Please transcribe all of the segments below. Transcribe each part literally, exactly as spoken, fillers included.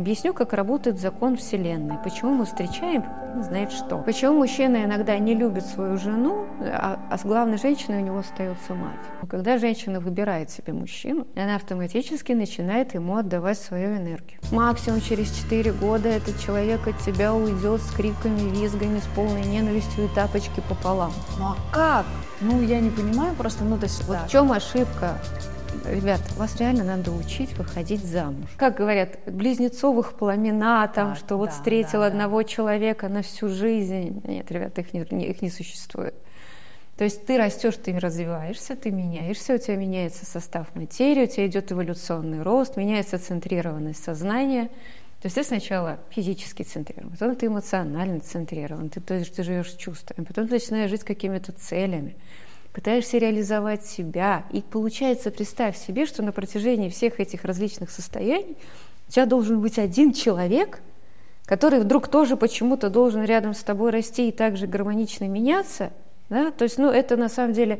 Объясню, как работает закон Вселенной. Почему мы встречаем, не знает что. Почему мужчина иногда не любит свою жену, а, а с главной женщиной у него остается мать. Когда женщина выбирает себе мужчину, она автоматически начинает ему отдавать свою энергию. Максимум через четыре года этот человек от тебя уйдет с криками, визгами, с полной ненавистью и тапочки пополам. Ну а как? Ну, я не понимаю просто, ну, то есть... Вот так. в чем ошибка? Ребята, вас реально надо учить выходить замуж. Как говорят, близнецовых пламена, там, Так, что вот да, встретил да, одного да. человека на всю жизнь. Нет, ребята, их не, их не существует. То есть ты растешь, ты развиваешься, ты меняешься, у тебя меняется состав материи, у тебя идет эволюционный рост, меняется центрированность сознания. То есть ты сначала физически центрирован, потом ты эмоционально центрирован, ты, то есть ты живешь чувствами, потом ты начинаешь жить какими-то целями. Пытаешься реализовать себя. И получается, представь себе, что на протяжении всех этих различных состояний у тебя должен быть один человек, который вдруг тоже почему-то должен рядом с тобой расти и также гармонично меняться. Да? То есть, ну, это на самом деле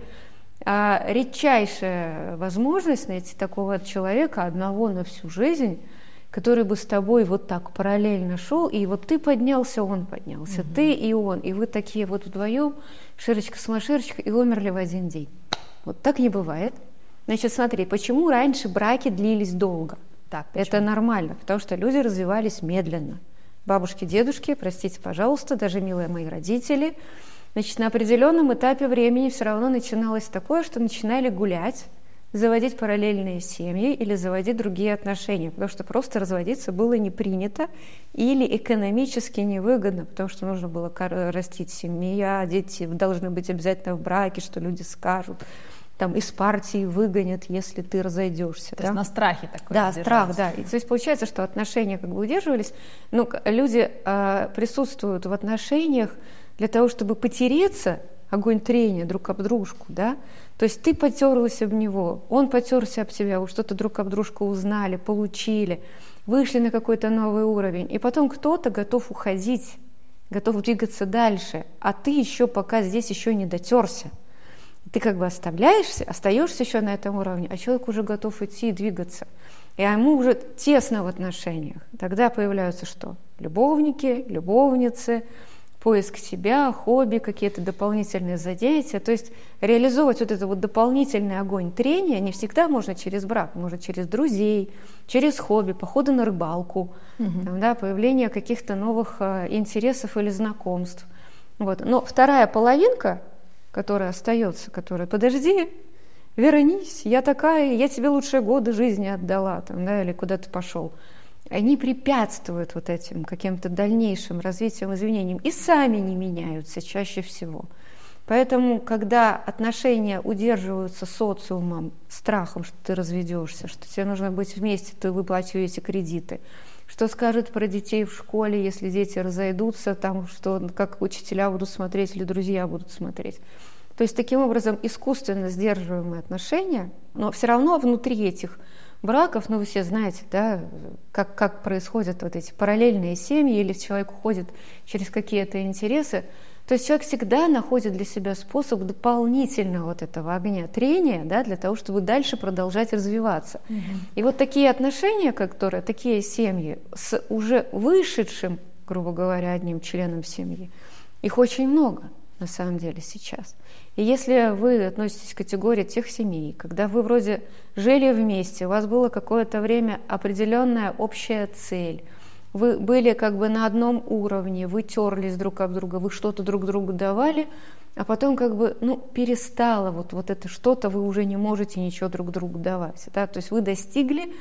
а, редчайшая возможность найти такого человека одного на всю жизнь, который бы с тобой вот так параллельно шел, и вот ты поднялся, он поднялся, угу. ты и он, и вы такие вот вдвоем, Широчка с Маширочкой, и умерли в один день. Вот так не бывает. Значит, смотри, почему раньше браки длились долго? Так, это нормально, потому что люди развивались медленно. Бабушки, дедушки, простите, пожалуйста, даже милые мои родители, значит, на определенном этапе времени все равно начиналось такое, что начинали гулять, заводить параллельные семьи или заводить другие отношения, потому что просто разводиться было не принято или экономически невыгодно, потому что нужно было растить семья, дети должны быть обязательно в браке, что люди скажут, там из партии выгонят, если ты разойдешься. То да? есть на страхе такой. Да, страх, да. И, то есть получается, что отношения как бы удерживались, но люди э, присутствуют в отношениях для того, чтобы потереться, огонь трения друг об дружку, да, то есть ты потерлась об него, он потерся об тебя, вы что-то друг об дружку узнали, получили, вышли на какой-то новый уровень, и потом кто-то готов уходить, готов двигаться дальше, а ты еще пока здесь еще не дотерся. Ты как бы оставляешься, остаешься еще на этом уровне, а человек уже готов идти и двигаться. И ему уже тесно в отношениях. Тогда появляются что? Любовники, любовницы, поиск себя, хобби, какие-то дополнительные занятия. То есть реализовывать вот этот вот дополнительный огонь трения не всегда можно через брак, можно через друзей, через хобби, походы на рыбалку, угу. там, да, появление каких-то новых э, интересов или знакомств. Вот. Но вторая половинка, которая остается, которая, подожди, вернись, я такая, я тебе лучшие годы жизни отдала, там, да, или куда ты пошел. Они препятствуют вот этим каким-то дальнейшим развитием, извинениям и сами не меняются чаще всего. Поэтому, когда отношения удерживаются социумом, страхом, что ты разведешься, что тебе нужно быть вместе, ты выплачиваете кредиты, что скажут про детей в школе, если дети разойдутся, там, что, как учителя будут смотреть или друзья будут смотреть. То есть таким образом искусственно сдерживаемые отношения, но все равно внутри этих браков, ну вы все знаете, да, как, как происходят вот эти параллельные семьи, или человек уходит через какие-то интересы, то есть человек всегда находит для себя способ дополнительного вот этого огня трения, да, для того, чтобы дальше продолжать развиваться. Угу. И вот такие отношения, которые, такие семьи с уже вышедшим, грубо говоря, одним членом семьи, их очень много на самом деле сейчас. И если вы относитесь к категории тех семей, когда вы вроде жили вместе, у вас было какое-то время определенная общая цель, вы были как бы на одном уровне, вы терлись друг об друга, вы что-то друг другу давали, а потом как бы, ну, перестало вот, вот это что-то, вы уже не можете ничего друг другу давать. Да? То есть вы достигли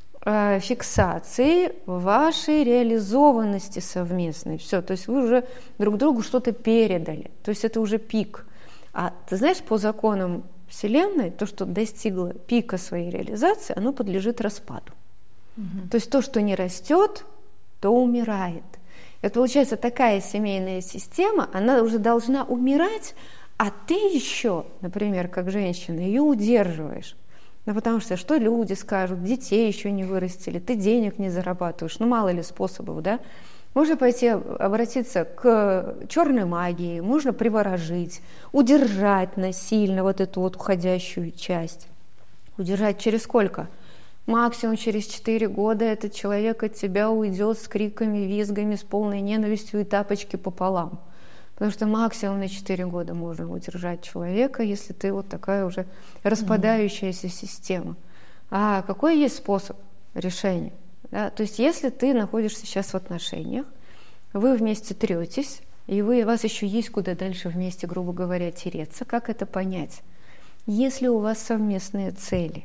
э, фиксации вашей реализованности совместной. Все, то есть вы уже друг другу что-то передали. То есть это уже пик. А ты знаешь, по законам Вселенной, то, что достигло пика своей реализации, оно подлежит распаду. Угу. То есть то, что не растет, то умирает. Это получается такая семейная система, она уже должна умирать, а ты еще, например, как женщина, ее удерживаешь. Ну, потому что что люди скажут, детей еще не вырастили, ты денег не зарабатываешь, ну, мало ли способов, да? Можно пойти обратиться к черной магии, можно приворожить, удержать насильно вот эту вот уходящую часть. Удержать через сколько? Максимум через четыре года этот человек от тебя уйдет с криками, визгами, с полной ненавистью и тапочки пополам. Потому что максимум на четыре года можно удержать человека, если ты вот такая уже распадающаяся mm-hmm. система. А какой есть способ решения? Да? То есть если ты находишься сейчас в отношениях, вы вместе третесь, и вы, у вас еще есть куда дальше вместе, грубо говоря, тереться, как это понять? Если у вас совместные цели,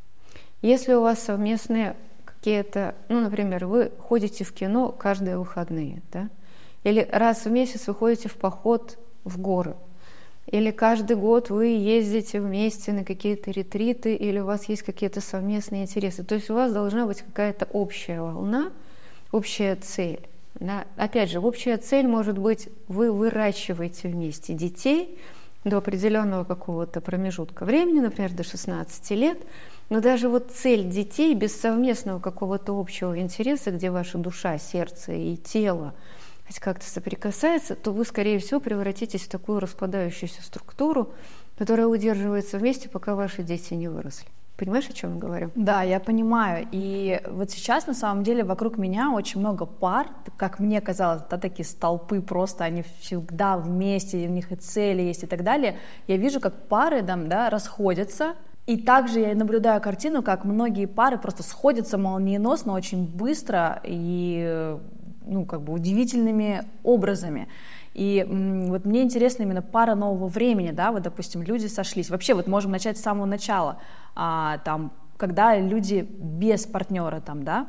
если у вас совместные какие-то, ну, например, вы ходите в кино каждые выходные, да? Или раз в месяц вы ходите в поход в горы, или каждый год вы ездите вместе на какие-то ретриты, или у вас есть какие-то совместные интересы. То есть у вас должна быть какая-то общая волна, общая цель. Да? Опять же, общая цель может быть, вы выращиваете вместе детей до определенного какого-то промежутка времени, например, до шестнадцати лет, но даже вот цель детей без совместного какого-то общего интереса, где ваша душа, сердце и тело как-то соприкасается, то вы, скорее всего, превратитесь в такую распадающуюся структуру, которая удерживается вместе, пока ваши дети не выросли. Понимаешь, о чем я говорю? Да, я понимаю. И вот сейчас, на самом деле, вокруг меня очень много пар, как мне казалось, да, такие столпы просто, они всегда вместе, у них и цели есть и так далее. Я вижу, как пары там, да, расходятся, и также я наблюдаю картину, как многие пары просто сходятся молниеносно, очень быстро и, ну, как бы удивительными образами. И м, вот мне интересно именно пара нового времени, да, вот, допустим, люди сошлись. Вообще, вот можем начать с самого начала, а, там, когда люди без партнера, там, да,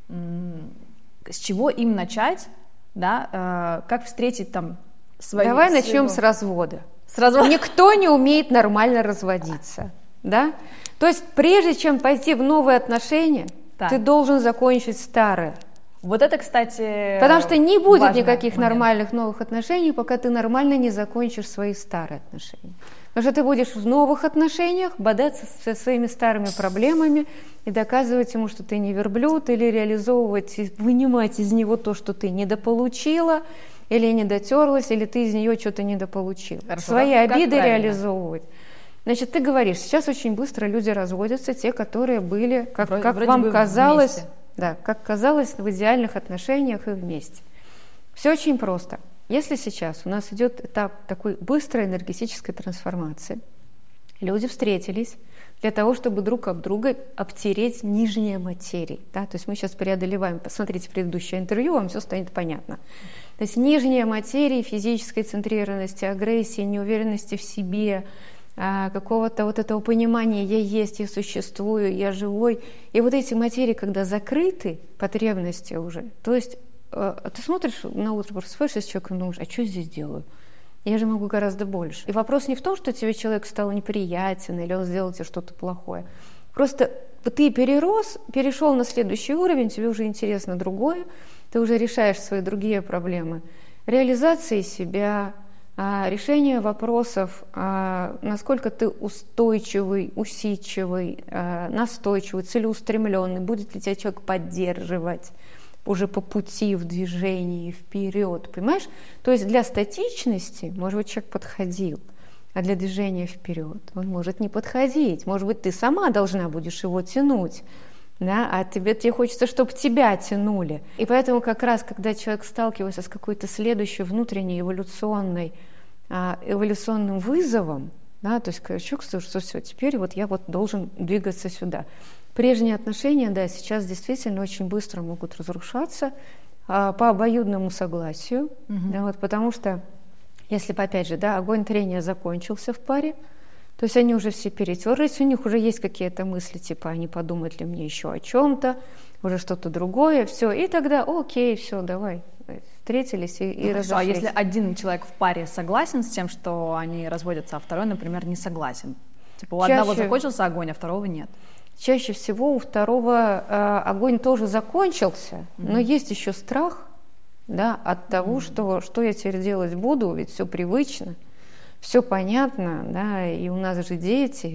м, с чего им начать, да, а, как встретить там свои... Давай своего... начнем с развода. С развода. Никто не умеет нормально разводиться, да? То есть, прежде чем пойти в новые отношения, так. ты должен закончить старые. Вот это, кстати, Потому что не будет никаких момент. нормальных новых отношений, пока ты нормально не закончишь свои старые отношения. Потому что ты будешь в новых отношениях бодаться со своими старыми проблемами и доказывать ему, что ты не верблюд, или реализовывать, вынимать из него то, что ты недополучила, или недотерлась, или ты из нее что-то недополучила. Хорошо, Свои как, обиды как реализовывать. Значит, ты говоришь, сейчас очень быстро люди разводятся, те, которые были, как, вроде, как вроде вам казалось... вместе. Да, как казалось, в идеальных отношениях и вместе. Все очень просто. Если сейчас у нас идет этап такой быстрой энергетической трансформации, люди встретились для того, чтобы друг об друга обтереть нижние материи. Да? То есть мы сейчас преодолеваем, посмотрите предыдущее интервью, вам все станет понятно. То есть нижние материи физической центрированности, агрессии, неуверенности в себе, какого-то вот этого понимания «я есть, я существую, я живой». И вот эти материи, когда закрыты, потребности уже, то есть ты смотришь на утро, просыпаешься с человеком и думаешь, а что я здесь делаю? Я же могу гораздо больше. И вопрос не в том, что тебе человек стал неприятен или он сделал тебе что-то плохое. Просто ты перерос, перешел на следующий уровень, тебе уже интересно другое, ты уже решаешь свои другие проблемы. Реализация себя, решение вопросов, насколько ты устойчивый, усидчивый, настойчивый, целеустремленный, будет ли тебя человек поддерживать уже по пути в движении вперед, понимаешь? То есть для статичности, может быть, человек подходил, а для движения вперед он может не подходить. Может быть, ты сама должна будешь его тянуть, да? А тебе, тебе хочется, чтобы тебя тянули. И поэтому как раз, когда человек сталкивается с какой-то следующей внутренней эволюционной, эволюционным вызовом, да, то есть чувствуешь, что все, теперь вот я вот должен двигаться сюда. Прежние отношения, да, сейчас действительно очень быстро могут разрушаться а, по обоюдному согласию, mm-hmm. да, вот, потому что, если, опять же, да, огонь трения закончился в паре, то есть они уже все перетерлись, у них уже есть какие-то мысли, типа, они подумают ли мне еще о чем-то, уже что-то другое, все, и тогда окей, все, давай, встретились и, и ну, разошлись. А если один человек в паре согласен с тем, что они разводятся, а второй, например, не согласен? Типа у Чаще... одного закончился огонь, а второго нет. Чаще всего у второго э, огонь тоже закончился, mm-hmm. но есть еще страх, да, от того, mm-hmm. что, что я теперь делать буду, ведь все привычно, все понятно, да, и у нас же дети,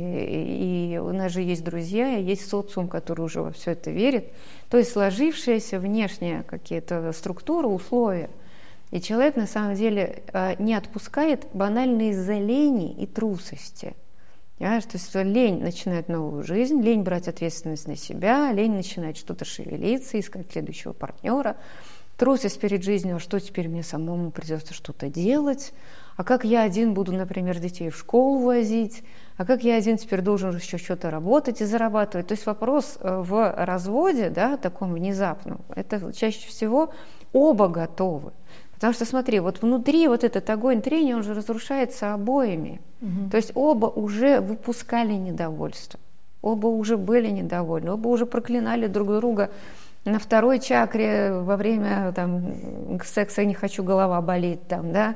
и, и у нас же есть друзья, и есть социум, который уже во все это верит. То есть сложившиеся внешние какие-то структуры, условия. И человек на самом деле э, не отпускает банально из-за лени и трусости. Понимаешь? То есть лень начинать новую жизнь, лень брать ответственность на себя, лень начинать что-то шевелиться, искать следующего партнера, трусость перед жизнью, а что теперь мне самому придется что-то делать, а как я один буду, например, детей в школу возить, а как я один теперь должен еще что-то работать и зарабатывать. То есть вопрос в разводе, да, таком внезапном, это чаще всего оба готовы. Потому что, смотри, вот внутри вот этот огонь трения, он же разрушается обоими. Угу. То есть оба уже выпускали недовольство, оба уже были недовольны, оба уже проклинали друг друга на второй чакре во время там, секса «не хочу, голова болит», там, да,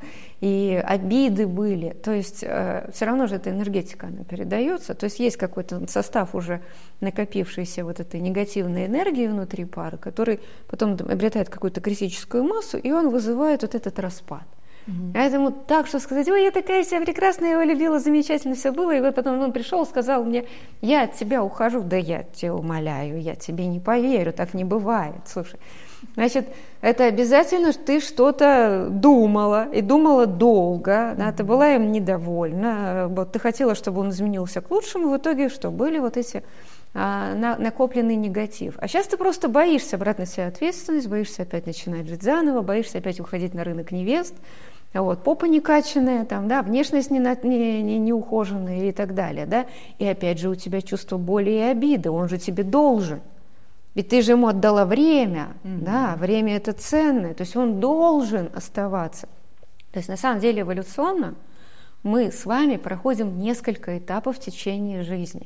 и обиды были. То есть э, все равно же эта энергетика, она передается. То есть есть какой-то состав уже накопившейся вот этой негативной энергии внутри пары, который потом там, обретает какую-то критическую массу, и он вызывает вот этот распад. Угу. Поэтому так, что сказать: ой, я такая вся прекрасная, я его любила, замечательно все было, и вот потом он пришел, сказал мне: я от тебя ухожу. Да я тебя умоляю, я тебе не поверю, так не бывает. Слушай, значит, это обязательно ты что-то думала, и думала долго, да, ты была им недовольна, вот, ты хотела, чтобы он изменился к лучшему, в итоге что? Были вот эти а, на, накопленный негатив. А сейчас ты просто боишься брать на себя ответственность, боишься опять начинать жить заново, боишься опять уходить на рынок невест, вот, попа некачанная, там, да, внешность не, не, не, не ухоженная и так далее, да, и опять же у тебя чувство боли и обиды, он же тебе должен. Ведь ты же ему отдала время, mm-hmm. да, время это ценное, то есть он должен оставаться. То есть на самом деле эволюционно мы с вами проходим несколько этапов в течение жизни.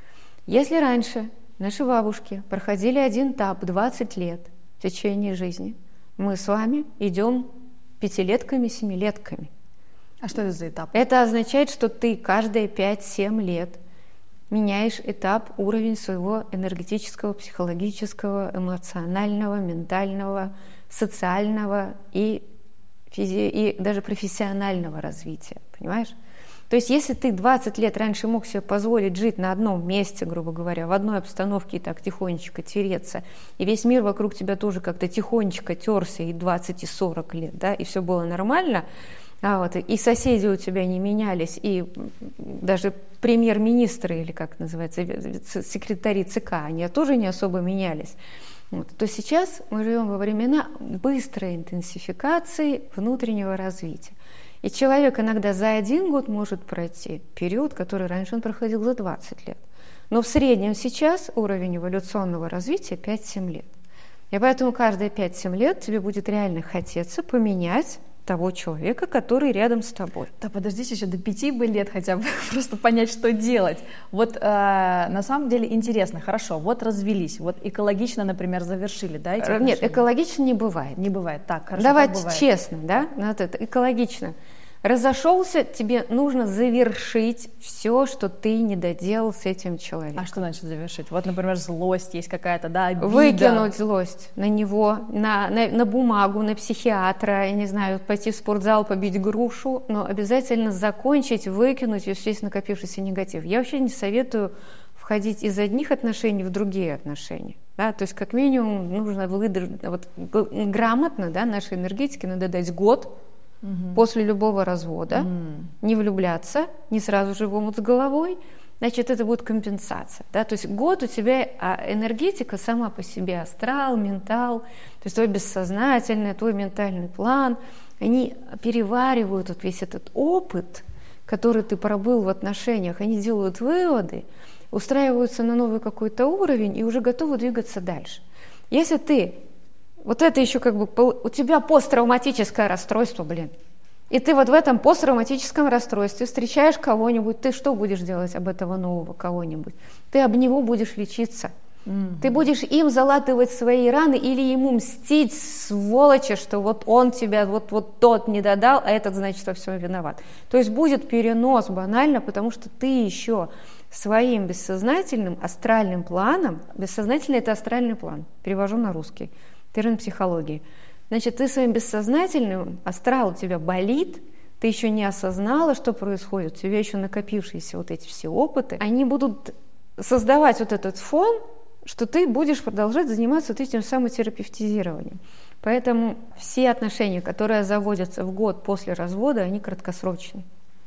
Если раньше наши бабушки проходили один этап двадцать лет в течение жизни, мы с вами идем пятилетками, семилетками. А что это за этап? Это означает, что ты каждые пять-семь лет меняешь этап, уровень своего энергетического, психологического, эмоционального, ментального, социального и, физи- и даже профессионального развития. Понимаешь? То есть если ты двадцать лет раньше мог себе позволить жить на одном месте, грубо говоря, в одной обстановке и так тихонечко тереться, и весь мир вокруг тебя тоже как-то тихонечко терся и двадцать, и сорок лет, да, и все было нормально, а вот, и соседи у тебя не менялись, и даже премьер-министры, или как называется, секретари ЦК, они тоже не особо менялись. Вот. То сейчас мы живем во времена быстрой интенсификации внутреннего развития. И человек иногда за один год может пройти период, который раньше он проходил за двадцать лет. Но в среднем сейчас уровень эволюционного развития пять-семь лет. И поэтому каждые пять-семь лет тебе будет реально хотеться поменять того человека, который рядом с тобой. Да подождите, еще до пяти бы лет хотя бы, просто понять, что делать. Вот э, на самом деле интересно, хорошо, вот развелись, вот экологично, например, завершили, да, эти отношения? Нет, экологично не бывает. Не бывает, так, хорошо. Давайте честно, да, вот это, экологично. Разошелся, тебе нужно завершить все, что ты не доделал с этим человеком. А что значит завершить? Вот, например, злость есть какая-то, да, обида. Выкинуть злость на него, на, на, на бумагу, на психиатра, я не знаю, пойти в спортзал, побить грушу, но обязательно закончить, выкинуть весь накопившийся негатив. Я вообще не советую входить из одних отношений в другие отношения. Да? То есть, как минимум, нужно выдержать, вот, грамотно, да, нашей энергетике надо дать год, угу. После любого развода, угу. не влюбляться, не сразу же в омут с головой, значит, это будет компенсация. Да? То есть год у тебя энергетика сама по себе, астрал, ментал, то есть твой бессознательный, твой ментальный план, они переваривают вот весь этот опыт, который ты пробыл в отношениях, они делают выводы, устраиваются на новый какой-то уровень и уже готовы двигаться дальше. Если ты вот это еще как бы, у тебя посттравматическое расстройство, блин. И ты вот в этом посттравматическом расстройстве встречаешь кого-нибудь, ты что будешь делать об этого нового кого-нибудь? Ты об него будешь лечиться. Mm-hmm. Ты будешь им залатывать свои раны или ему мстить, сволочи, что вот он тебя, вот, вот тот не додал, а этот, значит, во всем виноват. То есть будет перенос банально, потому что ты еще своим бессознательным астральным планом, бессознательный – это астральный план, перевожу на русский, термин психологии. Значит, ты своим бессознательным, астрал у тебя болит, ты еще не осознала, что происходит, у тебя еще накопившиеся вот эти все опыты, они будут создавать вот этот фон, что ты будешь продолжать заниматься вот этим самотерапевтизированием. Поэтому все отношения, которые заводятся в год после развода, они краткосрочные.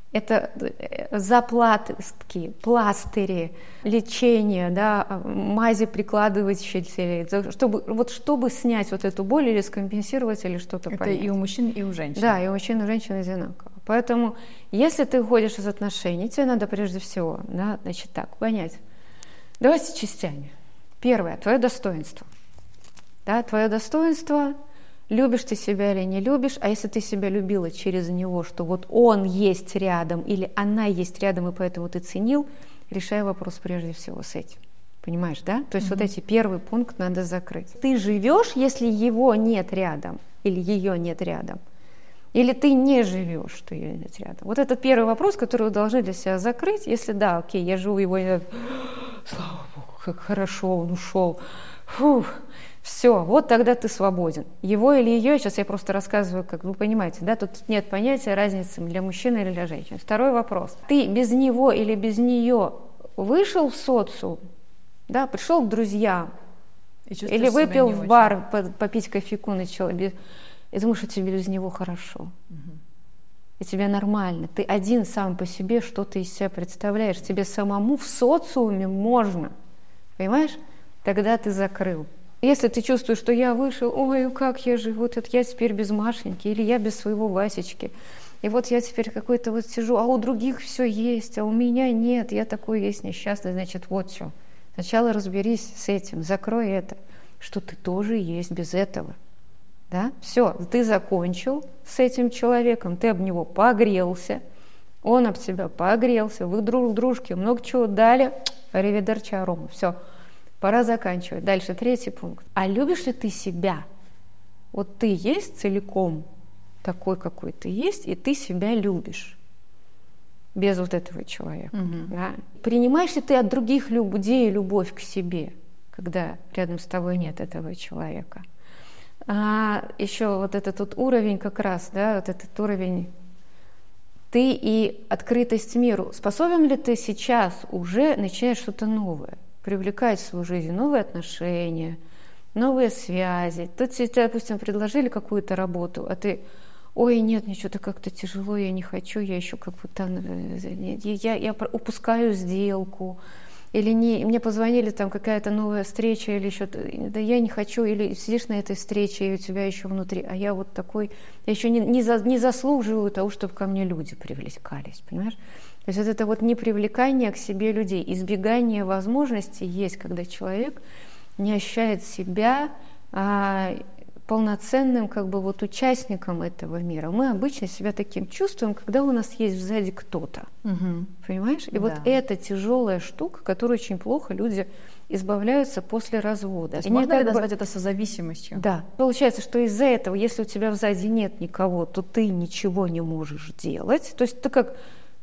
Это заплатки, пластыри, лечение, да, мази прикладывающиеся, чтобы, вот, чтобы снять вот эту боль или скомпенсировать, или что-то Это понять. и у мужчин, и у женщин. Да, и у мужчин, и у женщин одинаково. Поэтому, если ты уходишь из отношений, тебе надо прежде всего, да, значит, так, понять. Давайте частями. Первое, твое достоинство. Да, твое достоинство, любишь ты себя или не любишь, а если ты себя любила через него, что вот он есть рядом или она есть рядом, и поэтому ты ценил, решай вопрос прежде всего с этим. Понимаешь, да? То есть mm-hmm. вот эти первый пункт надо закрыть. Ты живешь, если его нет рядом, или ее нет рядом, или ты не живешь, что ее нет рядом. Вот это первый вопрос, который вы должны для себя закрыть. Если да, окей, я живу его, я... слава Богу, как хорошо, он ушел. Фух. Все, вот тогда ты свободен. Его или ее, сейчас я просто рассказываю, как вы понимаете, да, тут нет понятия разницы для мужчины или для женщины. Второй вопрос. Ты без него или без нее вышел в социум, да, пришел к друзьям, или выпил в бар попить кофейку, начал, и думаешь, что тебе без него хорошо. Угу. И тебе нормально. Ты один сам по себе, что ты из себя представляешь. Тебе самому в социуме можно. Понимаешь? Тогда ты закрыл. Если ты чувствуешь, что я вышел, ой, как я живу, вот я теперь без Машеньки, или я без своего Васечки, и вот я теперь какой-то вот сижу, а у других все есть, а у меня нет, я такой есть несчастный, значит, вот что. Сначала разберись с этим, закрой это, что ты тоже есть без этого. Да? Все, ты закончил с этим человеком, ты об него погрелся, он об тебя погрелся, вы друг дружке много чего дали, аривидерчи, арома, все. Пора заканчивать. Дальше третий пункт. А любишь ли ты себя? Вот ты есть целиком такой, какой ты есть, и ты себя любишь без вот этого человека. Угу. Да? Принимаешь ли ты от других людей любовь к себе, когда рядом с тобой нет этого человека? А еще вот этот вот уровень как раз, да, вот этот уровень ты и открытость миру. Способен ли ты сейчас уже начать что-то новое? Привлекать в свою жизнь новые отношения, новые связи. Тут тебе, допустим, предложили какую-то работу, а ты, ой, нет, мне что-то как-то тяжело, я не хочу, я еще как будто, я, я упускаю сделку, или не, мне позвонили, там какая-то новая встреча, или еще, да я не хочу, или сидишь на этой встрече, и у тебя еще внутри, а я вот такой, я еще не, не, за, не заслуживаю того, чтобы ко мне люди привлекались, понимаешь? То есть вот это вот непривлекание к себе людей, избегание возможностей есть, когда человек не ощущает себя а, полноценным как бы вот участником этого мира. Мы обычно себя таким чувствуем, когда у нас есть сзади кто-то. Угу. Понимаешь? И да. Вот это тяжелая штука, которой очень плохо люди избавляются после развода. То есть и можно ли бы... назвать это созависимостью? Да. Получается, что из-за этого, если у тебя сзади нет никого, то ты ничего не можешь делать. То есть это как...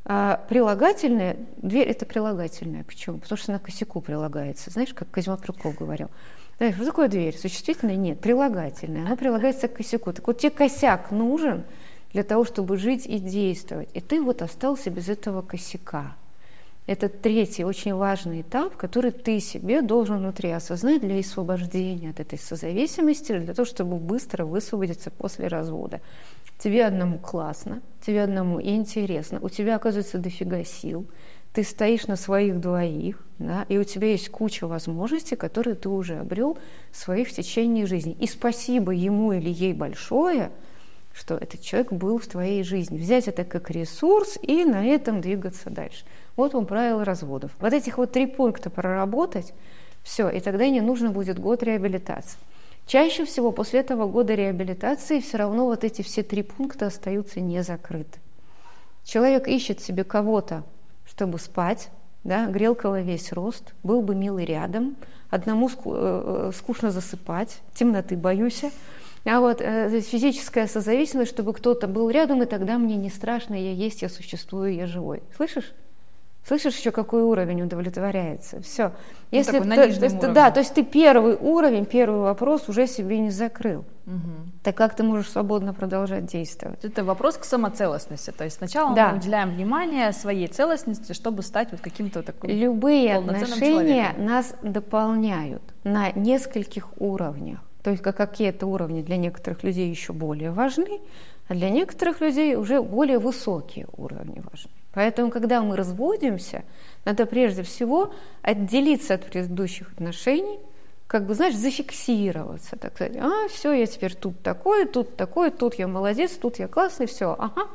А прилагательное, дверь – это прилагательное. Почему? Потому что она к косяку прилагается. Знаешь, как Козьма Прутков говорил. Знаешь, что такое дверь? Существительное? Нет, прилагательное. Оно прилагается к косяку. Так вот, тебе косяк нужен для того, чтобы жить и действовать. И ты вот остался без этого косяка. Это третий очень важный этап, который ты себе должен внутри осознать для освобождения от этой созависимости, для того, чтобы быстро высвободиться после развода. Тебе одному классно, тебе одному интересно, у тебя, оказывается, дофига сил, ты стоишь на своих двоих, да, и у тебя есть куча возможностей, которые ты уже обрел своих в течение жизни. И спасибо ему или ей большое, что этот человек был в твоей жизни. Взять это как ресурс и на этом двигаться дальше. Вот вам правила разводов. Вот этих вот три пункта проработать, все, и тогда не нужно будет год реабилитации. Чаще всего после этого года реабилитации все равно вот эти все три пункта остаются не закрыты. Человек ищет себе кого-то, чтобы спать, да, грелка во весь рост, был бы милый рядом, одному скучно засыпать, темноты боюсь. А вот э, физическая созависимость, чтобы кто-то был рядом, и тогда мне не страшно, я есть, я существую, я живой. Слышишь? Слышишь еще, какой уровень удовлетворяется? Все. Если ну, то, то есть, да, то есть ты первый уровень, первый вопрос уже себе не закрыл. Угу. Так как ты можешь свободно продолжать действовать? Это вопрос к самоцелостности. То есть сначала да. мы уделяем внимание своей целостности, чтобы стать вот каким-то таким Любые отношения человеком. Нас дополняют на нескольких уровнях. То есть какие-то уровни для некоторых людей еще более важны, а для некоторых людей уже более высокие уровни важны. Поэтому, когда мы разводимся, надо прежде всего отделиться от предыдущих отношений, как бы, знаешь, зафиксироваться, так сказать. А, все, я теперь тут такой, тут такой, тут я молодец, тут я классный, все, ага.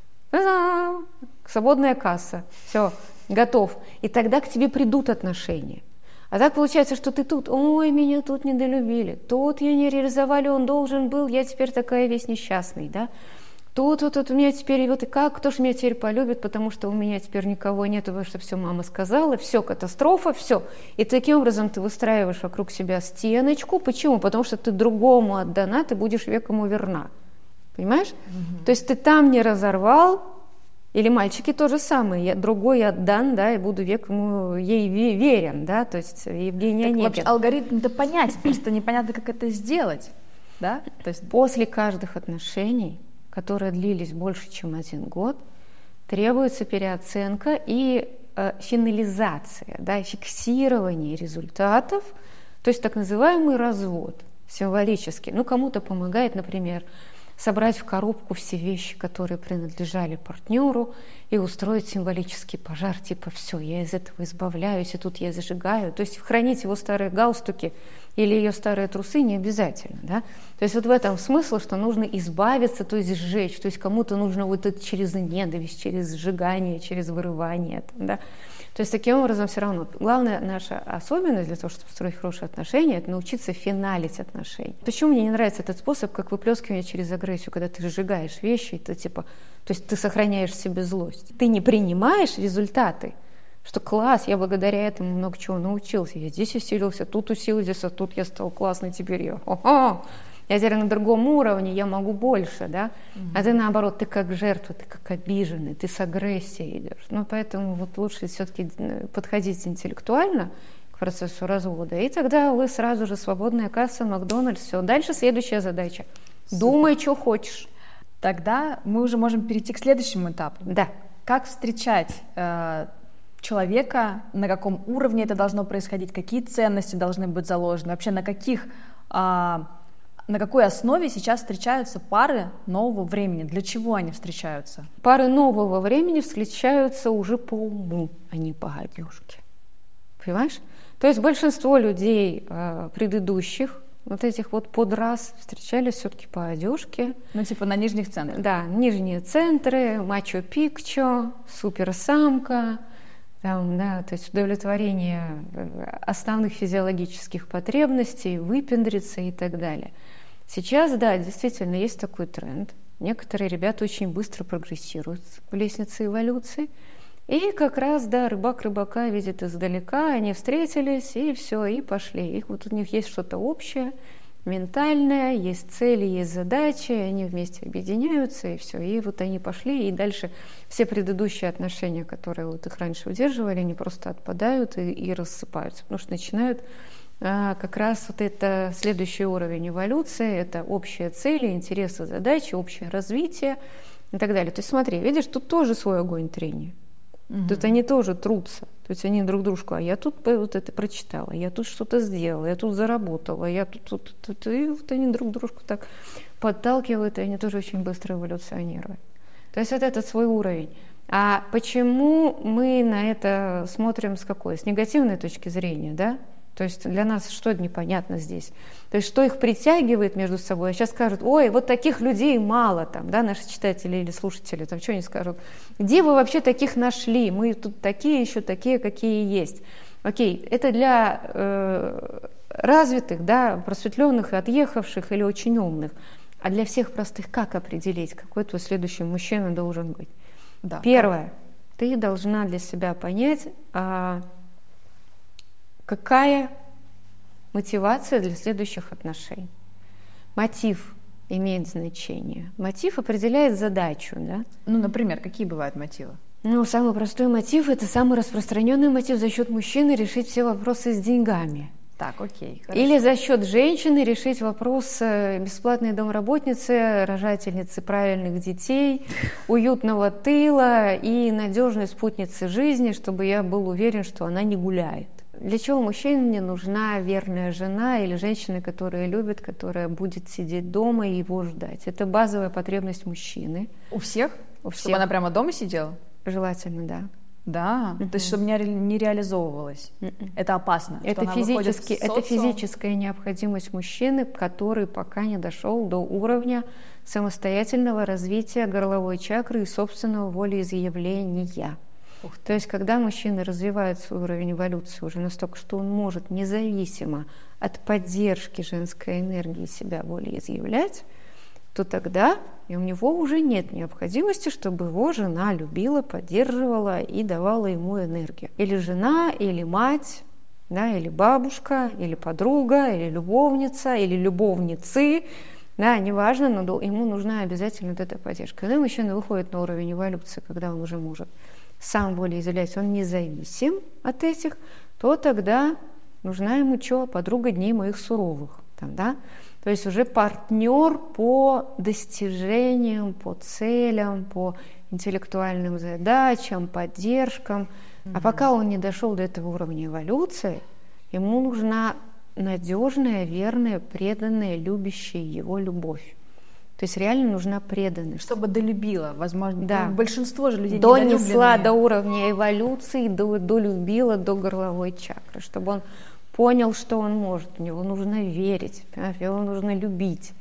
Та-дам! Свободная касса, все, готов. И тогда к тебе придут отношения. А так получается, что ты тут, ой, меня тут недолюбили, тут я не реализовали, он должен был, я теперь такая весь несчастный, да. Тут, тут, тут у меня теперь, вот и как, кто же меня теперь полюбит, потому что у меня теперь никого нет, потому что все мама сказала, все, катастрофа, все. И таким образом ты выстраиваешь вокруг себя стеночку. Почему? Потому что ты другому отдана, ты будешь век ему верна. Понимаешь? Mm-hmm. То есть ты там не разорвал, или мальчики то же самое, я, другой отдан, да, и буду век ему ей верен, да, то есть Евгения Онегин. Вообще алгоритм-то понять, просто непонятно, как это сделать, да? То есть после каждых отношений, которые длились больше, чем один год, требуется переоценка и э, финализация, да, фиксирование результатов, то есть так называемый развод символический. Ну, кому-то помогает, например, собрать в коробку все вещи, которые принадлежали партнеру, и устроить символический пожар, типа все, я из этого избавляюсь, и тут я зажигаю. То есть хранить его старые галстуки или ее старые трусы не обязательно. Да? То есть вот в этом смысл, что нужно избавиться, то есть сжечь, то есть кому-то нужно вот это через ненависть, через сжигание, через вырывание. Там, да? То есть таким образом все равно. Главная наша особенность для того, чтобы строить хорошие отношения, это научиться финалить отношения. Почему мне не нравится этот способ, как выплескивание через агрессию, когда ты сжигаешь вещи, и ты типа, то есть ты сохраняешь в себе злость. Ты не принимаешь результаты, что класс, я благодаря этому много чего научился. Я здесь усилился, тут усилился, тут я стал классный, теперь я, о-о, я теперь на другом уровне, я могу больше, да? Mm-hmm. А ты наоборот, ты как жертва, ты как обиженный, ты с агрессией идешь. Ну, поэтому вот лучше все-таки подходить интеллектуально к процессу развода, и тогда вы сразу же свободная касса, Макдональдс, все. Дальше следующая задача. Супер. Думай, что хочешь. Тогда мы уже можем перейти к следующему этапу. Да. Как встречать э, человека, на каком уровне это должно происходить, какие ценности должны быть заложены, вообще на каких, э, на какой основе сейчас встречаются пары нового времени, для чего они встречаются? Пары нового времени встречаются уже по уму, а не по гадюшке. Понимаешь? То есть большинство людей э, предыдущих, вот этих вот подрас, встречались все-таки по одежке. Ну, типа на нижних центрах. Да, нижние центры, мачо-пикчо, суперсамка, там, да, то есть удовлетворение основных физиологических потребностей, выпендриться и так далее. Сейчас, да, действительно есть такой тренд. Некоторые ребята очень быстро прогрессируют в лестнице эволюции. И как раз, да, рыбак рыбака видит издалека, они встретились, и все, и пошли. И вот у них есть что-то общее, ментальное, есть цели, есть задачи, они вместе объединяются, и все. И вот они пошли, и дальше все предыдущие отношения, которые вот их раньше удерживали, они просто отпадают и, и рассыпаются, потому что начинают а, как раз вот это следующий уровень эволюции, это общие цели, интересы, задачи, общее развитие и так далее. То есть смотри, видишь, тут тоже свой огонь трения. Угу. Тут они тоже трутся, то есть они друг дружку, а я тут вот это прочитала, я тут что-то сделала, я тут заработала, я тут, тут, тут, и вот они друг дружку так подталкивают, и они тоже очень быстро эволюционируют. То есть вот этот свой уровень. А почему мы на это смотрим с какой? С негативной точки зрения, да? То есть для нас что непонятно здесь? То есть что их притягивает между собой? А сейчас скажут, ой, вот таких людей мало там, да, наши читатели или слушатели, там что они скажут? Где вы вообще таких нашли? Мы тут такие еще, такие, какие есть. Окей, это для э, развитых, да, просветленных, отъехавших или очень умных. А для всех простых как определить, какой твой следующий мужчина должен быть? Да. Первое, ты должна для себя понять, а, какая мотивация для следующих отношений. Мотив имеет значение. Мотив определяет задачу, да? Ну, например, какие бывают мотивы? Ну, самый простой мотив – это самый распространенный мотив за счет мужчины решить все вопросы с деньгами. Так, окей, хорошо. Или за счет женщины решить вопрос бесплатной домработницы, рожательницы правильных детей, уютного тыла и надежной спутницы жизни, чтобы я был уверен, что она не гуляет. Для чего мужчине нужна верная жена или женщина, которая любит, которая будет сидеть дома и его ждать? Это базовая потребность мужчины. У всех? У всех. Чтобы она прямо дома сидела? желательно, да. Да, Мгм. то есть чтобы не, ре- не реализовывалось. Мгм. Это опасно. что Это, она выходит в физически, это социум. физическая необходимость мужчины, который пока не дошел до уровня самостоятельного развития горловой чакры и собственного волеизъявления. Ух ты. То есть, когда мужчина развивает свой уровень эволюции уже настолько, что он может независимо от поддержки женской энергии себя волеизъявлять, то тогда и у него уже нет необходимости, чтобы его жена любила, поддерживала и давала ему энергию. Или жена, или мать, да, или бабушка, или подруга, или любовница, или любовницы, да, неважно, но ему нужна обязательно вот эта поддержка. Когда мужчина выходит на уровень эволюции, когда он уже может сам волеизъявлять, он независим от этих, то тогда нужна ему что? Подруга дней моих суровых. Там, да? То есть уже партнер по достижениям, по целям, по интеллектуальным задачам, поддержкам. Mm-hmm. А пока он не дошел до этого уровня эволюции, ему нужна надежная, верная, преданная, любящая его любовь. То есть реально нужна преданность. Чтобы долюбила, возможно. Да. Ну, большинство же людей донесла недолюбленные. до уровня эволюции, до, долюбила до горловой чакры, чтобы он понял, что он может. У него нужно верить, его нужно любить.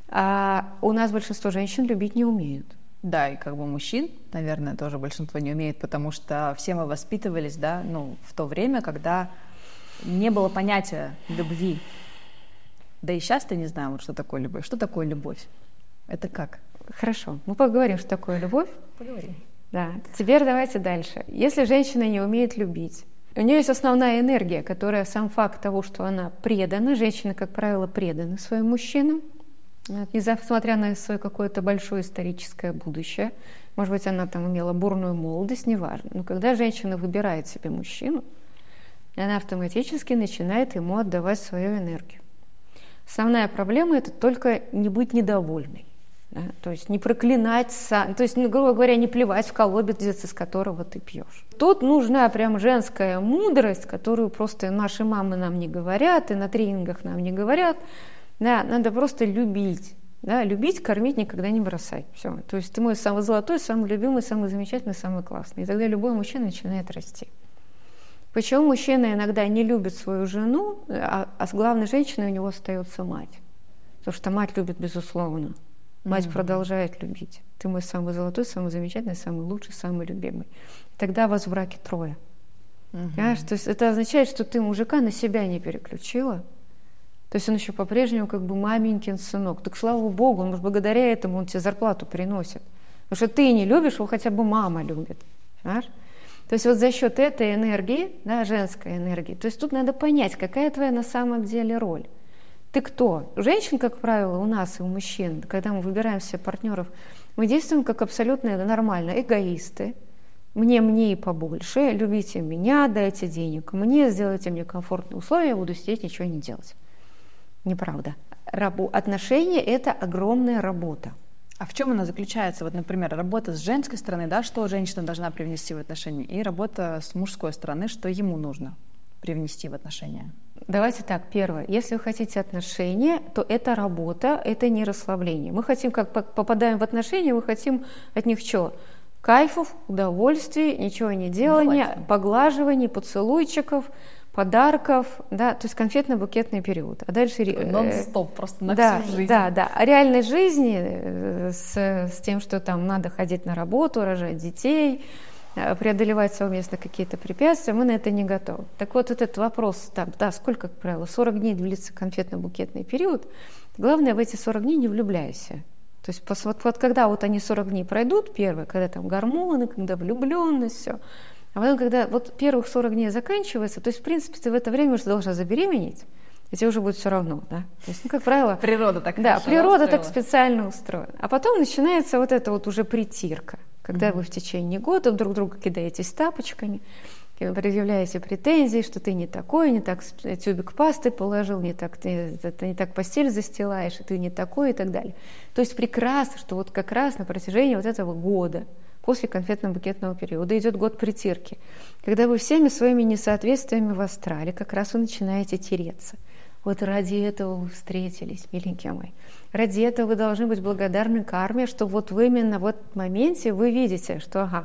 А у нас большинство женщин любить не умеют. Да, и как бы мужчин, наверное, тоже большинство не умеет, потому что все мы воспитывались, да, ну, в то время, когда не было понятия любви. Да и сейчас-то не знаю, вот что такое любовь. Что такое любовь? Это как? Хорошо, мы поговорим, что такое любовь. Поговорим. Да. Теперь давайте дальше. Если женщина не умеет любить, у нее есть основная энергия, которая сам факт того, что она предана. Женщины, как правило, преданы своим мужчинам, несмотря на свое какое-то большое историческое будущее. Может быть, она там имела бурную молодость, неважно. Но когда женщина выбирает себе мужчину, она автоматически начинает ему отдавать свою энергию. Основная проблема – это только не быть недовольной. Да? То есть не проклинать, сам, то есть, ну, грубо говоря, не плевать в колодец, из которого ты пьешь. Тут нужна прям женская мудрость, которую просто наши мамы нам не говорят, и на тренингах нам не говорят. Да, надо просто любить. Да? Любить, кормить, никогда не бросать. Все. То есть ты мой самый золотой, самый любимый, самый замечательный, самый классный. И тогда любой мужчина начинает расти. Почему мужчина иногда не любит свою жену, а, а с главной женщиной у него остается мать? Потому что мать любит безусловно. Мать mm-hmm. продолжает любить. Ты мой самый золотой, самый замечательный, самый лучший, самый любимый. И тогда вас в браке трое. Mm-hmm. Понимаешь? То есть это означает, что ты мужика на себя не переключила. То есть он еще по-прежнему как бы маменькин сынок. Так слава Богу, может, благодаря этому он тебе зарплату приносит. Потому что ты не любишь, его хотя бы мама любит. Понимаешь? То есть вот за счет этой энергии, да, женской энергии, то есть тут надо понять, какая твоя на самом деле роль. Ты кто? Женщин, как правило, у нас и у мужчин, когда мы выбираем себе партнеров, мы действуем как абсолютно нормально, эгоисты. Мне, мне и побольше, любите меня, дайте денег мне, сделайте мне комфортные условия, я буду сидеть, ничего не делать. Неправда. Рабо- отношения – это огромная работа. А в чем она заключается? Вот, например, работа с женской стороны, да, что женщина должна привнести в отношения, и работа с мужской стороны, что ему нужно привнести в отношения. Давайте так, первое. Если вы хотите отношения, то это работа, это не расслабление. Мы хотим, как попадаем в отношения, мы хотим от них что? Кайфов, удовольствий, ничего не делания, поглаживаний, поцелуйчиков, подарков, да, то есть конфетно-букетный период. А дальше нон-стоп, просто на да, всю жизнь. Да, да. О реальной жизни с, с тем, что там надо ходить на работу, рожать детей, преодолевать совместно какие-то препятствия, мы на это не готовы. Так вот, этот вопрос, там, да, сколько, как правило, сорок дней длится конфетно-букетный период, главное в эти сорок дней не влюбляйся. То есть вот, вот когда вот они сорок дней пройдут, первые, когда там гормоны, когда влюбленность, все, а потом, когда вот первых сорок дней заканчивается, то есть, в принципе, ты в это время уже должна забеременеть, и тебе уже будет все равно, да? То есть, ну, как правило... Природа так Да, природа так специально устроена. А потом начинается вот эта вот уже притирка, когда mm-hmm. вы в течение года друг друга кидаетесь тапочками, предъявляете претензии, что ты не такой, не так тюбик пасты положил, не так, ты, ты не так постель застилаешь, и ты не такой, и так далее. То есть прекрасно, что вот как раз на протяжении вот этого года, после конфетно-букетного периода, идет год притирки, когда вы всеми своими несоответствиями в астрале как раз вы начинаете тереться. Вот ради этого вы встретились, миленький мой. Ради этого вы должны быть благодарны карме, что вот вы именно в этом моменте вы видите, что ага,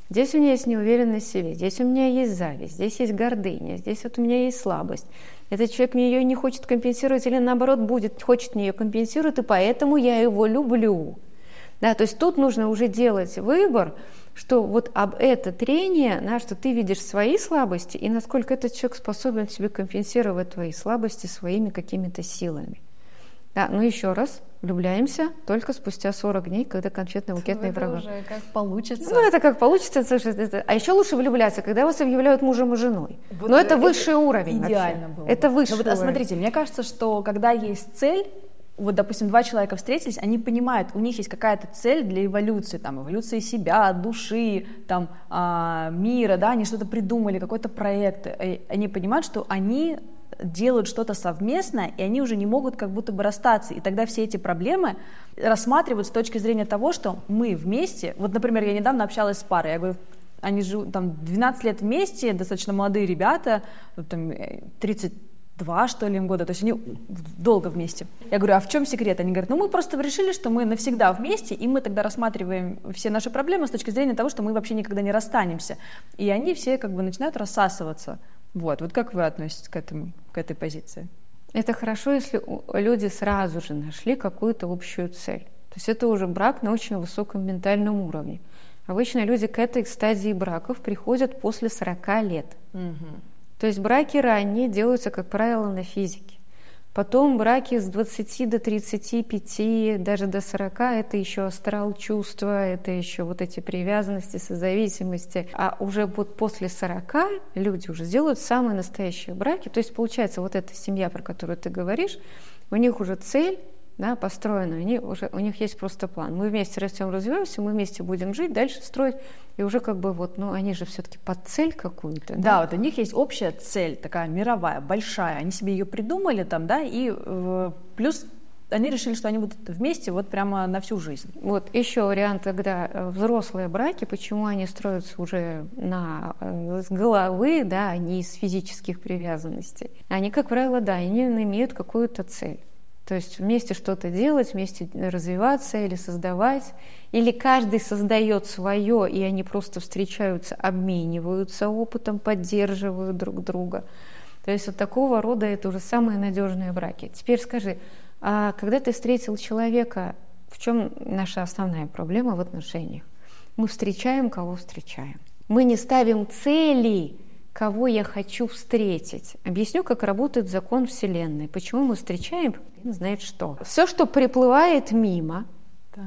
Здесь у меня есть неуверенность в себе, здесь у меня есть зависть, здесь есть гордыня, здесь вот у меня есть слабость. Этот человек мне ее не хочет компенсировать или наоборот будет, хочет мне ее компенсировать, и поэтому я его люблю. Да, то есть тут нужно уже делать выбор, что вот об это трение, да, что ты видишь свои слабости и насколько этот человек способен тебе компенсировать твои слабости своими какими-то силами. Да, ну еще раз, влюбляемся только спустя сорок дней, когда конфетно-букетные программы. Это уже как получится. Ну, это как получится. Слушай, это... А еще лучше влюбляться, когда вас объявляют мужем и женой. Вот. Но это высший это уровень идеально вообще. Было. Это высший вот, уровень. А смотрите, мне кажется, что когда есть цель, вот, допустим, два человека встретились, они понимают, у них есть какая-то цель для эволюции, там, эволюции себя, души, там, а, мира, да, они что-то придумали, какой-то проект, и они понимают, что они делают что-то совместно, и они уже не могут как будто бы расстаться, и тогда все эти проблемы рассматривают с точки зрения того, что мы вместе, вот, например, я недавно общалась с парой, я говорю, они живут там двенадцать лет вместе, достаточно молодые ребята, там, тридцать два, что ли, им года, то есть они долго вместе. Я говорю, а в чем секрет? Они говорят, ну мы просто решили, что мы навсегда вместе, и мы тогда рассматриваем все наши проблемы с точки зрения того, что мы вообще никогда не расстанемся. И они все как бы начинают рассасываться. Вот, вот как вы относитесь к этому, к этой позиции? Это хорошо, если люди сразу же нашли какую-то общую цель. То есть это уже брак на очень высоком ментальном уровне. Обычно люди к этой стадии браков приходят после сорока лет. Угу. То есть браки ранние делаются, как правило, на физике. Потом браки с двадцати до тридцати пяти, даже до сорока, это еще астрал чувства, это еще вот эти привязанности, созависимости. А уже вот после сорока люди уже делают самые настоящие браки. То есть получается вот эта семья, про которую ты говоришь, у них уже цель, да, построена, они уже, у них есть просто план. Мы вместе растем, развиваемся, мы вместе будем жить, дальше строить. И уже как бы вот, ну, они же все-таки под цель какую-то. Да? Да, вот у них есть общая цель, такая мировая, большая. Они себе ее придумали там, да, и э, плюс они решили, что они будут вместе вот прямо на всю жизнь. Вот еще вариант, когда взрослые браки, почему они строятся уже на, с головы, да, а не из физических привязанностей. Они, как правило, да, они имеют какую-то цель. То есть вместе что-то делать, вместе развиваться или создавать. Или каждый создает свое, и они просто встречаются, обмениваются опытом, поддерживают друг друга. То есть вот такого рода это уже самые надежные браки. Теперь скажи, а когда ты встретил человека, в чем наша основная проблема в отношениях? Мы встречаем, кого встречаем. Мы не ставим цели, кого я хочу встретить. Объясню, как работает закон Вселенной. Почему мы встречаем, не знает что. Все, что приплывает мимо, так.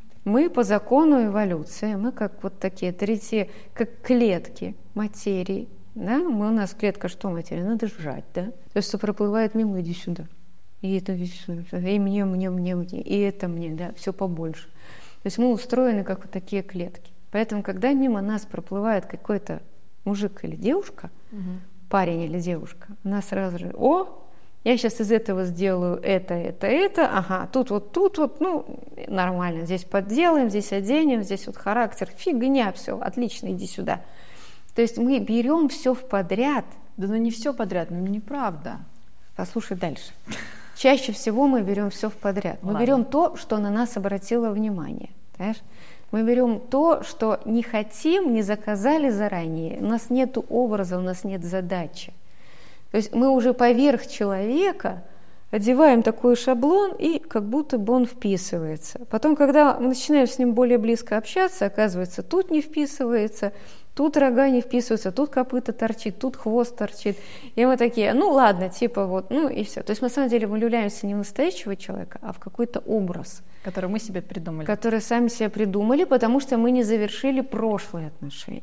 мы по закону эволюции, мы как вот такие третьи, как клетки материи. Да? Мы, у нас клетка что материя? Надо сжать, да? То есть, что проплывает мимо, иди сюда. И это и мне, мне, мне, мне, и это мне, да, все побольше. То есть мы устроены как вот такие клетки. Поэтому, когда мимо нас проплывает какой-то мужик или девушка, угу. парень или девушка, она сразу же, о, я сейчас из этого сделаю это, это, это, ага, тут вот, тут вот, ну, нормально, здесь подделаем, здесь оденем, здесь вот характер, фигня, все, отлично, иди сюда. То есть мы берем все в подряд. Да ну не все подряд, ну неправда. Послушай дальше. Чаще всего мы берем все в подряд. Мы Ладно. берем то, что на нас обратило внимание, понимаешь? Мы берем то, что не хотим, не заказали заранее. У нас нет образа, у нас нет задачи. То есть мы уже поверх человека одеваем такой шаблон, и как будто бы он вписывается. Потом, когда мы начинаем с ним более близко общаться, оказывается, тут не вписывается, тут рога не вписываются, тут копыта торчит, тут хвост торчит. И мы такие, ну ладно, типа вот, ну и все. То есть на самом деле мы влюбляемся не в настоящего человека, а в какой-то образ. Который мы себе придумали. Который сами себе придумали, потому что мы не завершили прошлые отношения.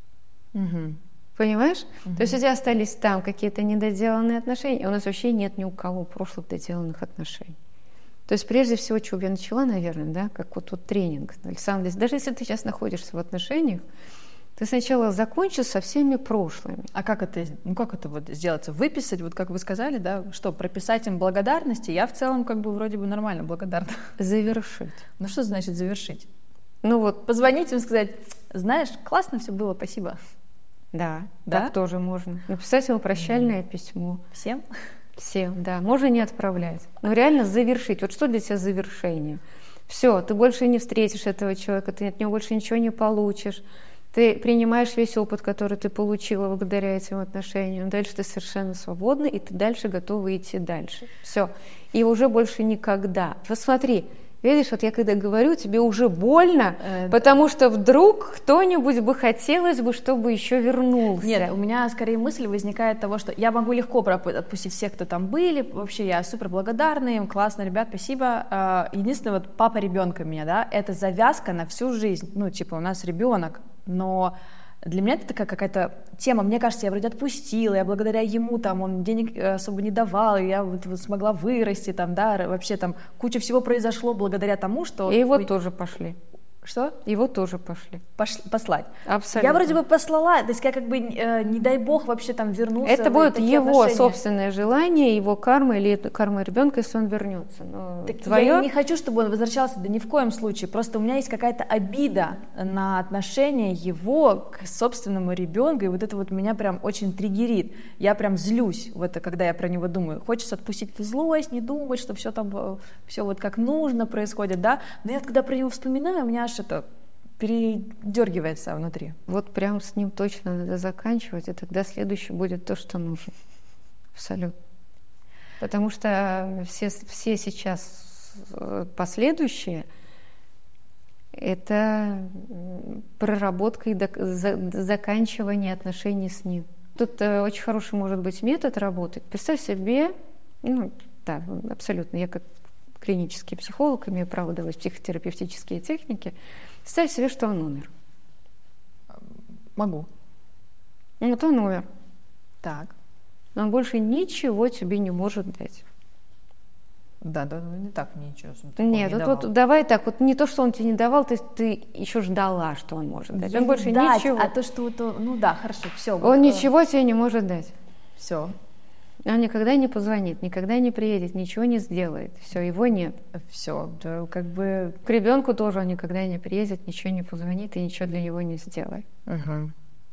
Угу. Понимаешь? Угу. То есть у тебя остались там какие-то недоделанные отношения, и у нас вообще нет ни у кого прошлых доделанных отношений. То есть прежде всего, чего я начала, наверное, да, как вот тут тренинг. Александр, даже если ты сейчас находишься в отношениях, ты сначала закончишь со всеми прошлыми. А как это, ну как это вот сделать? Выписать, вот как вы сказали, да, что, прописать им благодарности? Я в целом как бы вроде бы нормально благодарна. Завершить. Ну что значит завершить? Ну вот. Позвонить им, сказать, знаешь, классно все было, спасибо. Да, да? Так тоже можно. Написать ему прощальное mm. письмо. Всем? Всем, да. Можно не отправлять. Но реально завершить. Вот что для тебя завершение? Все, ты больше не встретишь этого человека, ты от него больше ничего не получишь. Ты принимаешь весь опыт, который ты получила благодаря этим отношениям. Дальше ты совершенно свободна, и ты дальше готова идти дальше. Все. И уже больше никогда. Посмотри, видишь, вот я когда говорю, тебе уже больно, э, потому что вдруг кто-нибудь бы хотелось бы, чтобы еще вернулся. Нет, у меня скорее мысль возникает того, что я могу легко отпустить всех, кто там были. Вообще я супер благодарна им, классно, ребят, спасибо. Единственное, вот папа ребенка меня, да, это завязка на всю жизнь. Ну, типа, у нас ребенок, но для меня это такая какая-то тема. Мне кажется, я вроде отпустила, я благодаря ему там, он денег особо не давал, и я вот, вот смогла вырасти, там, да, вообще там куча всего произошло благодаря тому, что... И его Ой. тоже пошли. Что? Его тоже пошли. Пош... Послать. Абсолютно. Я вроде бы послала, то есть я как бы, э, не дай бог, вообще там вернуться. Это будет его отношения. собственное желание, его карма или карма ребенка, если он вернется. Но так твое... Я не хочу, чтобы он возвращался, да ни в коем случае. Просто у меня есть какая-то обида на отношение его к собственному ребенку, и вот это вот меня прям очень триггерит. Я прям злюсь в это, когда я про него думаю. Хочется отпустить эту злость, не думать, что все там, все вот как нужно происходит, да. Но я когда про него вспоминаю, у меня аж это передергивается внутри. Вот прям с ним точно надо заканчивать, и тогда следующий будет то, что нужно. Абсолютно. Потому что все, все сейчас последующие — это проработка и док- за- заканчивание отношений с ним. Тут э, очень хороший может быть метод работы. Представь себе, ну, да, абсолютно, я как клинический психолог имею право давать психотерапевтические техники. Представь себе, что он умер. Могу. Вот он умер. Так. Но он больше ничего тебе не может дать. Да, да, не так ничего. Нет, не вот, вот давай так, вот не то, что он тебе не давал, ты, ты еще ждала, что он может дать. Он не больше дать, ничего. А то, что, то, ну да, хорошо, все. Он вот, ничего тебе не может дать. Все. Он никогда не позвонит, никогда не приедет, ничего не сделает. Все, его нет. Все, да, как бы... К ребенку тоже он никогда не приедет, ничего не позвонит и ничего для него не сделает. Угу.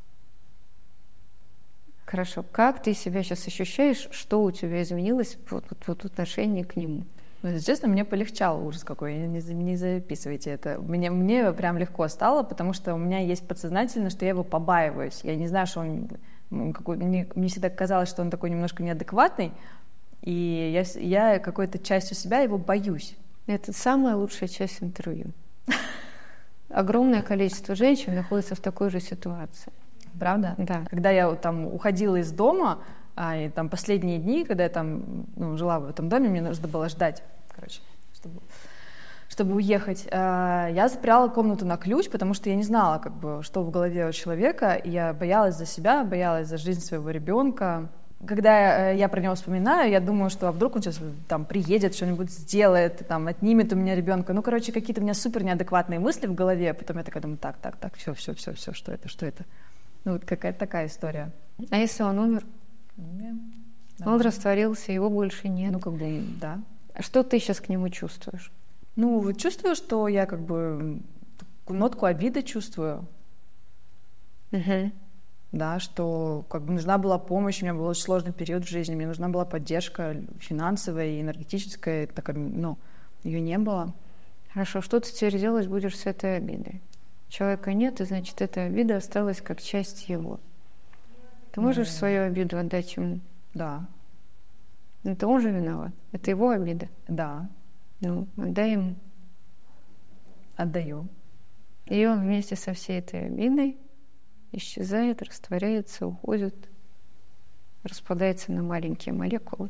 Хорошо. Как ты себя сейчас ощущаешь, что у тебя изменилось вот, вот, вот в отношении к нему? Ну, если честно, мне полегчало, ужас какой, не, не записывайте это. Мне, мне прям легко стало, потому что у меня есть подсознательно, что я его побаиваюсь. Я не знаю, что он... Какой, мне, мне всегда казалось, что он такой немножко неадекватный, и я, я какой-то частью себя его боюсь. Это самая лучшая часть интервью. Огромное количество женщин находится в такой же ситуации. Правда? Да. Когда я там уходила из дома, а, и там последние дни, когда я там ну, жила в этом доме, мне нужно было ждать, короче, чтобы, чтобы уехать. А, я запирала комнату на ключ, потому что я не знала, как бы, что в голове у человека, и я боялась за себя, боялась за жизнь своего ребенка. Когда я про него вспоминаю, я думаю, что а вдруг он сейчас там приедет, что-нибудь сделает, там, отнимет у меня ребенка. Ну, короче, какие-то у меня супер неадекватные мысли в голове. Потом я такая думаю, так, так, так, все, все, все, все, что это, что это? Ну, вот какая-то такая история. А если он умер? Yeah. Он растворился, его больше нет. Ну, как бы, да. Что ты сейчас к нему чувствуешь? Ну, вот чувствую, что я как бы нотку обиды чувствую. Uh-huh. Да, что как бы нужна была помощь, у меня был очень сложный период в жизни, мне нужна была поддержка финансовая и энергетическая, так, ну, ее не было. Хорошо, что ты теперь делать будешь с этой обидой? Человека нет, и значит, эта обида осталась как часть его. Ты можешь mm. свою обиду отдать ему? Да. Это он же виноват. Это его обида. Да. Ну, отдай ему. Отдаю. И он вместе со всей этой обидой исчезает, растворяется, уходит, распадается на маленькие молекулы.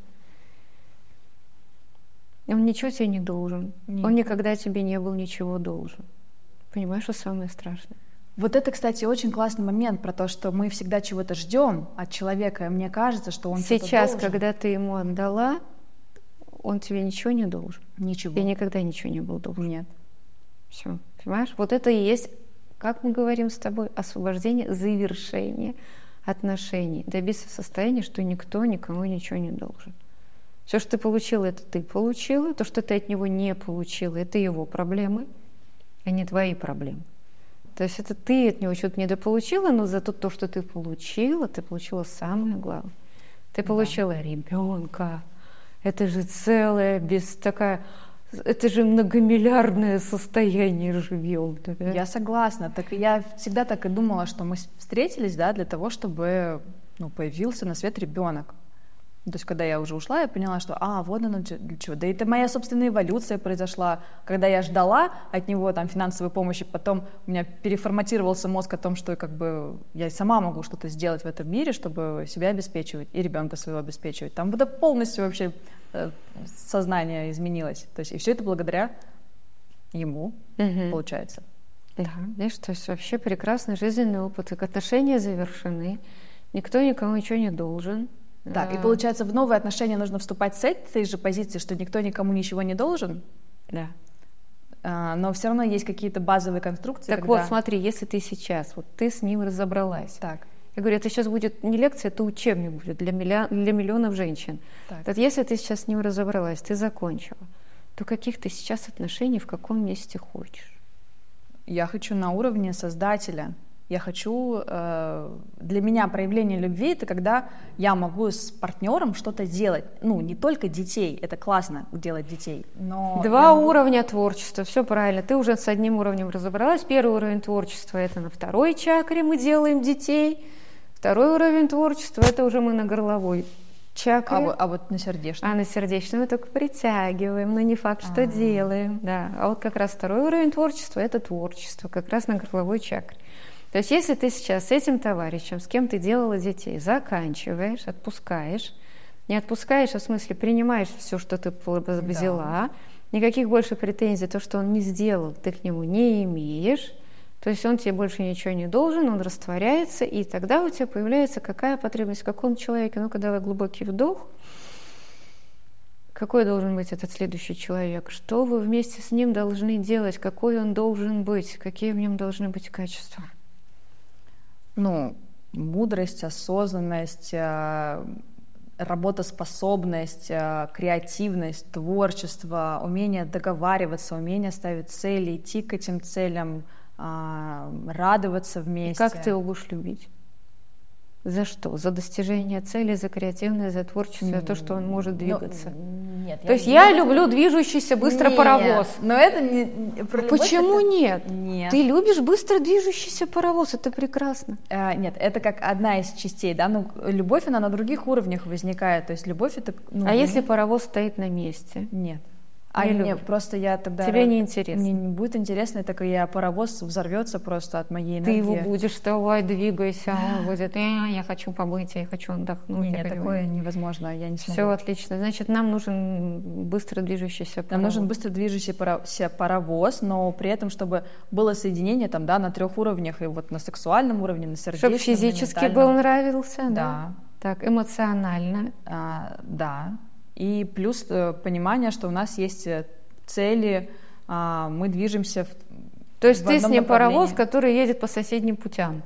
Он ничего тебе не должен. Нет. Он никогда тебе не был ничего должен. Понимаешь, что самое страшное? Вот это, кстати, очень классный момент про то, что мы всегда чего-то ждем от человека, и мне кажется, что он сейчас, что-то должен. Когда ты ему отдала, он тебе ничего не должен. Ничего. Я никогда ничего не был должен. Нет. Все, понимаешь? Вот это и есть, как мы говорим с тобой, освобождение, завершение отношений. Добиться состояния, что никто никому ничего не должен. Все, что ты получила, это ты получила. То, что ты от него не получила, это его проблемы, а не твои проблемы. То есть это ты от него что-то недополучила, но зато то, что ты получила, ты получила самое главное. Ты получила да. ребенка. Это же целая, без такая это же многомиллиардное состояние живем. Да? Я согласна. Так я всегда так и думала, что мы встретились, да, для того, чтобы, ну, появился на свет ребенок. То есть, когда я уже ушла, я поняла, что, а, вот оно для чего. Да это моя собственная эволюция произошла. Когда я ждала от него там финансовой помощи, потом у меня переформатировался мозг о том, что как бы я сама могу что-то сделать в этом мире, чтобы себя обеспечивать и ребенка своего обеспечивать. Там это полностью вообще э, сознание изменилось. То есть, и все это благодаря ему, угу. получается. Да, видишь, то есть вообще прекрасный жизненный опыт. И отношения завершены, никто никому ничего не должен. Так, и получается, в новые отношения нужно вступать с этой же позиции, что никто никому ничего не должен? Да. А, но все равно есть какие-то базовые конструкции. Так когда... вот, смотри, если ты сейчас, вот ты с ним разобралась. Так. Я говорю, это сейчас будет не лекция, это учебник будет для, миллион, для миллионов женщин. Так. Так если ты сейчас с ним разобралась, ты закончила, то каких ты сейчас отношений в каком месте хочешь? Я хочу на уровне создателя. Я хочу, э, для меня проявление любви — это когда я могу с партнером что-то делать. Ну, не только детей, это классно делать детей, но... Два могу... уровня творчества, все правильно. Ты уже с одним уровнем разобралась. Первый уровень творчества — это на второй чакре мы делаем детей. Второй уровень творчества — это уже мы на горловой чакре. А, вот, а вот на сердечном? А на сердечном мы только притягиваем, но не факт, что А-а-а. делаем. Да. А вот как раз второй уровень творчества — это творчество, как раз на горловой чакре. То есть если ты сейчас с этим товарищем, с кем ты делала детей, заканчиваешь, отпускаешь, не отпускаешь, а в смысле принимаешь все, что ты взяла, да. никаких больше претензий, то, что он не сделал, ты к нему не имеешь, то есть он тебе больше ничего не должен, он растворяется, и тогда у тебя появляется какая потребность в каком человеке. Ну-ка, давай глубокий вдох. Какой должен быть этот следующий человек? Что вы вместе с ним должны делать? Какой он должен быть? Какие в нем должны быть качества? Ну, мудрость, осознанность, работоспособность, креативность, творчество, умение договариваться, умение ставить цели, идти к этим целям, радоваться вместе. И как ты его будешь любить? За что? За достижение цели, за креативность, за творчество, за то, что он может двигаться? Ну, нет. То есть я люблю движущийся быстро нет, паровоз. Но это не... Про Почему это... нет? Нет. Ты любишь быстро движущийся паровоз, это прекрасно. А, нет, это как одна из частей, да, ну, любовь, она на других уровнях возникает, то есть любовь это... Ну, а ну, если паровоз стоит на месте? Нет. А не нет, просто я тогда... Тебе не интересно? Мне не будет интересно, так и я паровоз взорвется просто от моей энергии. Ты его будешь, вставай, двигайся, а он будет, э, я хочу побыть, я хочу отдохнуть. Нет, такое невозможно, я не смогу. Все отлично, значит, нам нужен быстро движущийся паровоз. Нам нужен быстро движущийся паровоз, но при этом, чтобы было соединение там, да, на трех уровнях, и вот на сексуальном уровне, на сердечном, чтобы физически был нравился, да? Да. Так, эмоционально? А, да. И плюс понимание, что у нас есть цели, мы движемся в То есть в ты с ним паровоз, который едет по соседним путям?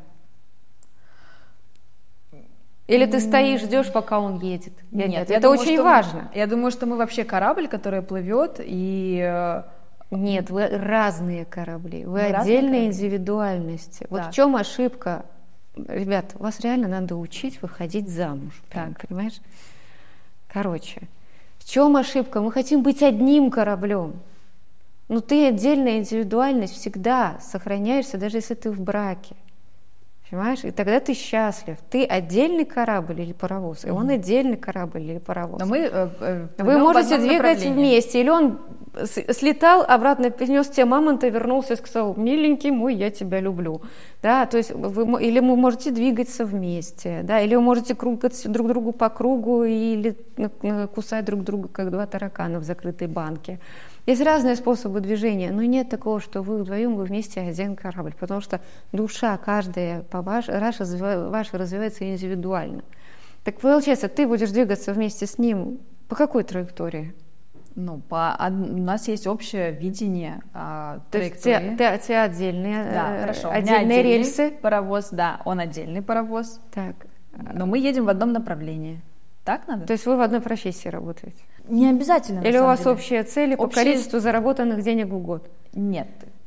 Или ты стоишь, ждешь, пока он едет? Нет, нет, это думаю, очень важно. Мы, я думаю, что мы вообще корабль, который плывет, и... Нет, вы разные корабли, вы мы отдельные индивидуальности. Вот так. В чем ошибка? Ребят, вас реально надо учить выходить замуж. Так, понимаешь? Короче, в чем ошибка? Мы хотим быть одним кораблем. Но ты отдельная индивидуальность всегда сохраняешься, даже если ты в браке. Понимаешь? И тогда ты счастлив. Ты отдельный корабль или паровоз, и он отдельный корабль или паровоз. Но мы, э, э, Вы можете двигать вместе. Или он слетал, обратно принес тебе мамонта, вернулся и сказал: миленький мой, я тебя люблю. Да, то есть вы, или вы можете двигаться вместе, да, или вы можете крутить друг другу по кругу или кусать друг друга, как два таракана в закрытой банке. Есть разные способы движения, но нет такого, что вы вдвоем вы вместе один корабль, потому что душа каждая по ваша, ваша развивается индивидуально. Так получается, ты будешь двигаться вместе с ним по какой траектории? Ну, по, у нас есть общее видение а, То траектории. есть те, те, те отдельные, да, хорошо. отдельные рельсы? Паровоз, да, он отдельный паровоз. Так. Но мы едем в одном направлении. Так надо? То есть вы в одной профессии работаете? Не обязательно. Или на у вас деле. общие цели общие... по количеству заработанных денег в год? Нет.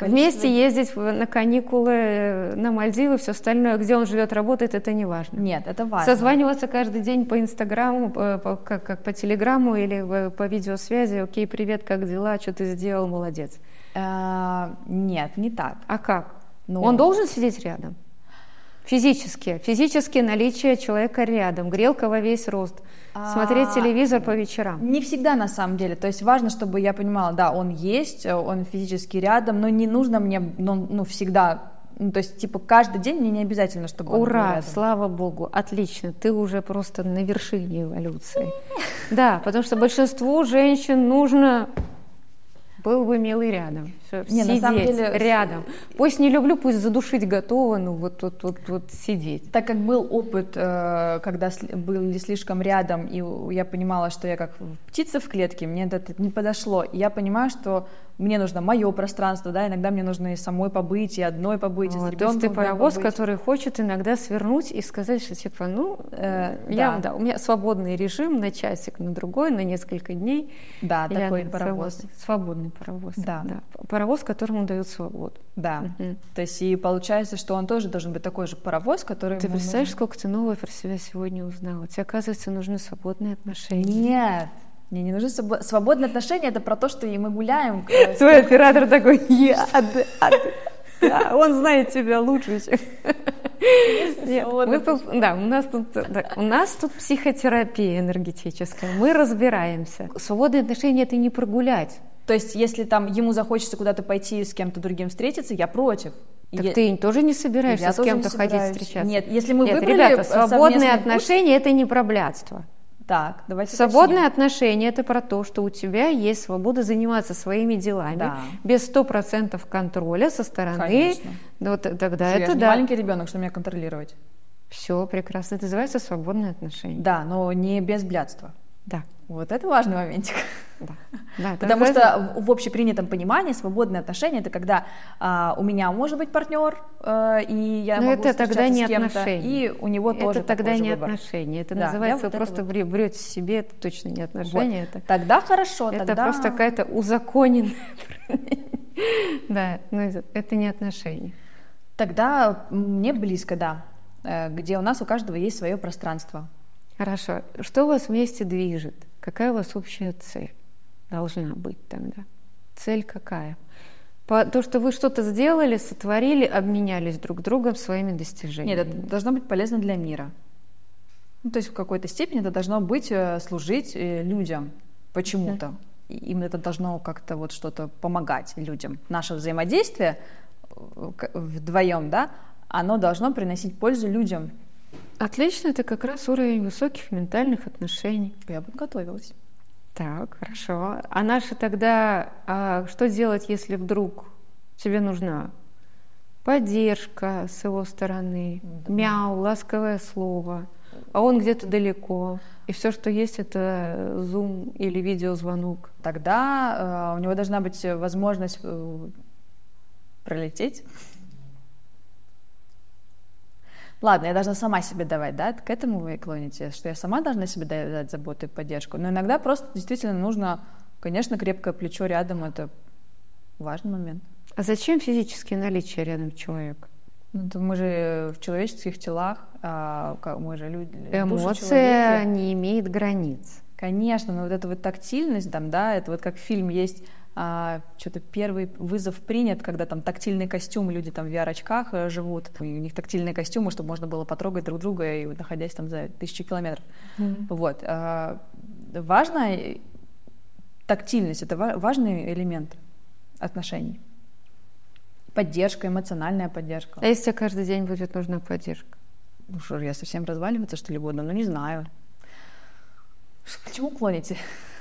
Вместе ездить на каникулы, на Мальдивы, все остальное, где он живет, работает, это не важно. Нет, это важно. Созваниваться каждый день по Инстаграму, по, по, как, как по Телеграмму или по видеосвязи. Окей, привет, как дела, что ты сделал, молодец. А, нет, не так. А как? Ну... Он должен сидеть рядом? Физически. Физически наличие человека рядом, грелка во весь рост. Смотреть а, телевизор по вечерам. Не всегда на самом деле. То есть важно, чтобы я понимала, да, он есть, он физически рядом, но не нужно мне, ну, ну всегда, ну, то есть типа каждый день мне не обязательно, чтобы он был рядом. Ура, слава богу, отлично, ты уже просто на вершине эволюции. Да, потому что большинству женщин нужно... Был бы милый рядом, не, сидеть на самом деле... рядом. Пусть не люблю, пусть задушить готова, ну вот, вот, вот, вот сидеть. Так как был опыт, когда были слишком рядом, и я понимала, что я как птица в клетке, мне это не подошло. И я понимаю, что мне нужно мое пространство, да, иногда мне нужно и самой побыть, и одной побыть, вот, и с ребенком. То есть ты паровоз, побыть. Который хочет иногда свернуть и сказать, что типа, ну, э, я, да. Да, у меня свободный режим на часик, на другой, на несколько дней. Да, я такой паровоз. Свободный паровоз. Да. Да. Паровоз, которому дают свободу. Да. Угу. То есть и получается, что он тоже должен быть такой же паровоз, который... Ты представляешь, нужен... сколько ты нового про себя сегодня узнала? Тебе, оказывается, нужны свободные отношения. Нет. Мне не нужны своб... свободные отношения, это про то, что и мы гуляем. Твой оператор такой, я, да, он знает тебя лучше, чем... Да, у нас тут, у нас тут психотерапия энергетическая, мы разбираемся. Свободные отношения — это не прогулять. То есть, если там ему захочется куда-то пойти с кем-то другим встретиться, я против. Так я... ты тоже не собираешься я с кем-то ходить встречаться? Нет, если мы Нет, выбрали ребята, свободные отношения путь... — это не про блядство. Так, давайте Свободные уточним. Отношения — это про то, что у тебя есть свобода заниматься своими делами, да. без сто процентов контроля со стороны. Конечно. Вот тогда что, это я же да. не маленький ребенок, что меня контролировать. Все прекрасно. Это называется свободные отношения. Да, но не без блядства. Да. Вот это важный моментик. Да. Да, потому что в, в общепринятом понимании свободные отношения — это когда а, у меня может быть партнер, а, и я но могу это тогда не с кем-то, отношения. и у него это тоже Это тогда не выбор. Отношения. Это да, называется вот просто вот... врете себе, это точно не отношения. Вот. Это... Тогда хорошо. Это тогда... просто какая-то узаконенная... Да, но это не отношения. Тогда мне близко, да, где у нас у каждого есть свое пространство. Хорошо. Что вас вместе движет? Какая у вас общая цель должна быть тогда? Цель какая? По, то, что вы что-то сделали, сотворили, обменялись друг другом своими достижениями. Нет, это должно быть полезно для мира. Ну, то есть в какой-то степени это должно быть служить людям почему-то. Mm-hmm. Им это должно как-то вот что-то помогать людям. Наше взаимодействие вдвоем, да, оно должно приносить пользу людям. Отлично, это как раз уровень высоких ментальных отношений. Я подготовилась. Так, хорошо. А наши тогда, а что делать, если вдруг тебе нужна поддержка с его стороны, да. мяу, ласковое слово, а он где-то далеко, и все, что есть, это Zoom или видеозвонок? Тогда э, у него должна быть возможность э, пролететь. Ладно, я должна сама себе давать, да? К этому вы клоните, что я сама должна себе давать заботу и поддержку. Но иногда просто действительно нужно, конечно, крепкое плечо рядом, это важный момент. А зачем физическое наличие рядом человека? Ну, мы же в человеческих телах, а, мы же люди. Эмоция не имеет границ. Конечно, но вот эта вот тактильность, там, да, это вот как фильм есть. А, что-то первый вызов принят, когда там тактильный костюм, люди там в ви ар-очках живут, и у них тактильные костюмы, чтобы можно было потрогать друг друга, и находясь там за тысячи километров. Mm-hmm. Вот. А, важно, тактильность — это важный элемент отношений. Поддержка, эмоциональная поддержка. А если тебе каждый день будет нужна поддержка? Ну что, я совсем разваливаться, что ли, буду? Ну, не знаю. К чему клоните?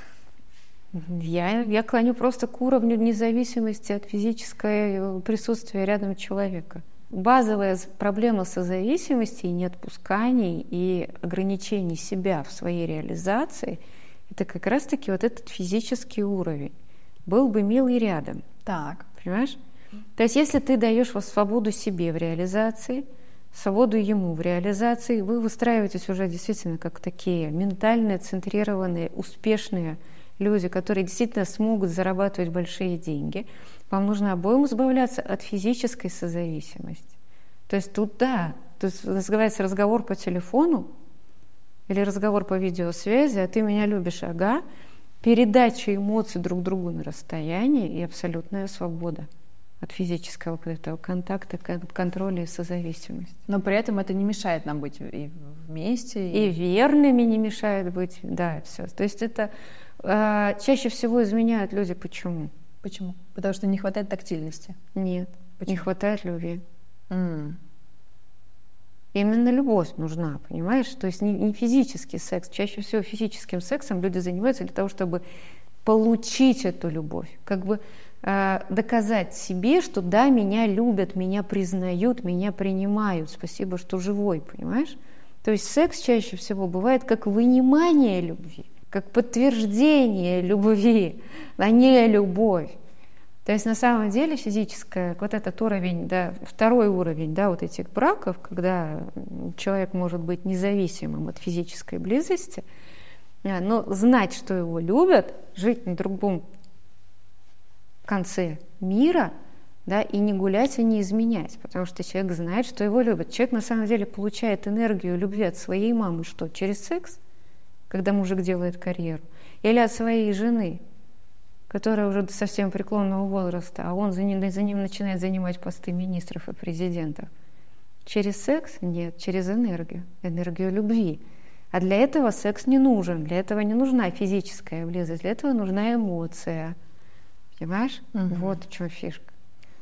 Я, я клоню просто к уровню независимости от физического присутствия рядом человека. Базовая проблема созависимости и неотпусканий и ограничений себя в своей реализации — это как раз-таки вот этот физический уровень. Был бы милый рядом. Так. Понимаешь? То есть если ты даешь свободу себе в реализации, свободу ему в реализации, вы выстраиваетесь уже действительно как такие ментальные, центрированные, успешные люди, которые действительно смогут зарабатывать большие деньги, вам нужно обоим избавляться от физической созависимости. То есть тут, да, тут называется разговор по телефону или разговор по видеосвязи, а ты меня любишь, ага, передача эмоций друг другу на расстоянии и абсолютная свобода от физического вот этого контакта, контроля и созависимости. Но при этом это не мешает нам быть и вместе. И, и верными не мешает быть, да, все. То есть это э, чаще всего изменяют люди. Почему? Почему? Потому что не хватает тактильности. Нет, Почему? Не хватает любви. Mm. Именно любовь нужна, понимаешь? То есть не, не физический секс. Чаще всего физическим сексом люди занимаются для того, чтобы получить эту любовь. Как бы э, доказать себе, что да, меня любят, меня признают, меня принимают. Спасибо, что живой, понимаешь? То есть секс чаще всего бывает как вынимание любви, как подтверждение любви, а не любовь. То есть на самом деле физическое, вот этот уровень, да, второй уровень, да, вот этих браков, когда человек может быть независимым от физической близости, но знать, что его любят, жить на другом конце мира, да, и не гулять, и не изменять, потому что человек знает, что его любят. Человек на самом деле получает энергию любви от своей мамы, что, через секс, когда мужик делает карьеру, или от своей жены, которая уже до совсем преклонного возраста, а он за ним, за ним начинает занимать посты министров и президентов. Через секс? Нет, через энергию, энергию любви. А для этого секс не нужен, для этого не нужна физическая близость, для этого нужна эмоция. Понимаешь? Угу. Вот в чем фишка.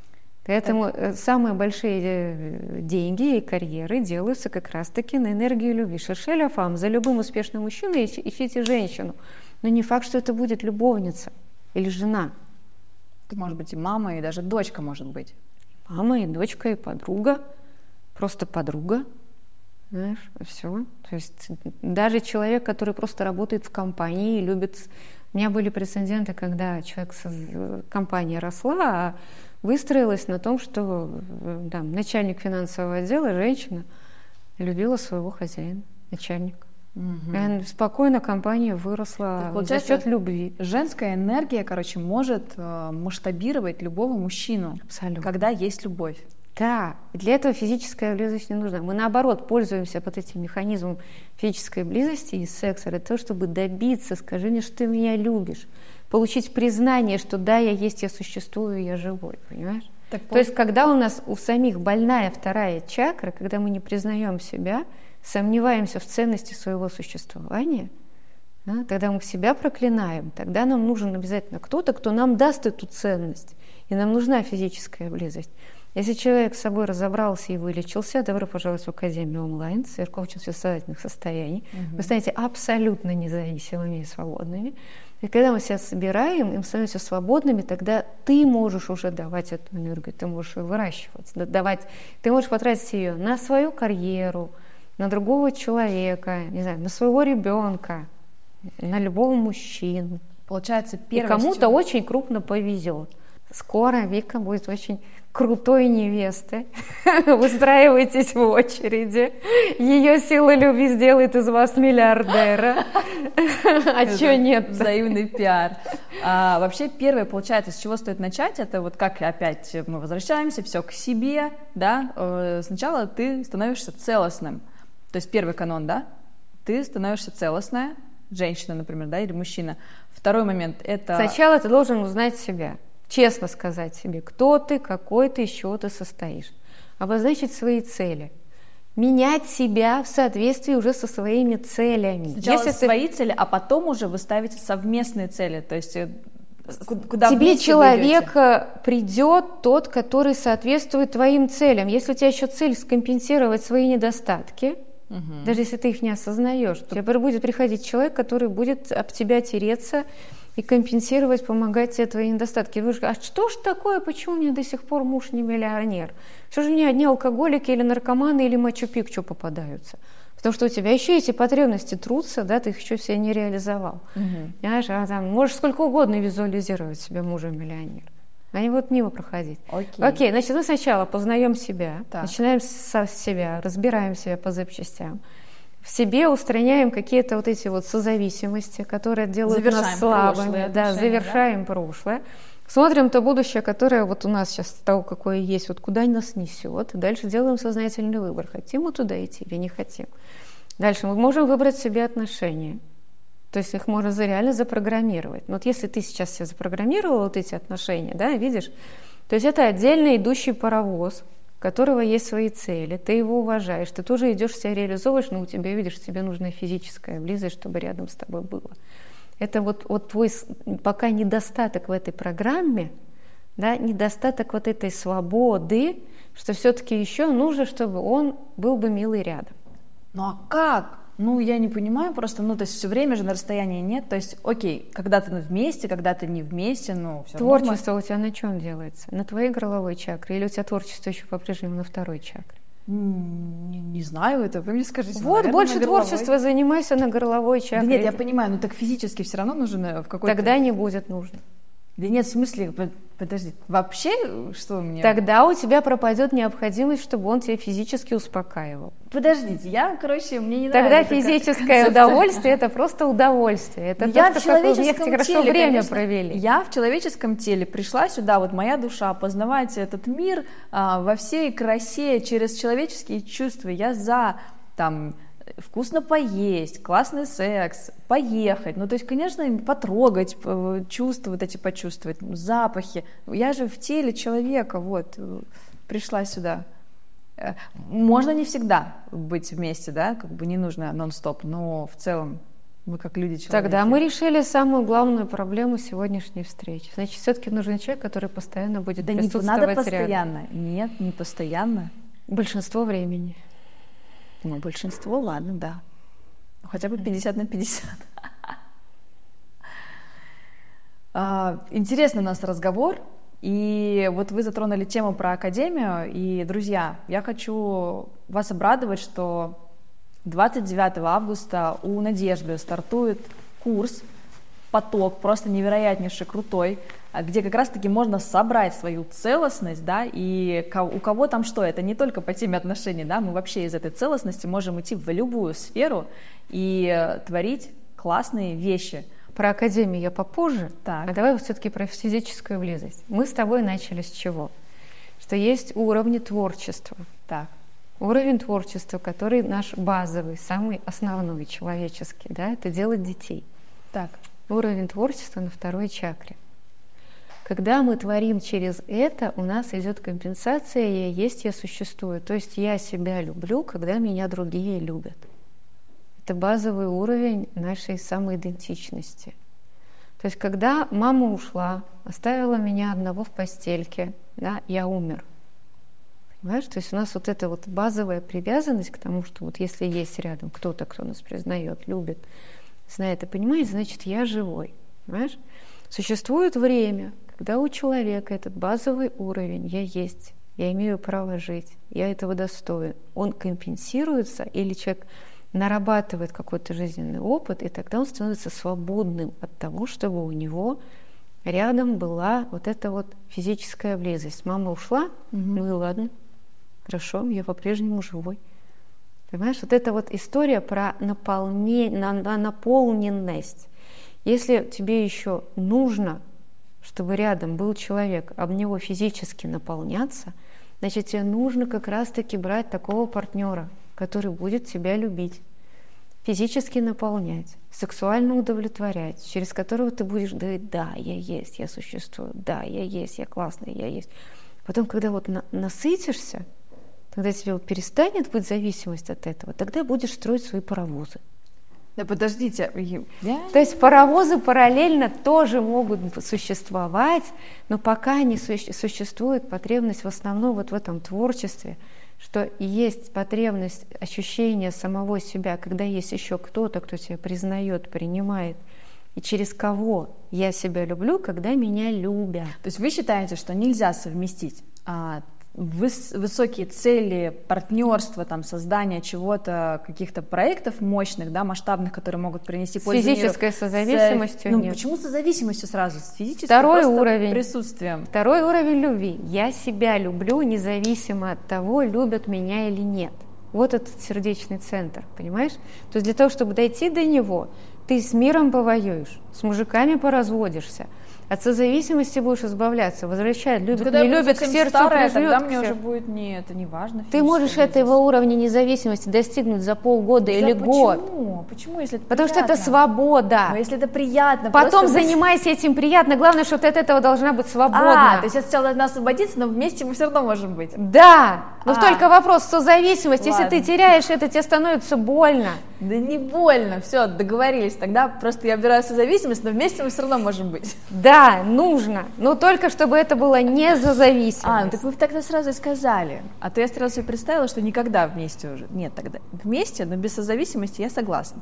Поэтому так. Самые большие деньги и карьеры делаются как раз-таки на энергию любви. Шершеля фам, за любым успешным мужчиной ищите женщину. Но не факт, что это будет любовница или жена. Это может быть и мама, и даже дочка может быть. Мама, и дочка, и подруга. Просто подруга. Знаешь, все. То есть даже человек, который просто работает в компании и любит... У меня были прецеденты, когда человек, компания росла, а выстроилась на том, что да, начальник финансового отдела, женщина, любила своего хозяина, начальника. Угу. И спокойно компания выросла за счет любви. Женская энергия, короче, может э, масштабировать любого мужчину, абсолютно, когда есть любовь. Да, для этого физическая близость не нужна. Мы, наоборот, пользуемся вот этим механизмом физической близости и секса для того, чтобы добиться, скажи мне, что ты меня любишь, получить признание, что да, я есть, я существую, я живой, понимаешь? Так, То есть, когда у нас у самих больная вторая чакра, когда мы не признаем себя, сомневаемся в ценности своего существования, да, тогда мы себя проклинаем, тогда нам нужен обязательно кто-то, кто нам даст эту ценность, и нам нужна физическая близость. Если человек с собой разобрался и вылечился, добро пожаловать в Академию онлайн, сверхкоучинг сознательных состояний. Угу. Вы станете абсолютно независимыми и свободными. И когда мы себя собираем, и мы становимся свободными, тогда ты можешь уже давать эту энергию, ты можешь ее выращивать, давать, ты можешь потратить ее на свою карьеру, на другого человека, не знаю, на своего ребенка, на любого мужчину. Получается, первое... И кому-то сейчас... очень крупно повезет. Скоро Вика будет очень крутой невестой. Устраивайтесь в очереди. Ее сила любви сделает из вас миллиардера. А чего нет? Взаимный пиар. А, вообще, первое, получается, с чего стоит начать, это вот как опять мы возвращаемся, все к себе, да. Сначала ты становишься целостным. То есть первый канон, да, ты становишься целостная, женщина, например, да, или мужчина. Второй момент – это… Сначала ты должен узнать себя, честно сказать себе, кто ты, какой ты, из чего ты состоишь. Обозначить свои цели. Менять себя в соответствии уже со своими целями. Сначала Если свои ты... цели, а потом уже вы ставите совместные цели, то есть… Куда тебе человек придет тот, который соответствует твоим целям. Если у тебя еще цель скомпенсировать свои недостатки, угу. даже если ты их не осознаешь, то тебе будет приходить человек, который будет об тебя тереться и компенсировать, помогать тебе твои недостатки. Вы же, а что ж такое, почему у меня до сих пор муж не миллионер? Что же мне одни алкоголики или наркоманы или Мачу-Пикчу попадаются? Потому что у тебя еще эти потребности трутся, да, ты их еще все не реализовал. Угу. Понимаешь, а там можешь сколько угодно визуализировать себе мужа-миллионера. Они будут мимо проходить. Окей, Окей, значит, мы сначала познаем себя, так. начинаем со себя, разбираем себя по запчастям. в себе устраняем какие-то вот эти вот созависимости, которые делают завершаем нас слабыми, да, завершаем да? прошлое. Смотрим то будущее, которое вот у нас сейчас того, какое есть, вот куда нас несет, и дальше делаем сознательный выбор, хотим мы туда идти или не хотим. Дальше мы можем выбрать себе отношения, то есть их можно реально запрограммировать. Но вот если ты сейчас себе запрограммировал вот эти отношения, да, видишь, то есть это отдельно идущий паровоз, у которого есть свои цели, ты его уважаешь, ты тоже идешь себя реализовываешь, но у тебя, видишь, тебе нужна физическая близость, чтобы рядом с тобой было. Это вот, вот твой пока недостаток в этой программе, да, недостаток вот этой свободы, что все-таки еще нужно, чтобы он был бы милый рядом. Ну а как? Ну, я не понимаю просто, ну, то есть все время же на расстоянии нет, то есть, окей, когда-то вместе, когда-то не вместе, но все равно... Творчество у тебя на чем делается? На твоей горловой чакре или у тебя творчество еще по-прежнему на второй чакре? Не, не знаю, это вы мне скажите. Вот, наверное, больше творчества занимайся на горловой чакре. Да нет, я понимаю, но так физически все равно нужно в какой-то... Тогда не будет нужно. Да нет, в смысле, подожди, вообще что мне... Тогда у тебя пропадет необходимость, чтобы он тебя физически успокаивал. Подождите, я, короче, мне не Тогда нравится. Тогда физическое удовольствие – это просто удовольствие. Это я то, в что как вы вместе теле, хорошо время конечно, провели. Я в человеческом теле пришла сюда, вот моя душа, познавать этот мир а, во всей красе через человеческие чувства. Я за, там... вкусно поесть, классный секс, поехать, ну то есть, конечно, потрогать, чувства вот эти почувствовать, запахи. Я же в теле человека, вот, пришла сюда. Можно не всегда быть вместе, да, как бы не нужно нон-стоп, но в целом мы как люди человеки. Тогда мы решили самую главную проблему сегодняшней встречи. Значит, все-таки нужен человек, который постоянно будет да присутствовать рядом. Да не надо постоянно, рядом. Нет, не постоянно. Большинство времени. Ну, большинство, ладно, да. Хотя бы пятьдесят на пятьдесят. Интересный у нас разговор. И вот вы затронули тему про академию. И, друзья, я хочу вас обрадовать, что двадцать девятого августа у Надежды стартует курс «Поток», просто невероятнейший, крутой, где как раз-таки можно собрать свою целостность, да, и у кого там что, это не только по теме отношений, да, мы вообще из этой целостности можем идти в любую сферу и творить классные вещи. Про академию я попозже, так. А давай все-таки про физическую близость. Мы с тобой начали с чего? Что есть уровни творчества. Так. Уровень творчества, который наш базовый, самый основной, человеческий, да, это делать детей. Так. Уровень творчества на второй чакре. Когда мы творим через это, у нас идет компенсация «я есть, я существую». То есть я себя люблю, когда меня другие любят. Это базовый уровень нашей самоидентичности. То есть когда мама ушла, оставила меня одного в постельке, да, я умер. Понимаешь? То есть у нас вот эта вот базовая привязанность к тому, что вот если есть рядом кто-то, кто нас признает, любит, знает и понимает, значит, я живой. Понимаешь? Существует время, когда у человека этот базовый уровень «я есть», «я имею право жить», «я этого достоин», он компенсируется, или человек нарабатывает какой-то жизненный опыт, и тогда он становится свободным от того, чтобы у него рядом была вот эта вот физическая близость. Мама ушла, угу. Ну и ладно, хорошо, я по-прежнему живой. Понимаешь, вот эта вот история про наполнение, на, на наполненность. Если тебе еще нужно, чтобы рядом был человек, об него физически наполняться, значит, тебе нужно как раз-таки брать такого партнера, который будет тебя любить, физически наполнять, сексуально удовлетворять, через которого ты будешь говорить: да, я есть, я существую, да, я есть, я классный, я есть. Потом, когда вот на- насытишься, тогда тебе вот перестанет быть зависимость от этого, тогда будешь строить свои паровозы. Да подождите. Я... То есть паровозы параллельно тоже могут существовать, но пока не суще- существует потребность в основном вот в этом творчестве, что есть потребность ощущения самого себя, когда есть еще кто-то, кто тебя признает, принимает, и через кого я себя люблю, когда меня любят. То есть вы считаете, что нельзя совместить а, выс- высокие цели, партнерство, там, создание чего-то, каких-то проектов мощных, да, масштабных, которые могут принести пользу миру. С физической созависимостью с, ну, нет. Почему созависимостью сразу? С физической Второй уровень. Присутствием. Второй уровень любви. Я себя люблю, независимо от того, любят меня или нет. Вот этот сердечный центр, понимаешь? То есть для того, чтобы дойти до него, ты с миром повоюешь, с мужиками поразводишься, от созависимости будешь избавляться, возвращать, любит, когда не любит, к сердцу старая, прижмет. Тогда мне уже будет не, это не важно. Ты можешь этого уровня независимости достигнуть за полгода или почему? год. Почему? Почему, если это Потому приятно? что это свобода. Но если это приятно. Потом просто... занимайся этим приятно. Главное, что ты от этого должна быть свободна. А, то есть я сначала должна освободиться, но вместе мы все равно можем быть. Да, но А. только вопрос созависимости. Ладно. Если ты теряешь это, тебе становится больно. Да не больно, все, договорились. Тогда просто я убираю созависимость, но вместе мы все равно можем быть. Да, нужно, но только чтобы это было не за зависимость. А, ну так вы тогда сразу и сказали. А то я сразу себе представила, что никогда вместе уже. Нет, тогда вместе, но без созависимости я согласна.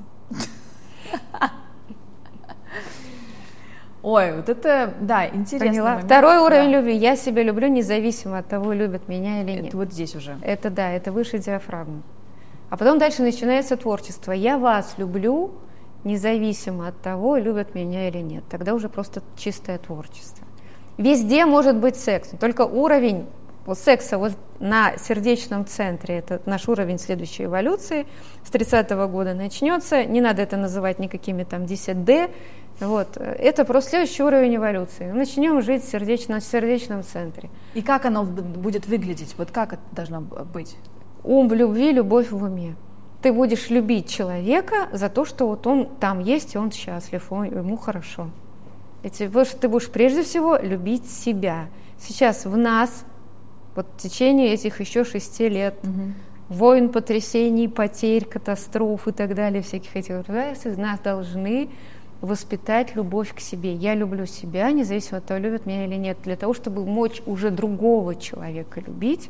Ой, вот это, да, интересно. Поняла? Второй уровень любви. Я себя люблю независимо от того, любят меня или нет. Это вот здесь уже. Это да, это выше диафрагмы. А потом дальше начинается творчество. Я вас люблю независимо от того, любят меня или нет. Тогда уже просто чистое творчество. Везде может быть секс, только уровень вот секса вот на сердечном центре, это наш уровень следующей эволюции, с тридцатого года начнется, не надо это называть никакими там десять дэ, вот, это просто следующий уровень эволюции. Начнем жить в сердечном, в сердечном центре. И как оно будет выглядеть? Вот как это должно быть? Ум в любви, любовь в уме. Ты будешь любить человека за то, что вот он там есть, и он счастлив, он, ему хорошо. И ты будешь, ты будешь прежде всего любить себя. Сейчас в нас, вот в течение этих еще шести лет, угу. войн, потрясений, потерь, катастроф и так далее, всяких этих процессов, из нас должны воспитать любовь к себе. Я люблю себя, независимо от того, любят меня или нет, для того, чтобы мочь уже другого человека любить,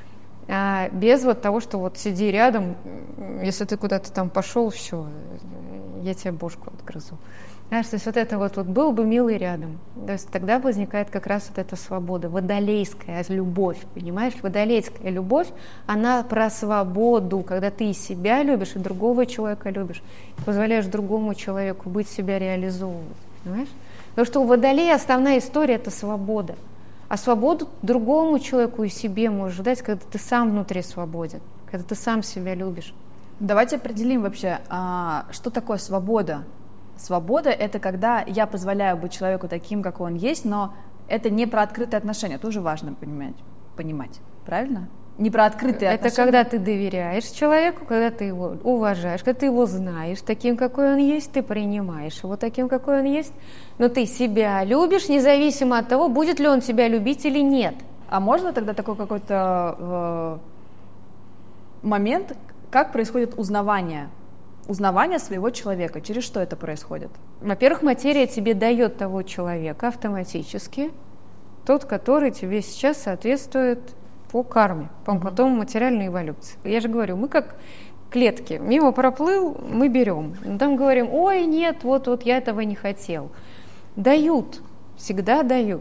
а без вот того, что вот сиди рядом, если ты куда-то там пошел, все, я тебе бошку отгрызу. Знаешь, то есть вот это вот, вот был бы милый рядом. То есть тогда возникает как раз вот эта свобода, водолейская любовь, понимаешь? Водолейская любовь, она про свободу, когда ты и себя любишь, и другого человека любишь, и позволяешь другому человеку быть, себя реализовывать, понимаешь? Потому что у водолея основная история – это свобода. А свободу другому человеку и себе можешь дать, когда ты сам внутри свободен, когда ты сам себя любишь. Давайте определим вообще, а, что такое свобода. Свобода – это когда я позволяю быть человеку таким, какой он есть, но это не про открытые отношения, тоже важно понимать, понимать, правильно? Не про открытые это отношения. Это когда ты доверяешь человеку, когда ты его уважаешь, когда ты его знаешь таким, какой он есть, ты принимаешь его таким, какой он есть, но ты себя любишь, независимо от того, будет ли он тебя любить или нет. А можно тогда такой какой-то э, момент, как происходит узнавание? Узнавание своего человека. Через что это происходит? Во-первых, материя тебе дает того человека автоматически, тот, который тебе сейчас соответствует по карме, по mm-hmm. потом материальной эволюции. Я же говорю, мы как клетки, мимо проплыл, мы берем. Там говорим, ой, нет, вот, вот я этого не хотел. Дают, всегда дают.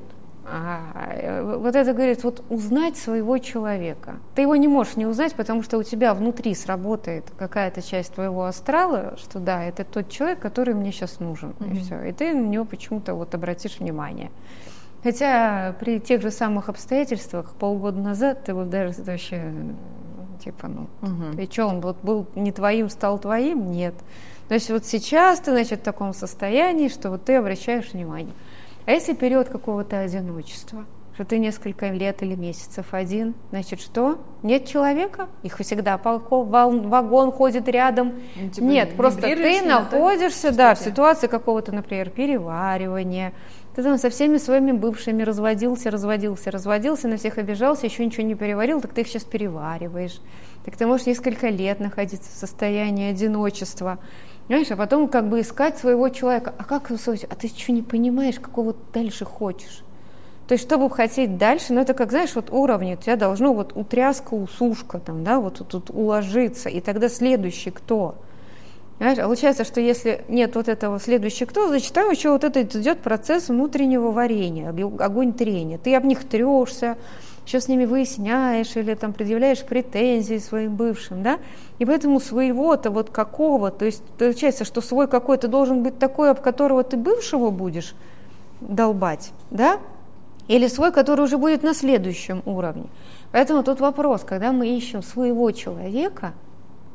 А вот это говорит, вот узнать своего человека. Ты его не можешь не узнать, потому что у тебя внутри сработает какая-то часть твоего астрала, что да, это тот человек, который мне сейчас нужен, mm-hmm. и все. И ты на него почему-то вот обратишь внимание. Хотя при тех же самых обстоятельствах полгода назад ты вот даже вообще типа, ну, угу. и что, он вот был не твоим, стал твоим? Нет. То есть вот сейчас ты, значит, в таком состоянии, что вот ты обращаешь внимание. А если период какого-то одиночества, что ты несколько лет или месяцев один, значит, что? Нет человека? Их всегда вагон ходит рядом. Ну, типа, нет, просто ты находишься, да, в ситуации какого-то, например, переваривания. Ты там со всеми своими бывшими разводился, разводился, разводился, на всех обижался, еще ничего не переварил, так ты их сейчас перевариваешь. Так ты можешь несколько лет находиться в состоянии одиночества. Знаешь, а потом как бы искать своего человека. А как его свой? А ты что не понимаешь, какого ты дальше хочешь? То есть, чтобы хотеть дальше, ну это как, знаешь, вот уровни, у тебя должно вот утряска, усушка там, да, вот тут, тут уложиться, и тогда следующий кто? Знаешь, а получается, что если нет вот этого следующий кто, значит, там еще вот этот идет процесс внутреннего варения, огонь трения. Ты об них трешься, еще с ними выясняешь или там предъявляешь претензии своим бывшим, да, и поэтому своего-то вот какого, то есть получается, что свой какой-то должен быть такой, об которого ты бывшего будешь долбать, да, или свой, который уже будет на следующем уровне. Поэтому тут вопрос, когда мы ищем своего человека,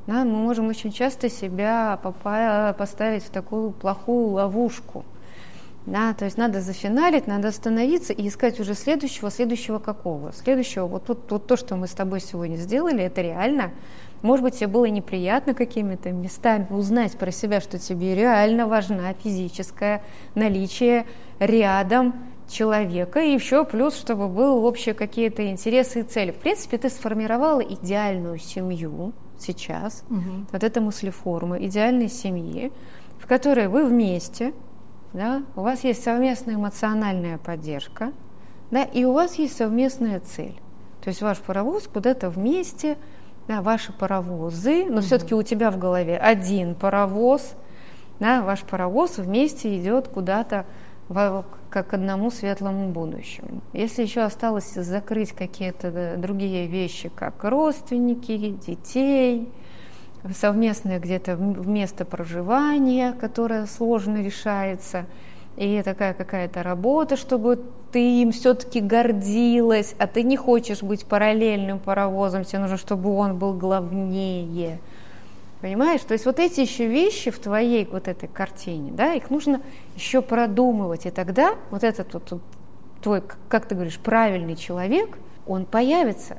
Да, мы можем очень часто себя попа- поставить в такую плохую ловушку. Да, то есть надо зафиналить, надо остановиться и искать уже следующего, следующего какого? Следующего, вот, вот, вот то, что мы с тобой сегодня сделали, это реально. Может быть, тебе было неприятно какими-то местами узнать про себя, что тебе реально важна физическое наличие рядом человека, и еще плюс, чтобы были общие какие-то интересы и цели. В принципе, ты сформировала идеальную семью сейчас, угу. Вот эта мыслеформа идеальной семьи, в которой вы вместе, да, у вас есть совместная эмоциональная поддержка, да, и у вас есть совместная цель. То есть ваш паровоз куда-то вместе, да, ваши паровозы, но угу. все-таки у тебя в голове один паровоз, да, ваш паровоз вместе идет куда-то в, как к одному светлому будущему. Если еще осталось закрыть какие-то другие вещи, как родственники, детей, совместное где-то место проживания, которое сложно решается, и такая какая-то работа, чтобы ты им все-таки гордилась, а ты не хочешь быть параллельным паровозом, тебе нужно, чтобы он был главнее. Понимаешь? То есть вот эти еще вещи в твоей вот этой картине, да, их нужно еще продумывать, и тогда вот этот вот, вот твой, как ты говоришь, правильный человек, он появится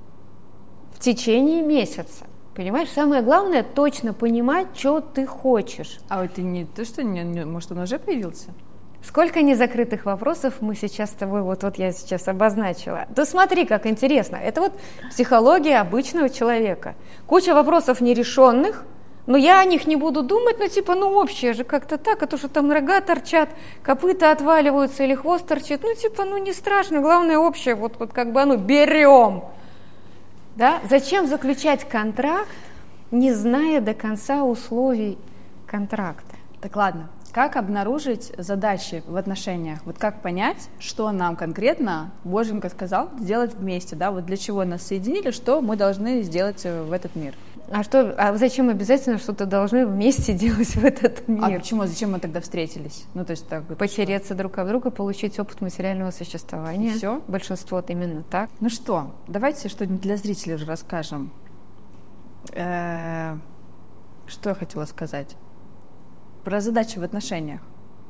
в течение месяца. Понимаешь, самое главное точно понимать, что ты хочешь. А это не то, что не, не, может, он уже появился? Сколько незакрытых вопросов мы сейчас с тобой, вот, вот я сейчас обозначила. Да смотри, как интересно. Это вот психология обычного человека. Куча вопросов нерешенных, но я о них не буду думать, ну типа, ну общее же как-то так, а то, что там рога торчат, копыта отваливаются или хвост торчит, ну типа, ну не страшно, главное общее, вот, вот как бы оно берем. Да? Зачем заключать контракт, не зная до конца условий контракта? Так ладно, как обнаружить задачи в отношениях? Вот как понять, что нам конкретно, Боженька сказал, сделать вместе? Да? Вот для чего нас соединили, что мы должны сделать в этот мир? А, что, а зачем обязательно что-то должны вместе делать в этот мир? А почему? Зачем мы тогда встретились? Ну, то есть, так, Потереться что? друг об друга, получить опыт материального существования. Все? Большинство именно так. Ну что, давайте что-нибудь для зрителей уже расскажем. Что я хотела сказать? Про задачи в отношениях.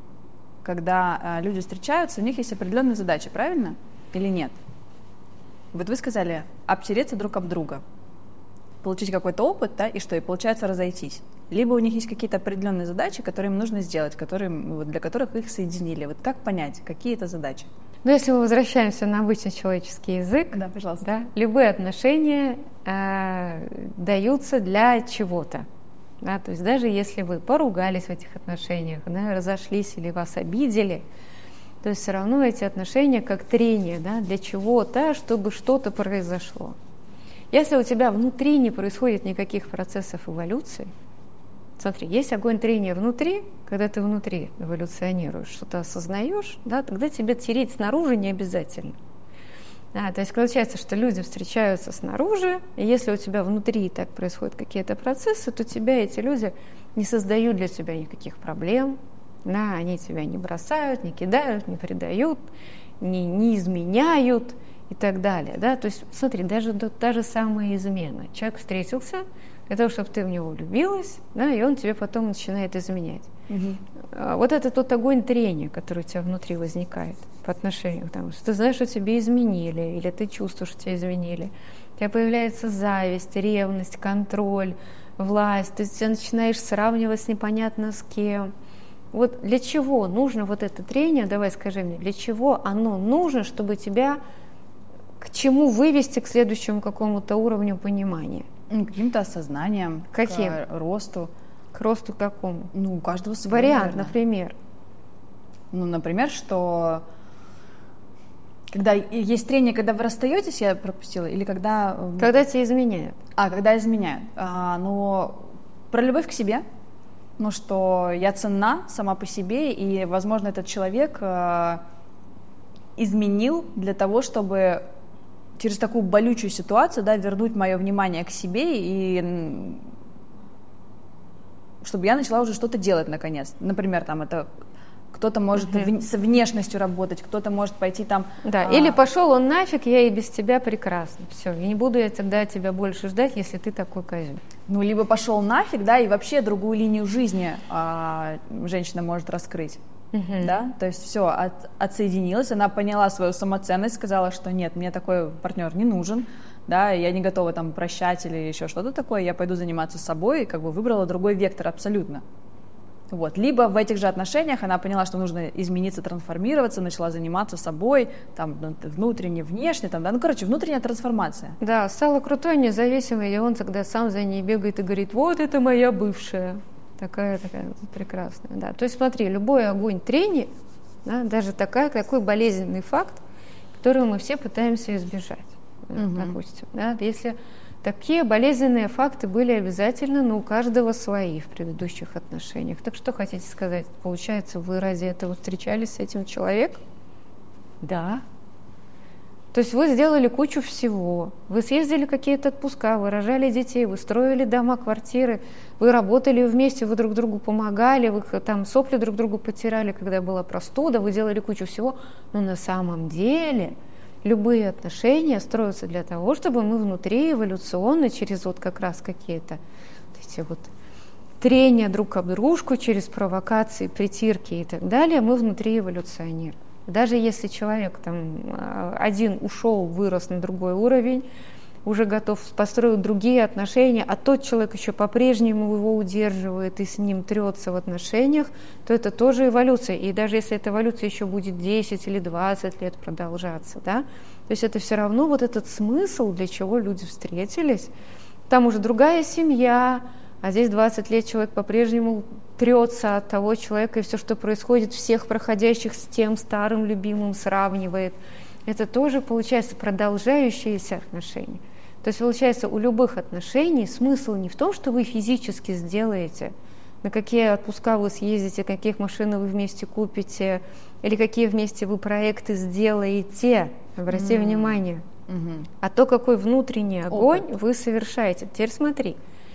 Когда люди встречаются, у них есть определенные задачи, правильно? Или нет? Вот вы сказали, обтереться друг об друга. Получить какой-то опыт, да, и что, и получается разойтись. Либо у них есть какие-то определенные задачи, которые им нужно сделать, которые, для которых их соединили. Вот как понять, какие это задачи? Ну, если мы возвращаемся на обычный человеческий язык, да, пожалуйста. Да, любые отношения э, даются для чего-то. Да, то есть даже если вы поругались в этих отношениях, да, разошлись или вас обидели, то есть все равно эти отношения как трение, да, для чего-то, чтобы что-то произошло. Если у тебя внутри не происходит никаких процессов эволюции, смотри, есть огонь трения внутри, когда ты внутри эволюционируешь, что-то осознаешь, да, тогда тебе тереть снаружи не обязательно. Да, то есть получается, что люди встречаются снаружи, и если у тебя внутри так происходят какие-то процессы, то тебя эти люди не создают для тебя никаких проблем, да, они тебя не бросают, не кидают, не предают, не, не изменяют и так далее. Да? То есть смотри, даже та же самая измена. Человек встретился для того, чтобы ты в него влюбилась, да, и он тебе потом начинает изменять. Угу. Вот это тот огонь трения, который у тебя внутри возникает по отношению к тому, что ты знаешь, что тебе изменили, или ты чувствуешь, что тебя изменили. У тебя появляется зависть, ревность, контроль, власть, ты тебя начинаешь сравнивать с непонятно с кем. Вот для чего нужно вот это трение, давай скажи мне, для чего оно нужно, чтобы тебя к чему вывести, к следующему какому-то уровню понимания? Каким-то осознанием, Каким? К росту. К росту какому? Ну, у каждого свой, вариант, наверное. Например. Ну, например, что когда есть трение, когда вы расстаетесь, я пропустила, или когда... Когда тебя изменяют. А, когда изменяют. А, ну, про любовь к себе. Ну, что я ценна сама по себе, и, возможно, этот человек э, изменил для того, чтобы через такую болючую ситуацию, да, вернуть мое внимание к себе и чтобы я начала уже что-то делать наконец. Например, там это Кто-то может Мгм. вн- с внешностью работать, кто-то может пойти там... Да, а, или пошел он нафиг, я и без тебя прекрасно. Все, и не буду я тогда тебя больше ждать, если ты такой козел. Ну, либо пошел нафиг, да, и вообще другую линию жизни а, женщина может раскрыть. Мгм. Да, то есть все, от, отсоединилась, она поняла свою самоценность, сказала, что нет, мне такой партнер не нужен, да, я не готова там прощать или еще что-то такое, я пойду заниматься собой, и как бы выбрала другой вектор абсолютно. Вот. Либо в этих же отношениях она поняла, что нужно измениться, трансформироваться, начала заниматься собой, там, ну, внутренне, внешне, там, да, ну, короче, внутренняя трансформация. Да, стала крутой, независимой, и он тогда сам за ней бегает и говорит: вот это моя бывшая. Такая, такая прекрасная, да. То есть смотри, любой огонь трения, да, даже такая, такой болезненный факт, которого мы все пытаемся избежать, Мгм. допустим. Да. Если такие болезненные факты были обязательно, но у каждого свои в предыдущих отношениях. Так что хотите сказать? Получается, вы ради этого встречались с этим человеком? Да. То есть вы сделали кучу всего, вы съездили какие-то отпуска, вы рожали детей, вы строили дома, квартиры, вы работали вместе, вы друг другу помогали, вы там сопли друг другу потирали, когда была простуда, вы делали кучу всего, но на самом деле любые отношения строятся для того, чтобы мы внутри эволюционно через вот как раз какие-то вот эти вот трения друг об дружку, через провокации, притирки и так далее, мы внутри эволюционируем. Даже если человек там один ушел, вырос на другой уровень, уже готов построить другие отношения, а тот человек еще по-прежнему его удерживает и с ним трется в отношениях, то это тоже эволюция. И даже если эта эволюция еще будет десять или двадцать лет продолжаться, да, то есть это все равно вот этот смысл, для чего люди встретились. Там уже другая семья, а здесь двадцать лет человек по-прежнему трется от того человека, и все, что происходит, всех проходящих с тем старым любимым сравнивает. Это тоже, получается, продолжающиеся отношения. То есть, получается, у любых отношений смысл не в том, что вы физически сделаете, на какие отпуска вы съездите, каких машин вы вместе купите, или какие вместе вы проекты сделаете, обрати mm. внимание, Mm-hmm. а то, какой внутренний огонь Опыт. вы совершаете. Теперь смотри.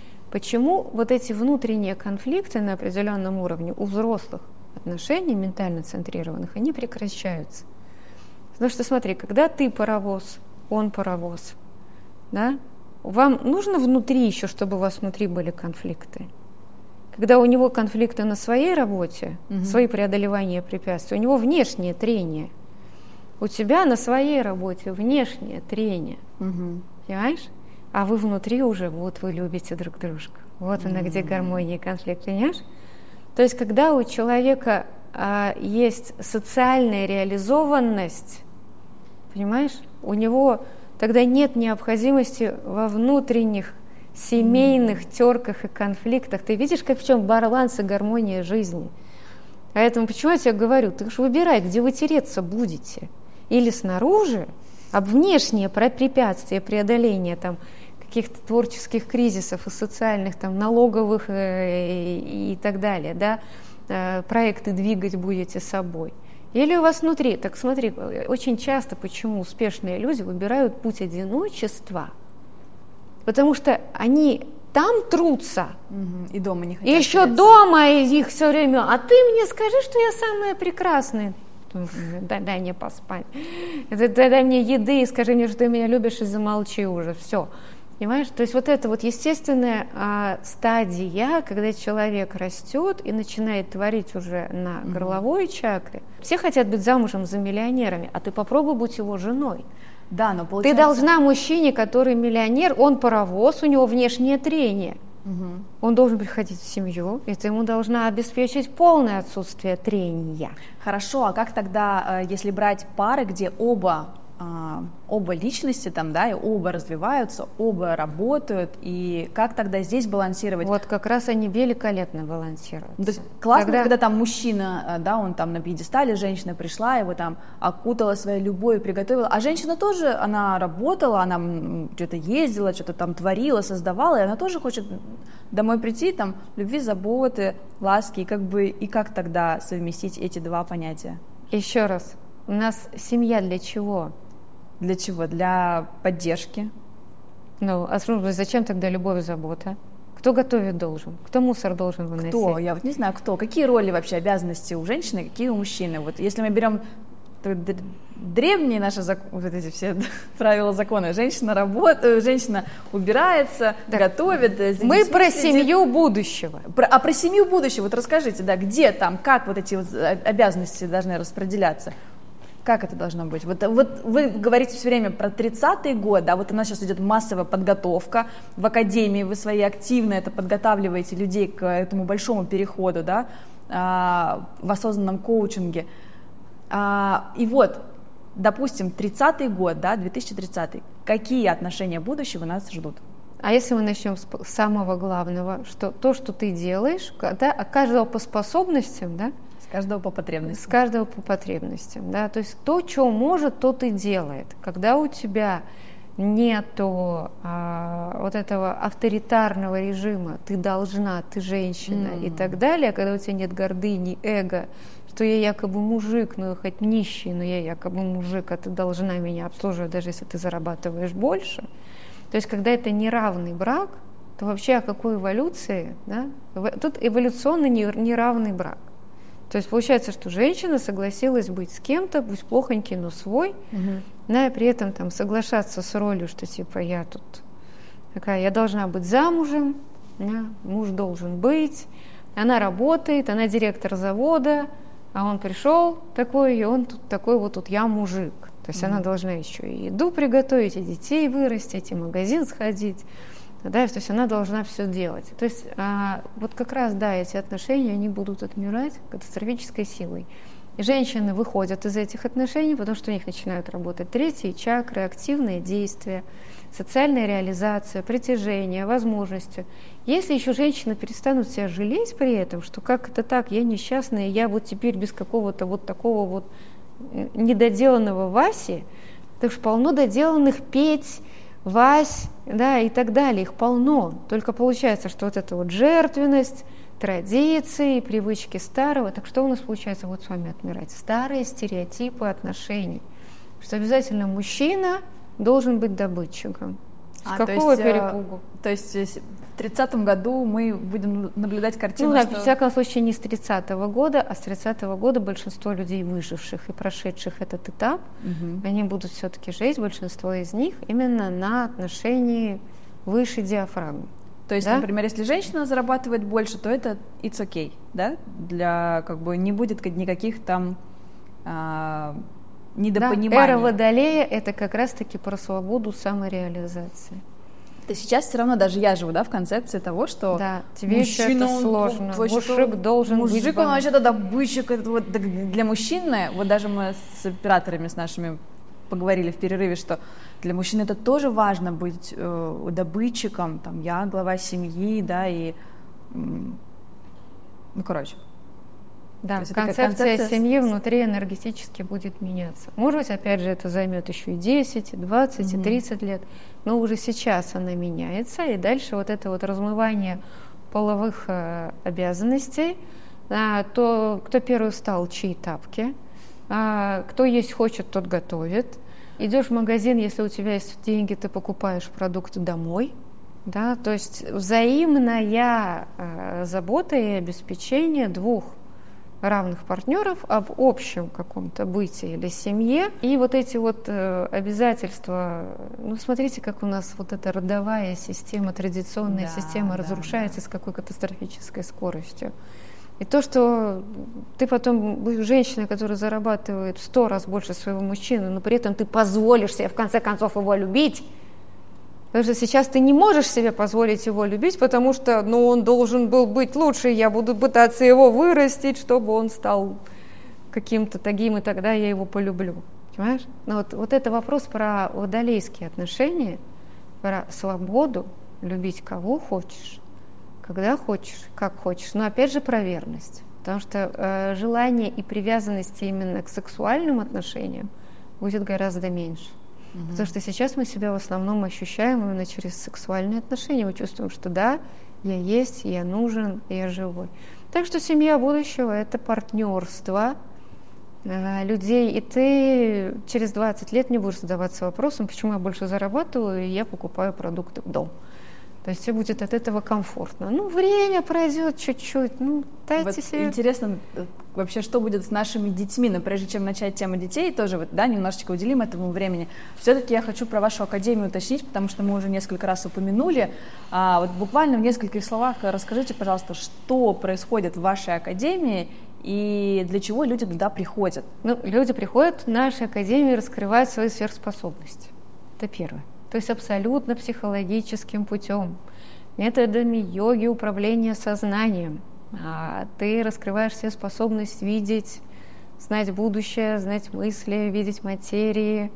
Почему вот эти внутренние конфликты на определенном уровне у взрослых отношений, ментально центрированных, они прекращаются? Потому что смотри, когда ты паровоз, он паровоз, да, вам нужно внутри еще, чтобы у вас внутри были конфликты? Когда у него конфликты на своей работе, угу. свои преодолевания препятствий, у него внешнее трение. У тебя на своей работе внешнее трение. Угу. Понимаешь? А вы внутри уже, вот вы любите друг дружку. Вот mm-hmm. она, где гармония и конфликт, понимаешь? То есть, когда у человека а, есть социальная реализованность, понимаешь, у него тогда нет необходимости во внутренних семейных mm-hmm. терках и конфликтах. Ты видишь, как в чем баланс и гармония жизни? Поэтому почему я тебе говорю, ты уж выбирай, где вы тереться будете. Или снаружи, об внешние препятствия, преодоления там, каких-то творческих кризисов и социальных, там, налоговых э, и, и так далее, да, э, проекты двигать будете собой. Или у вас внутри, так смотри, очень часто почему успешные люди выбирают путь одиночества, потому что они там трутся, угу. и дома не хотят. И еще теряться. Дома их все время, а ты мне скажи, что я самая прекрасная. Дай, дай мне поспать. Дай, дай мне еды и скажи мне, что ты меня любишь, и замолчи уже. Все. Понимаешь? То есть вот это вот естественная а, стадия, когда человек растет и начинает творить уже на mm-hmm. горловой чакре. Все хотят быть замужем за миллионерами, а ты попробуй будь его женой. Да, но получается... Ты должна мужчине, который миллионер, он паровоз, у него внешнее трение. Угу. Он должен приходить в семью, и ты ему должна обеспечить полное отсутствие трения. Хорошо, а как тогда, если брать пары, где оба, оба личности там, да, и оба развиваются, оба работают, и как тогда здесь балансировать? Вот как раз они великолепно балансируют. То есть классно, когда... когда там мужчина, да, он там на пьедестале, женщина пришла, его там окутала своей любовью, приготовила, а женщина тоже, она работала, она что-то ездила, что-то там творила, создавала, и она тоже хочет домой прийти, там, любви, заботы, ласки, и как бы, и как тогда совместить эти два понятия? Еще раз, у нас семья для чего? Для чего? Для поддержки. Ну, а зачем тогда любовь и забота? Кто готовить должен? Кто мусор должен выносить? Кто? Я вот не знаю, кто. Какие роли вообще, обязанности у женщины, какие у мужчины? Вот если мы берем древние наши зак... вот эти все правила закона. Женщина работает, женщина убирается, так, готовит. Мы про следит. Семью будущего. Про, а про семью будущего, вот расскажите, да, где там, как вот эти вот обязанности должны распределяться? Как это должно быть? Вот, вот вы говорите все время про тридцатый год, да, вот у нас сейчас идет массовая подготовка в академии, вы свои активно это подготавливаете людей к этому большому переходу, да, в осознанном коучинге. И вот, допустим, тридцатый год, да, две тысячи тридцатый, какие отношения будущего нас ждут? А если мы начнем с самого главного, что то, что ты делаешь, да, а каждого по способностям, да, с каждого по потребностям. С каждого по потребностям, да, то есть то, что может, то и делает. Когда у тебя нету а, вот этого авторитарного режима, ты должна, ты женщина mm. и так далее, когда у тебя нет гордыни, эго, что я якобы мужик, ну хоть нищий, но я якобы мужик, а ты должна меня обслуживать, даже если ты зарабатываешь больше. То есть когда это неравный брак, то вообще о какой эволюции, да? Тут эволюционно неравный брак. То есть получается, что женщина согласилась быть с кем-то, пусть плохонький, но свой, угу. да, и при этом там соглашаться с ролью, что типа я тут такая, я должна быть замужем, да, муж должен быть, она работает, она директор завода, а он пришел такой, и он тут такой вот тут я мужик. То есть mm-hmm. она должна еще и еду приготовить, и детей вырастить, и в магазин сходить. Да, то есть она должна все делать. То есть а, вот как раз, да, эти отношения, они будут отмирать катастрофической силой. И женщины выходят из этих отношений, потому что у них начинают работать третьи чакры, активные действия, социальная реализация, притяжение, возможности. Если еще женщины перестанут себя жалеть при этом, что как это так, я несчастная, я вот теперь без какого-то вот такого вот недоделанного Васи, потому что полно доделанных Петь, Вась, да, и так далее, их полно. Только получается, что вот эта вот жертвенность, традиции, привычки старого, так что у нас получается вот с вами отмирать? Старые стереотипы отношений, что обязательно мужчина должен быть добытчиком. С а, какого то есть, перепугу? То есть в тридцатом году мы будем наблюдать картину, ну, да, что... в всяком случае, не с тридцатого года, а с тридцатого года большинство людей, выживших и прошедших этот этап, угу. они будут все-таки жить, большинство из них, именно на отношении выше диафрагмы. То есть, да? например, если женщина зарабатывает больше, то это it's okay, да? Для, как бы, не будет никаких там а, недопониманий. Да, эра Водолея – это как раз-таки про свободу самореализации. То сейчас все равно даже я живу, да, в концепции того, что да, тебе мужчина, еще это сложно. Он, мужик должен мужик, быть... Мужик, он вообще тогда бычек. Это вот, для мужчины, вот даже мы с операторами с нашими поговорили в перерыве, что для мужчины это тоже важно быть э, добытчиком, там, я глава семьи, да, и, ну, короче. Да, концепция, концепция семьи внутри энергетически будет меняться. Может быть, опять же, это займет еще и десять, и двадцать, mm-hmm. и тридцать лет, но уже сейчас она меняется, и дальше вот это вот размывание половых э, обязанностей, а, то кто первый встал, чьи тапки, а, кто есть хочет, тот готовит. Идешь в магазин, если у тебя есть деньги, ты покупаешь продукты домой. Да? То есть взаимная э, забота и обеспечение двух равных партнеров об общем каком-то быте или семье. И вот эти вот э, обязательства, ну смотрите, как у нас вот эта родовая система, традиционная да, система да, разрушается да. с какой катастрофической скоростью. И то, что ты потом будешь женщина, которая зарабатывает в сто раз больше своего мужчины, но при этом ты позволишь себе в конце концов его любить, потому что сейчас ты не можешь себе позволить его любить, потому что ну, он должен был быть лучше, я буду пытаться его вырастить, чтобы он стал каким-то таким, и тогда я его полюблю. Понимаешь? Но вот, вот это вопрос про водолейские отношения, про свободу, любить кого хочешь, когда хочешь, как хочешь, но опять же про верность, потому что э, желание и привязанность именно к сексуальным отношениям будет гораздо меньше. Mm-hmm. Потому что сейчас мы себя в основном ощущаем именно через сексуальные отношения, мы чувствуем, что да, я есть, я нужен, я живой. Так что семья будущего – это партнерство э, людей, и ты через двадцать лет не будешь задаваться вопросом, почему я больше зарабатываю, и я покупаю продукты в дом. То есть тебе будет от этого комфортно. Ну, время пройдет чуть-чуть, ну, дайте вот себе... Интересно вообще, что будет с нашими детьми, но прежде чем начать тему детей, тоже вот, да, немножечко уделим этому времени. Все-таки я хочу про вашу академию уточнить, потому что мы уже несколько раз упомянули. А, вот буквально в нескольких словах расскажите, пожалуйста, что происходит в вашей академии и для чего люди туда приходят? Ну, люди приходят в нашу академию раскрывать свои сверхспособности. Это первое. То есть абсолютно психологическим путем, методами йоги управления сознанием. А ты раскрываешь все способность видеть, знать будущее, знать мысли, видеть материи,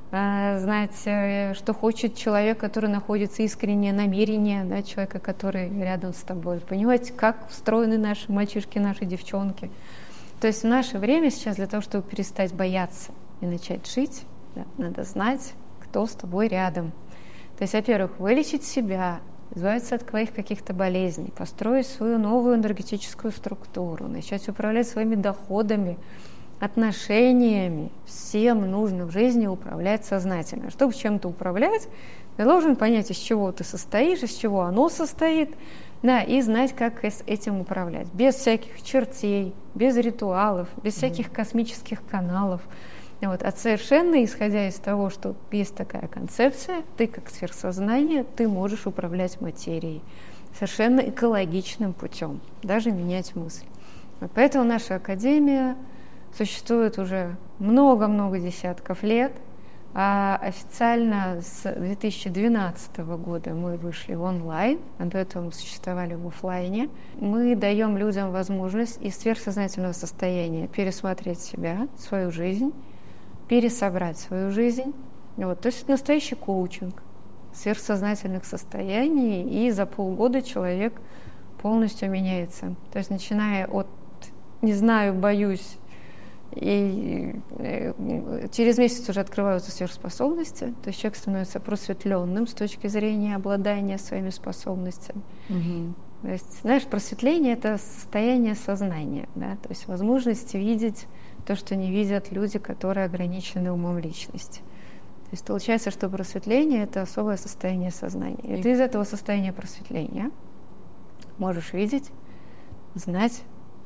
знать, что хочет человек, который находится, искреннее намерение, да, человека, который рядом с тобой. Понимаете, как встроены наши мальчишки, наши девчонки. То есть в наше время сейчас для того, чтобы перестать бояться и начать жить, да, надо знать, кто с тобой рядом. То есть, во-первых, вылечить себя, избавиться от твоих каких-то болезней, построить свою новую энергетическую структуру, начать управлять своими доходами, отношениями. Всем нужно в жизни управлять сознательно. Чтобы чем-то управлять, ты должен понять, из чего ты состоишь, из чего оно состоит, да, и знать, как с этим управлять. Без всяких чертей, без ритуалов, без mm-hmm. всяких космических каналов. Вот, а совершенно исходя из того, что есть такая концепция, ты как сверхсознание, ты можешь управлять материей совершенно экологичным путем, даже менять мысль. Вот поэтому наша академия существует уже много-много десятков лет, а официально с две тысячи двенадцатого года мы вышли в онлайн, а до этого мы существовали в офлайне. Мы даем людям возможность из сверхсознательного состояния пересмотреть себя, свою жизнь, пересобрать свою жизнь. Вот. То есть это настоящий коучинг сверхсознательных состояний, и за полгода человек полностью меняется. То есть начиная от «не знаю, боюсь», и через месяц уже открываются сверхспособности, то есть человек становится просветленным с точки зрения обладания своими способностями. Угу. То есть, знаешь, просветление — это состояние сознания, да? То есть возможность видеть то, что не видят люди, которые ограничены умом личности. То есть получается, что просветление — это особое состояние сознания. И ты из этого состояния просветления можешь видеть, знать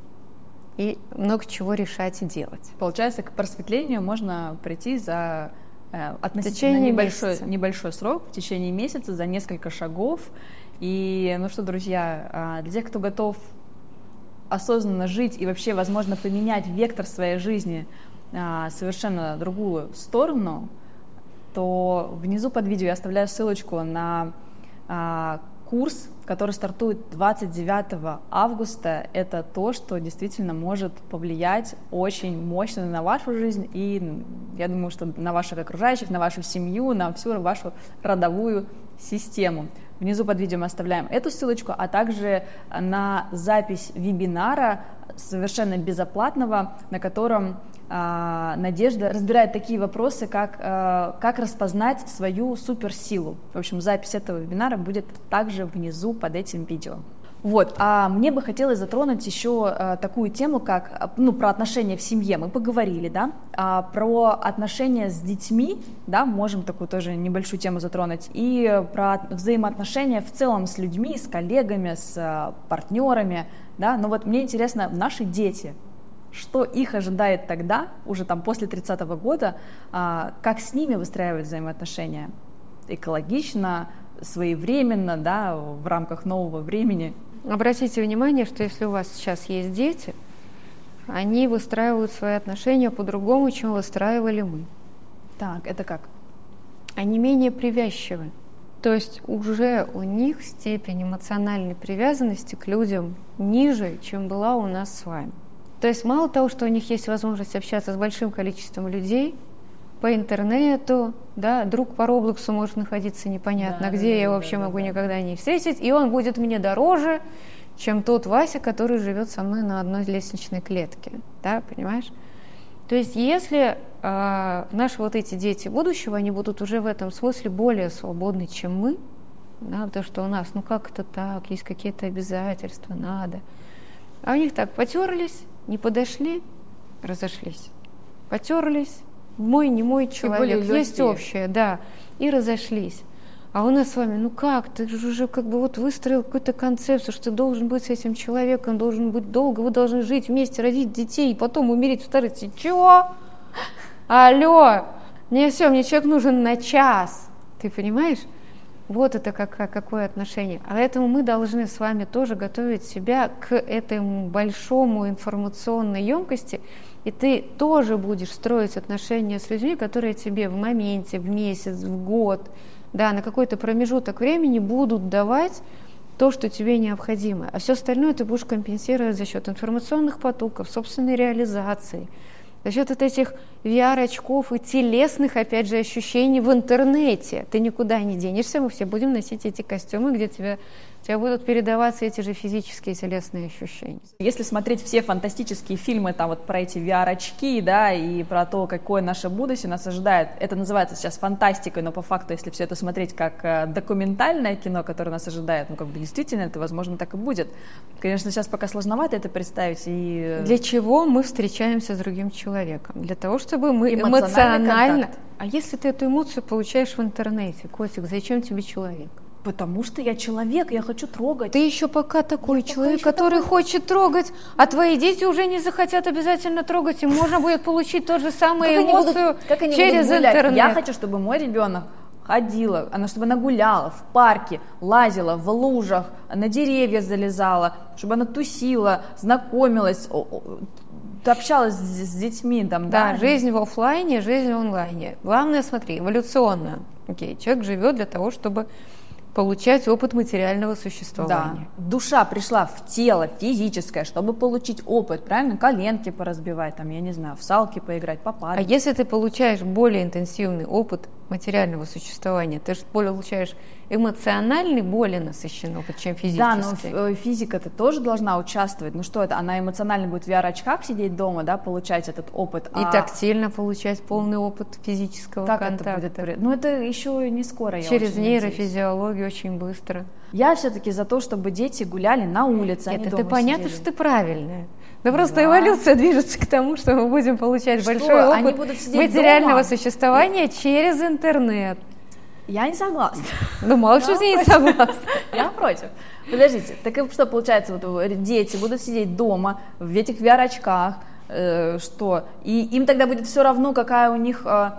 и много чего решать и делать. Получается, к просветлению можно прийти за э, относительно небольшой, небольшой срок, в течение месяца, за несколько шагов. И, ну что, друзья, для тех, кто готов осознанно жить и вообще, возможно, поменять вектор своей жизни а, совершенно другую сторону, то внизу под видео я оставляю ссылочку на а, курс, который стартует двадцать девятого августа. Это то, что действительно может повлиять очень мощно на вашу жизнь и, я думаю, что на ваших окружающих, на вашу семью, на всю вашу родовую систему. Внизу под видео мы оставляем эту ссылочку, а также на запись вебинара совершенно безоплатного, на котором э, Надежда разбирает такие вопросы, как, э, как распознать свою суперсилу. В общем, запись этого вебинара будет также внизу под этим видео. Вот, а мне бы хотелось затронуть еще а, такую тему, как, ну, про отношения в семье. Мы поговорили, да, а, про отношения с детьми, да, можем такую тоже небольшую тему затронуть, и про взаимоотношения в целом с людьми, с коллегами, с а, партнерами, да. Но вот мне интересно, наши дети, что их ожидает тогда, уже там после тридцатого года, а, как с ними выстраивать взаимоотношения экологично, своевременно, да, в рамках нового времени. Обратите внимание, что если у вас сейчас есть дети, они выстраивают свои отношения по-другому, чем выстраивали мы. Так, это как? Они менее привязчивы. То есть уже у них степень эмоциональной привязанности к людям ниже, чем была у нас с вами. То есть мало того, что у них есть возможность общаться с большим количеством людей, по интернету, да, друг по Роблоксу может находиться непонятно да, где, да, я да, вообще да, могу да, никогда не встретить, и он будет мне дороже, чем тот Вася, который живет со мной на одной лестничной клетке, да, понимаешь? То есть если э, наши вот эти дети будущего, они будут уже в этом смысле более свободны, чем мы, да, потому что у нас, ну как это так, есть какие-то обязательства, надо, а у них так, потерлись, не подошли, разошлись, потерлись, мой, не мой человек, есть общее, да, и разошлись. А у нас с вами, ну как, ты же уже как бы вот выстроил какую-то концепцию, что ты должен быть с этим человеком, должен быть долго, вы должны жить вместе, родить детей, и потом умереть в старости. Чего? Алло, мне все, мне человек нужен на час. Ты понимаешь? Вот это как, какое отношение. А поэтому мы должны с вами тоже готовить себя к этому большому информационной емкости, и ты тоже будешь строить отношения с людьми, которые тебе в моменте, в месяц, в год, да, на какой-то промежуток времени будут давать то, что тебе необходимо. А все остальное ты будешь компенсировать за счет информационных потоков, собственной реализации, за счет вот этих ви ар-очков и телесных, опять же, ощущений в интернете. Ты никуда не денешься, мы все будем носить эти костюмы, где тебе, тебе будут передаваться эти же физические телесные ощущения. Если смотреть все фантастические фильмы там, вот, про эти ви ар-очки, да, и про то, какое наше будущее нас ожидает, это называется сейчас фантастикой, но по факту, если все это смотреть как э, документальное кино, которое нас ожидает, ну, как бы действительно это, возможно, так и будет. Конечно, сейчас пока сложновато это представить. И... Для чего мы встречаемся с другим человеком? Для того, чтобы мы эмоционально... эмоционально... А если ты эту эмоцию получаешь в интернете, Котик, зачем тебе человек? Потому что я человек, я хочу трогать. Ты еще пока такой я человек, пока который такой... хочет трогать, а твои дети уже не захотят обязательно трогать, и можно будет получить ту же самую как эмоцию будут, как они через будут гулять? интернет. Я хочу, чтобы мой ребенок ходила, она, чтобы она гуляла в парке, лазила в лужах, на деревья залезала, чтобы она тусила, знакомилась, общалась с, с детьми. Там, да, да, жизнь в офлайне, жизнь в онлайне. Главное, смотри, эволюционно. Окей, человек живет для того, чтобы получать опыт материального существования. Да. Душа пришла в тело физическое, чтобы получить опыт, правильно? Коленки поразбивать, там, я не знаю, в салки поиграть, попадать. А если ты получаешь более интенсивный опыт материального существования, ты же получаешь эмоциональный, более насыщенный опыт, чем физический. Да, но физика-то тоже должна участвовать. Ну что это, она эмоционально будет в ви ар-очках сидеть дома, да, получать этот опыт. И а... тактильно получать полный опыт физического как контакта. Это будет? Ну это еще не скоро, через я нейрофизиологию очень быстро. Я все-таки за то, чтобы дети гуляли на улице, а не дома Это понятно, сидели. Что ты правильная. Да просто эволюция движется к тому, что мы будем получать что? большой опыт Они будут сидеть материального дома? существования через интернет. Я не согласна. Ну, мало что с ней не согласна. Я против. Подождите, так и что получается, вот дети будут сидеть дома в этих ви ар-очках, э, что? И им тогда будет все равно, какая у них... Э,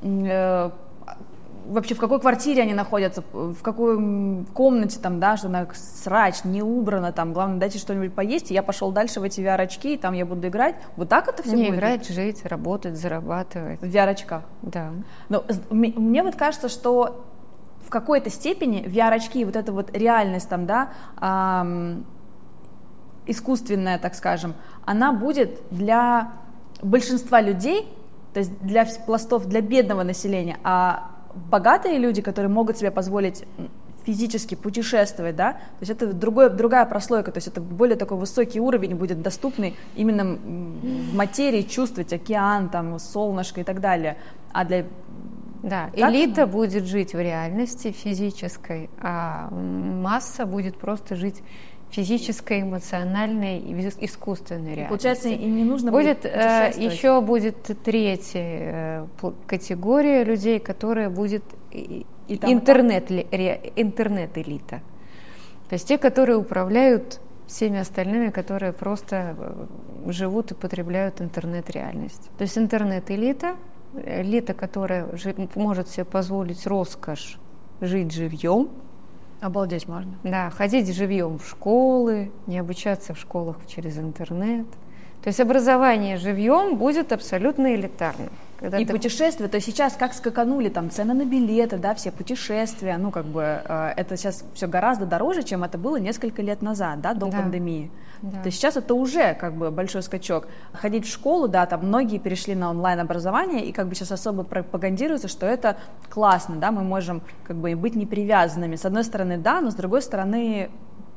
э, вообще в какой квартире они находятся, в какой комнате там, да, что она срач, не убрана там, главное дайте что-нибудь поесть, и я пошел дальше в эти ви ар-очки, и там я буду играть. Вот так это все не будет? Играть, жить, работать, зарабатывать. В ви ар-очках? Да. Но мне вот кажется, что в какой-то степени ви ар-очки, вот эта вот реальность там, да, эм, искусственная, так скажем, она будет для большинства людей, то есть для пластов, для бедного населения, а богатые люди, которые могут себе позволить физически путешествовать, да, то есть это другой, другая прослойка, то есть это более такой высокий уровень будет доступный именно в материи, чувствовать океан, там, солнышко и так далее. А для... Да, так элита это? будет жить в реальности физической, а масса будет просто жить физической, эмоциональной и искусственной реальности. Получается, им не нужно будет, будет э, еще будет третья э, категория людей, которая будет и интернет, ре, интернет-элита. То есть те, которые управляют всеми остальными, которые просто живут и потребляют интернет-реальность. То есть интернет-элита, элита, которая может себе позволить роскошь жить живьем. Обалдеть можно. Да, ходить живьем в школы, не обучаться в школах через интернет. То есть образование живьем будет абсолютно элитарным. Когда и ты... путешествия, то есть сейчас как скаканули там цены на билеты, да, все путешествия, ну как бы э, это сейчас все гораздо дороже, чем это было несколько лет назад, да, до да. пандемии. Да. То есть сейчас это уже как бы большой скачок. Ходить в школу, да, там многие перешли на онлайн-образование, и как бы сейчас особо пропагандируется, что это классно, да, мы можем как бы быть непривязанными. С одной стороны, да, но с другой стороны,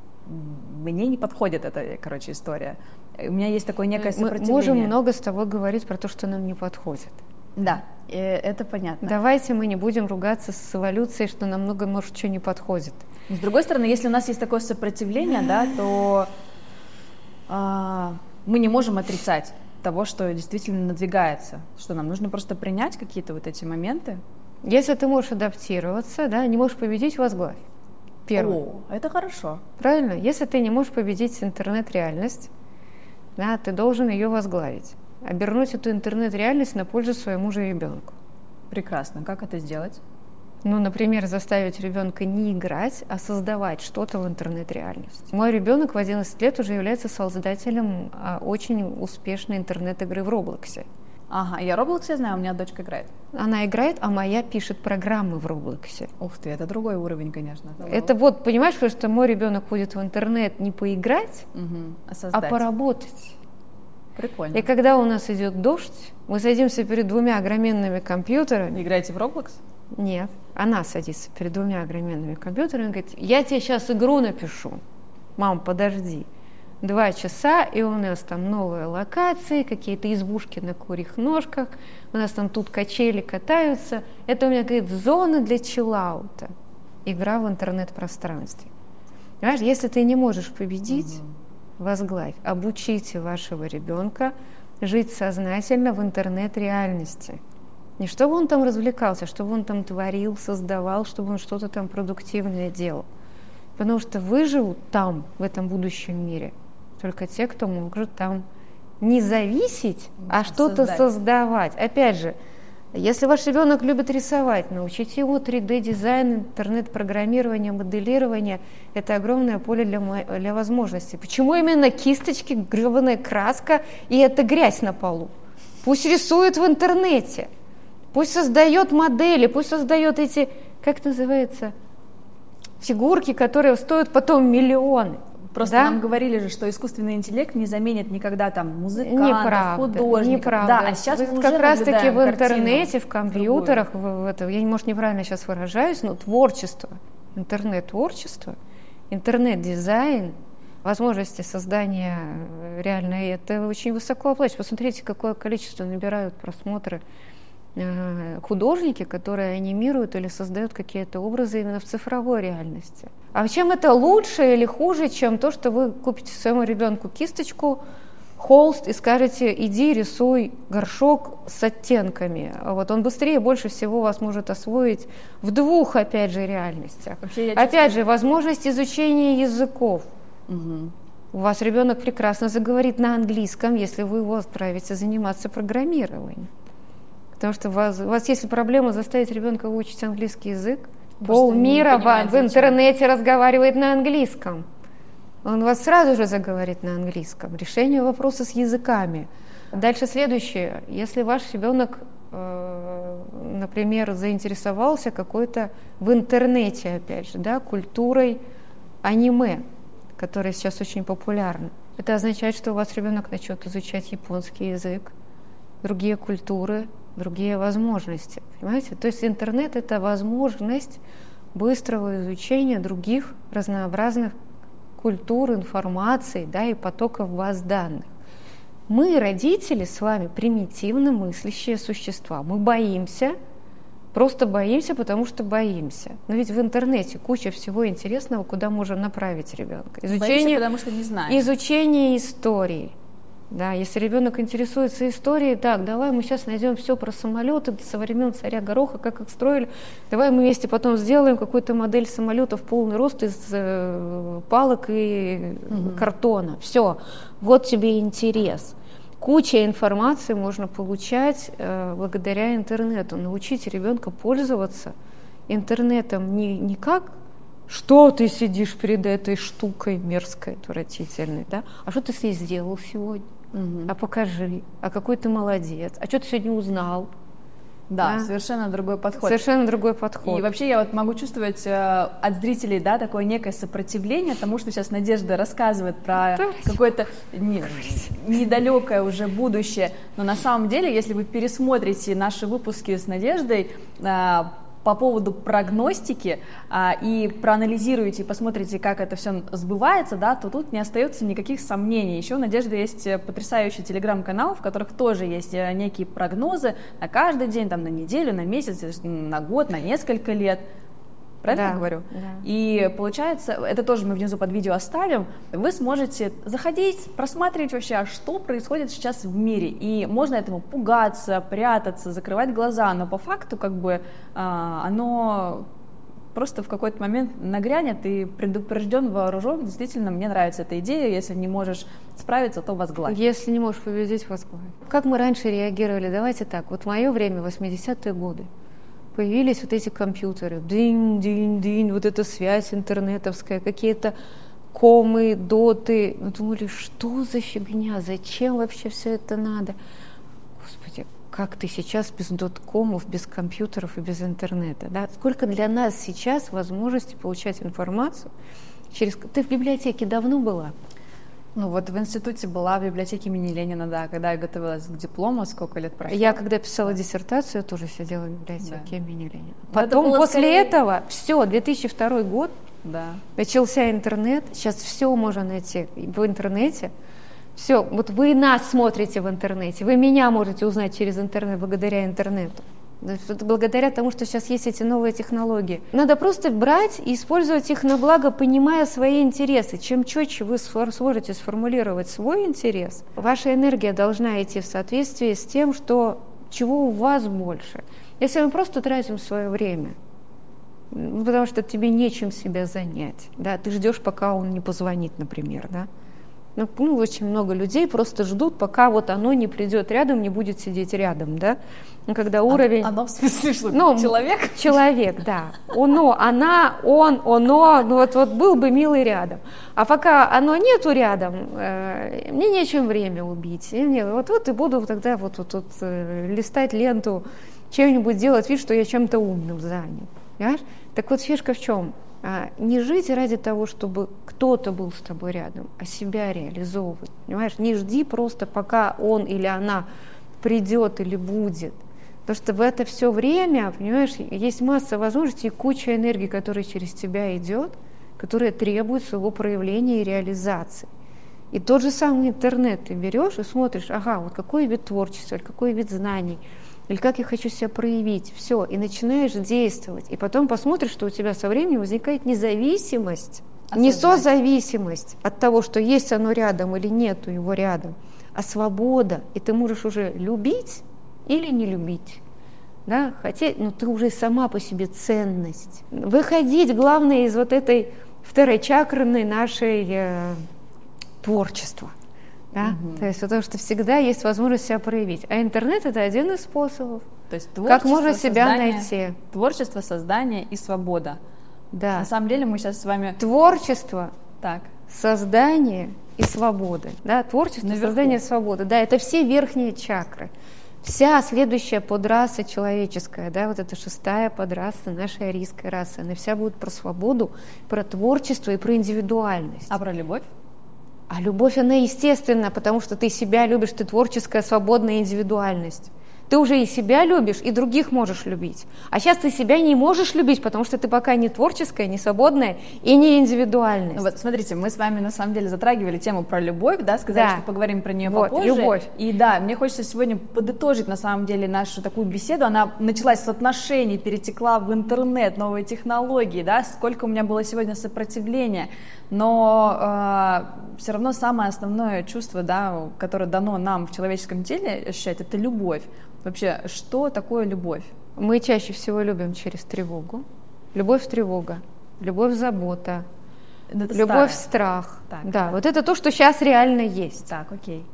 мне не подходит эта, короче, история. У меня есть такое некое сопротивление. Мы можем много с тобой говорить про то, что нам не подходит. Да, это понятно. Давайте мы не будем ругаться с эволюцией, что нам много, может, что не подходит. С другой стороны, если у нас есть такое сопротивление, да, то а, мы не можем отрицать того, что действительно надвигается, что нам нужно просто принять какие-то вот эти моменты Если ты можешь адаптироваться, да, не можешь победить — возглавь. Первое. О, это хорошо. Правильно? Если ты не можешь победить интернет-реальность, да, ты должен ее возглавить. Обернуть эту интернет-реальность на пользу своему же ребенку. Прекрасно. Как это сделать? Ну, например, заставить ребенка не играть, а создавать что-то в интернет-реальности. Мой ребенок в одиннадцать лет уже является создателем а, очень успешной интернет-игры в Роблоксе. Ага, я Roblox, я знаю, у меня дочка играет. Она играет, а моя пишет программы в Роблоксе. Ух ты, это другой уровень, конечно. Это вот, понимаешь, потому что мой ребенок ходит в интернет не поиграть, угу. а, а поработать. Прикольно. И когда у нас идет дождь, мы садимся перед двумя огроменными компьютерами. Играете в Roblox? Нет, она садится перед двумя огроменными компьютерами и говорит: я тебе сейчас игру напишу. Мам, подожди. Два часа, и у нас там новые локации, какие-то избушки на курьих ножках, у нас там тут качели катаются. Это у меня, говорит, зона для чиллаута. Игра в интернет-пространстве. Понимаешь, если ты не можешь победить, угу. возглавь, обучите вашего ребенка жить сознательно в интернет-реальности. Не чтобы он там развлекался, чтобы он там творил, создавал, чтобы он что-то там продуктивное делал. Потому что выживут там, в этом будущем мире, только те, кто может там не зависеть, а что-то создавать. Опять же, если ваш ребенок любит рисовать, научите его три дэ дизайн, интернет-программирование, моделирование. Это огромное поле для, для возможностей. Почему именно кисточки, гребаная краска и эта грязь на полу? Пусть рисует в интернете, пусть создает модели, пусть создает эти, как называется, фигурки, которые стоят потом миллионы. Просто да? нам говорили же, что искусственный интеллект не заменит никогда там музыкантов, неправда, художников. Неправда. Да, а сейчас мы как уже раз-таки в интернете, в компьютерах, в, в это, я, может, неправильно сейчас выражаюсь, но творчество, интернет-творчество, интернет-дизайн, возможности создания реально, это очень высоко оплачивается. Посмотрите, какое количество набирают просмотры художники, которые анимируют или создают какие-то образы именно в цифровой реальности. А чем это лучше или хуже, чем то, что вы купите своему ребенку кисточку, холст и скажете: иди рисуй горшок с оттенками. Вот он быстрее больше всего вас может освоить в двух, опять же, реальностях. Вообще, опять чувствую... же, возможность изучения языков. Угу. У вас ребенок прекрасно заговорит на английском, если вы его отправите заниматься программированием. Потому что у вас, у вас есть проблема заставить ребенка выучить английский язык. Полмира в, в интернете разговаривает на английском. Он вас сразу же заговорит на английском. Решение вопроса с языками. Дальше следующее. Если ваш ребенок, э, например, заинтересовался какой-то в интернете, опять же, да, культурой аниме, которая сейчас очень популярна, это означает, что у вас ребенок начнет изучать японский язык, другие культуры, другие возможности, понимаете? То есть интернет — это возможность быстрого изучения других разнообразных культур, информации, да, и потоков баз данных. Мы, родители, с вами примитивно мыслящие существа. Мы боимся, просто боимся, потому что боимся. Но ведь в интернете куча всего интересного, куда можем направить ребенка. Изучение, боимся, потому что не знаем. Изучение истории. Да, если ребенок интересуется историей, так, давай мы сейчас найдем все про самолеты со времен царя Гороха, как их строили. Давай мы вместе потом сделаем какую-то модель самолета в полный рост из э, палок и угу. картона. Все, вот тебе интерес. Куча информации можно получать э, благодаря интернету. Научите ребенка пользоваться интернетом не, не как что ты сидишь перед этой штукой мерзкой, отвратительной, да? А что ты с ней сделал сегодня? Угу. А покажи, а какой ты молодец, а что ты сегодня узнал? Да, да, совершенно другой подход. Совершенно другой подход. И вообще я вот могу чувствовать э, от зрителей, да, такое некое сопротивление тому, что сейчас Надежда рассказывает про да, какое-то не, недалекое уже будущее. Но на самом деле, если вы пересмотрите наши выпуски с Надеждой, э, по поводу прогностики а, и проанализируете, посмотрите, как это все сбывается, да, то тут не остается никаких сомнений. Еще у Надежды есть потрясающий телеграм-канал, в которых тоже есть некие прогнозы на каждый день, там, на неделю, на месяц, на год, на несколько лет. Правильно да, я говорю? Да. И получается, это тоже мы внизу под видео оставим, вы сможете заходить, просматривать вообще, а что происходит сейчас в мире. И можно этому пугаться, прятаться, закрывать глаза, но по факту как бы оно просто в какой-то момент нагрянет, и предупрежден, вооружен. Действительно, мне нравится эта идея. Если не можешь справиться, то возглавь. Если не можешь победить, возглавь. Как мы раньше реагировали? Давайте так. Вот в мое время, восьмидесятые годы, появились вот эти компьютеры. Динь-динь-динь, вот эта связь интернетовская, какие-то комы, доты. Мы думали, что за фигня? Зачем вообще все это надо? Господи, как ты сейчас без доткомов, без компьютеров и без интернета, да? Сколько для нас сейчас возможностей получать информацию через... Ты в библиотеке давно была? Ну вот в институте была, в библиотеке имени Ленина, да, когда я готовилась к диплому, сколько лет прошло. Я когда писала да. диссертацию, я тоже сидела в библиотеке да. имени Ленина. Но Потом, это после скорее... этого, все, две тысячи второй год, да. начался интернет, сейчас все можно найти в интернете. Все, вот вы нас смотрите в интернете, вы меня можете узнать через интернет благодаря интернету. Это благодаря тому, что сейчас есть эти новые технологии. Надо просто брать и использовать их на благо, понимая свои интересы. Чем четче вы сможете сформулировать свой интерес, ваша энергия должна идти в соответствии с тем, что, чего у вас больше. Если мы просто тратим свое время, потому что тебе нечем себя занять, да, ты ждешь, пока он не позвонит, например, да. Ну, ну, очень много людей просто ждут, пока вот оно не придет рядом, не будет сидеть рядом, да. Ну, когда уровень... Оно в смысле, что ну, человек? Человек, да. Оно, она, он, оно, ну вот, вот был бы милый рядом. А пока оно нету рядом, э, мне нечем время убить. И мне, вот, вот и буду тогда вот, вот, вот э, листать ленту, чем-нибудь делать вид, что я чем-то умным занят. Понимаешь? Так вот фишка в чем? А, не жить ради того, чтобы кто-то был с тобой рядом, а себя реализовывать. Понимаешь? Не жди просто, пока он или она придет или будет. Потому что в это все время, понимаешь, есть масса возможностей и куча энергии, которая через тебя идет, которая требует своего проявления и реализации. И тот же самый интернет ты берешь и смотришь, ага, вот какой вид творчества, или какой вид знаний, или как я хочу себя проявить, все, и начинаешь действовать. И потом посмотришь, что у тебя со временем возникает независимость, не созависимость от того, что есть оно рядом или нету его рядом, а свобода. И ты можешь уже любить или не любить. Да? Хотя, ну, ты уже сама по себе ценность. Выходить, главное, из вот этой второй чакры нашей э, творчества. Да? Угу. То есть потому что всегда есть возможность себя проявить. А интернет — это один из способов. То есть как можно себя создание, найти. Творчество, создание и свобода. Да. На самом деле мы сейчас с вами... Творчество, так. создание и свобода. Да? Творчество, наверху. Создание, свобода. Да, это все верхние чакры. Вся следующая подраса человеческая, да, вот эта шестая подраса нашей арийской расы, она вся будет про свободу, про творчество и про индивидуальность. А про любовь? А любовь, она естественна, потому что ты себя любишь, ты творческая, свободная индивидуальность. Ты уже и себя любишь, и других можешь любить. А сейчас ты себя не можешь любить, потому что ты пока не творческая, не свободная и не индивидуальность. Вот смотрите, мы с вами на самом деле затрагивали тему про любовь, да, сказали, да. что поговорим про нее вот, попозже. Любовь. И да, мне хочется сегодня подытожить на самом деле нашу такую беседу. Она началась с отношений, перетекла в интернет, новые технологии, да, сколько у меня было сегодня сопротивления. Но э, все равно самое основное чувство, да, которое дано нам в человеческом теле ощущать, это любовь. Вообще, что такое любовь? Мы чаще всего любим через тревогу. Любовь — тревога, любовь — забота, это любовь — страх. Так, да, да, вот это то, что сейчас реально есть. Так, окей.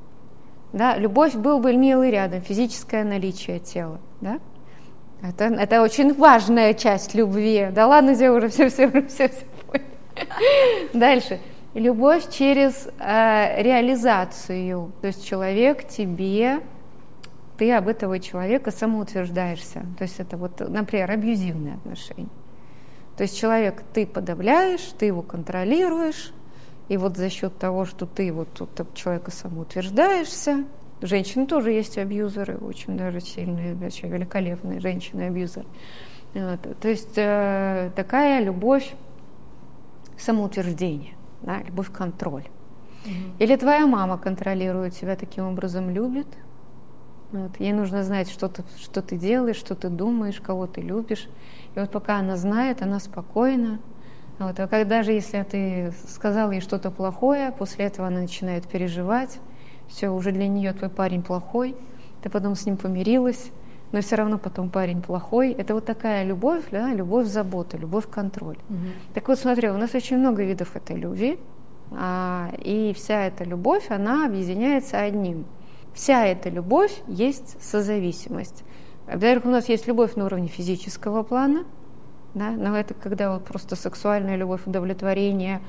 Да, любовь — был бы милый рядом, физическое наличие тела. Да? Это, это очень важная часть любви. Да ладно, я уже все, все, все, все понял. Дальше. Любовь через э, реализацию. То есть человек тебе... ты об этого человека самоутверждаешься. То есть это вот, например, абьюзивные отношения. То есть человек ты подавляешь, ты его контролируешь, и вот за счет того, что ты вот тут об человека самоутверждаешься, женщины тоже есть абьюзеры, очень даже сильные, вообще великолепные женщины-абьюзеры. Вот. То есть э, такая любовь самоутверждения, да, любовь-контроль. Mm-hmm. Или твоя мама контролирует тебя таким образом, любит, Вот. Ей нужно знать, что ты, что ты делаешь, что ты думаешь, кого ты любишь. И вот пока она знает, она спокойна. Вот. А когда же, если ты сказал ей что-то плохое, после этого она начинает переживать, все, уже для нее твой парень плохой, ты потом с ним помирилась, но все равно потом парень плохой. Это вот такая любовь, да, любовь забота, любовь контроль. Угу. Так вот, смотри, у нас очень много видов этой любви, а, и вся эта любовь, она объединяется одним. Вся эта любовь есть созависимость. Во-первых, у нас есть любовь на уровне физического плана, да, но это когда вот просто сексуальная любовь, удовлетворение,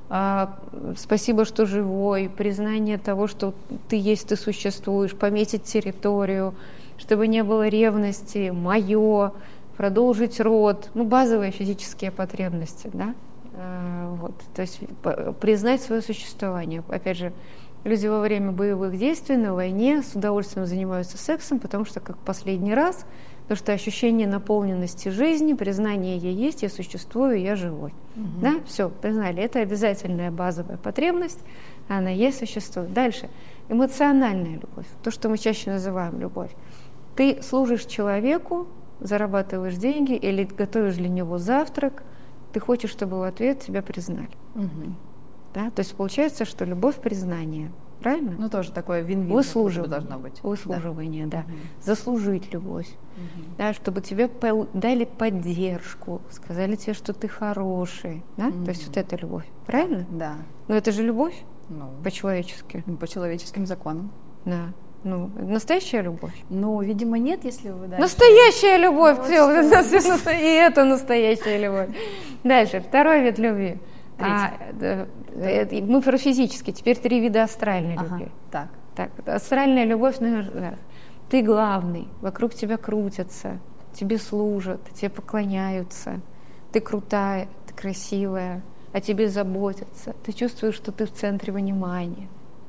а, спасибо, что живой, признание того, что ты есть, ты существуешь, пометить территорию, чтобы не было ревности, мое, продолжить род, ну, базовые физические потребности, да, а, вот, то есть признать свое существование. Опять же, люди во время боевых действий на войне с удовольствием занимаются сексом, потому что как последний раз, потому что ощущение наполненности жизни, признание «я есть», «я существую», «я живой». Угу. Да? Все, признали. Это обязательная базовая потребность, она есть, существует. Дальше. Эмоциональная любовь, то, что мы чаще называем любовь. Ты служишь человеку, зарабатываешь деньги или готовишь для него завтрак, ты хочешь, чтобы в ответ тебя признали. Угу. Да? То есть получается, что любовь — признание. Правильно? Ну, тоже такое вин-вин. Выслуживание. Должно быть. Выслуживание, да. да. Угу. Заслужить любовь. Угу. Да, чтобы тебе дали поддержку, сказали тебе, что ты хороший. Да? Угу. То есть вот это любовь. Правильно? Да. Но это же любовь, ну, по-человечески. По человеческим законам. Да. Ну, настоящая любовь? Ну, видимо, нет, если вы дальше... Настоящая любовь! Ну, все, и это настоящая любовь. Дальше, второй вид любви. А, да, это, мы про физически, теперь три вида астральной ага, любви. Так. Так, астральная любовь, наверное, ты главный, вокруг тебя крутятся, тебе служат, тебе поклоняются, ты крутая, ты красивая, о тебе заботятся, ты чувствуешь, что ты в центре внимания.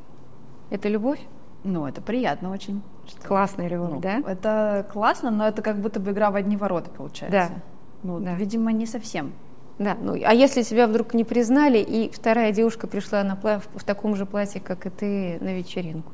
Это любовь? Ну, это приятно очень. Классная любовь, ну, да? Это классно, но это как будто бы игра в одни ворота получается. Да. Ну, да. Видимо, не совсем. Да, ну, а если тебя вдруг не признали, и вторая девушка пришла на пла- в таком же платье, как и ты, на вечеринку?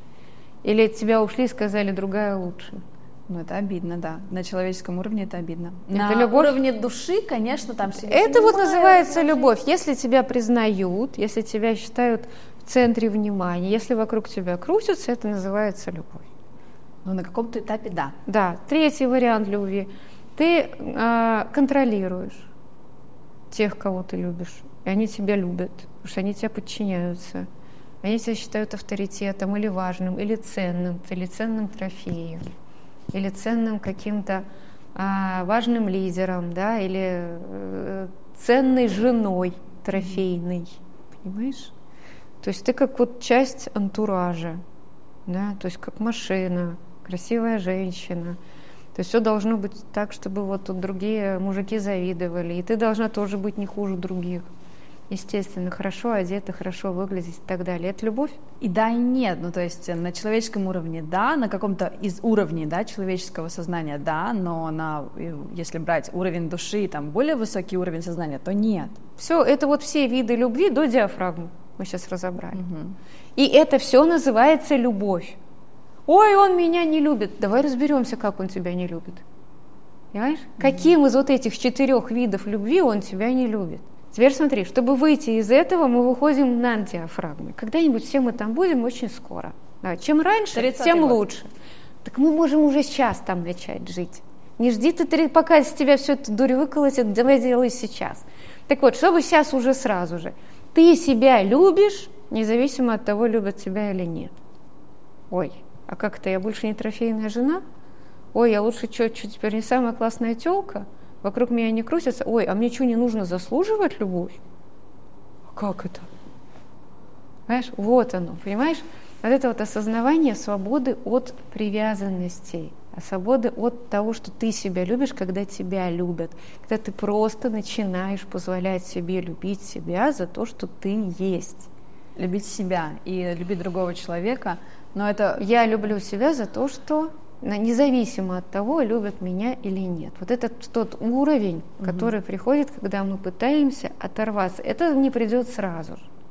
Или от тебя ушли и сказали, другая лучше? Ну, это обидно, да. На человеческом уровне это обидно. Это на любовь? уровне души, конечно, там все. Это вот называется любовь. Если тебя признают, если тебя считают в центре внимания, если вокруг тебя крутятся, это называется любовь. Ну, на каком-то этапе, да. Да. Третий вариант любви. Ты э, контролируешь тех, кого ты любишь, и они тебя любят, потому что они тебе подчиняются. Они тебя считают авторитетом или важным, или ценным, или ценным трофеем, или ценным каким-то а, важным лидером, да, или э, ценной женой трофейной, понимаешь? То есть ты как вот часть антуража, да, то есть как машина, красивая женщина. То есть все должно быть так, чтобы вот тут другие мужики завидовали, и ты должна тоже быть не хуже других. Естественно, хорошо одета, хорошо выглядеть и так далее. Это любовь? И да, и нет. Ну, то есть на человеческом уровне да, на каком-то из уровней, да, человеческого сознания да, но на, если брать уровень души, там более высокий уровень сознания, то нет. Все, это вот все виды любви до диафрагмы мы сейчас разобрали. Угу. И это все называется любовь. Ой, он меня не любит. Давай разберемся, как он тебя не любит. Понимаешь? Mm-hmm. Каким из вот этих четырех видов любви он тебя не любит? Теперь смотри, чтобы выйти из этого, мы выходим на диафрагмы. Когда-нибудь все мы там будем очень скоро. Да, чем раньше, тем год. Лучше. Так мы можем уже сейчас там начать жить. Не жди ты, пока из тебя все это дурь выколотит, давай делай сейчас. Так вот, чтобы сейчас уже сразу же. Ты себя любишь, независимо от того, любят тебя или нет. Ой. А как это, я больше не трофейная жена? Ой, я лучше что, что теперь не самая классная тёлка? Вокруг меня не крутятся? Ой, а мне что, не нужно заслуживать любовь? Как это? Понимаешь, вот оно, понимаешь? Вот это вот осознавание свободы от привязанностей, свободы от того, что ты себя любишь, когда тебя любят. Когда ты просто начинаешь позволять себе любить себя за то, что ты есть. Любить себя и любить другого человека. Но это я люблю себя за то, что независимо от того, любят меня или нет. Вот это тот уровень, угу. который приходит, когда мы пытаемся оторваться. Это не придет сразу же.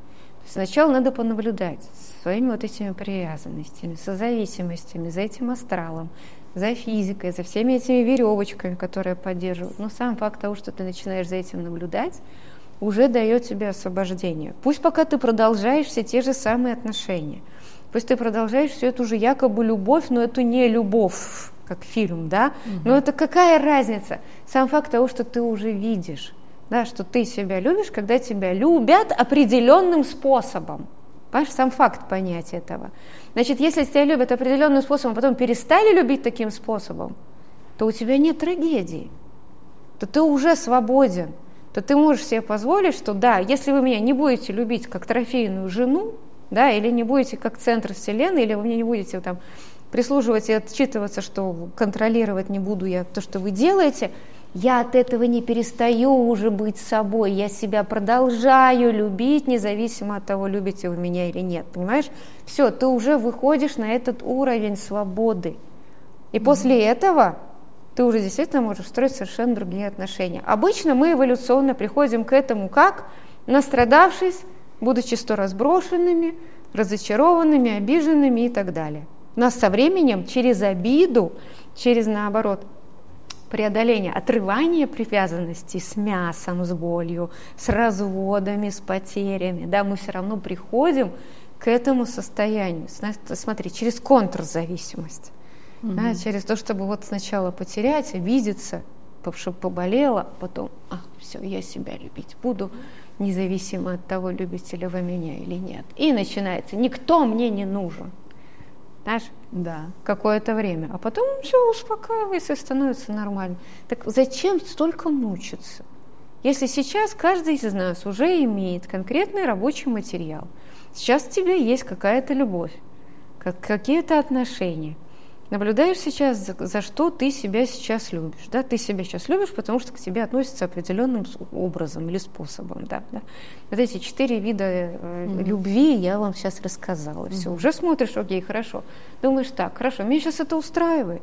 Сначала надо понаблюдать за своими вот этими привязанностями, созависимостями, за этим астралом, за физикой, за всеми этими веревочками, которые поддерживают. Но сам факт того, что ты начинаешь за этим наблюдать, уже дает тебе освобождение. Пусть пока ты продолжаешь все те же самые отношения, пусть ты продолжаешь всю эту же якобы любовь, но это не любовь, как фильм, да? Угу. Но это какая разница? Сам факт того, что ты уже видишь, да, что ты себя любишь, когда тебя любят определенным способом. Понимаешь, сам факт понять этого. Значит, если тебя любят определенным способом, а потом перестали любить таким способом, то у тебя нет трагедии, то ты уже свободен, то ты можешь себе позволить, что да, если вы меня не будете любить как трофейную жену, да, или не будете как центр вселенной, или вы мне не будете там прислуживать и отчитываться, что контролировать не буду я то, что вы делаете, я от этого не перестаю уже быть собой, я себя продолжаю любить, независимо от того, любите вы меня или нет, понимаешь? Все, ты уже выходишь на этот уровень свободы. И mm-hmm. после этого ты уже действительно можешь строить совершенно другие отношения. Обычно мы эволюционно приходим к этому как? Настрадавшись, будучи сто разброшенными, разочарованными, обиженными и так далее. Нас со временем через обиду, через, наоборот, преодоление, отрывание привязанностей с мясом, с болью, с разводами, с потерями, да, мы все равно приходим к этому состоянию. Смотри, через контрзависимость, угу. да, через то, чтобы вот сначала потерять, обидеться, чтобы поболело, потом, а, все, я себя любить буду, независимо от того, любите ли вы меня или нет. И начинается, никто мне не нужен. Знаешь, да. какое-то время. А потом все успокаивается и становится нормально. Так зачем столько мучиться? Если сейчас каждый из нас уже имеет конкретный рабочий материал, сейчас у тебя есть какая-то любовь, как, какие-то отношения. Наблюдаешь сейчас, за, за что ты себя сейчас любишь. Да? Ты себя сейчас любишь, потому что к тебе относятся определенным образом или способом. Да? Да? Вот эти четыре вида э, mm-hmm. любви я вам сейчас рассказала. Mm-hmm. Все, уже смотришь, окей, хорошо. Думаешь, так, хорошо, мне сейчас это устраивает.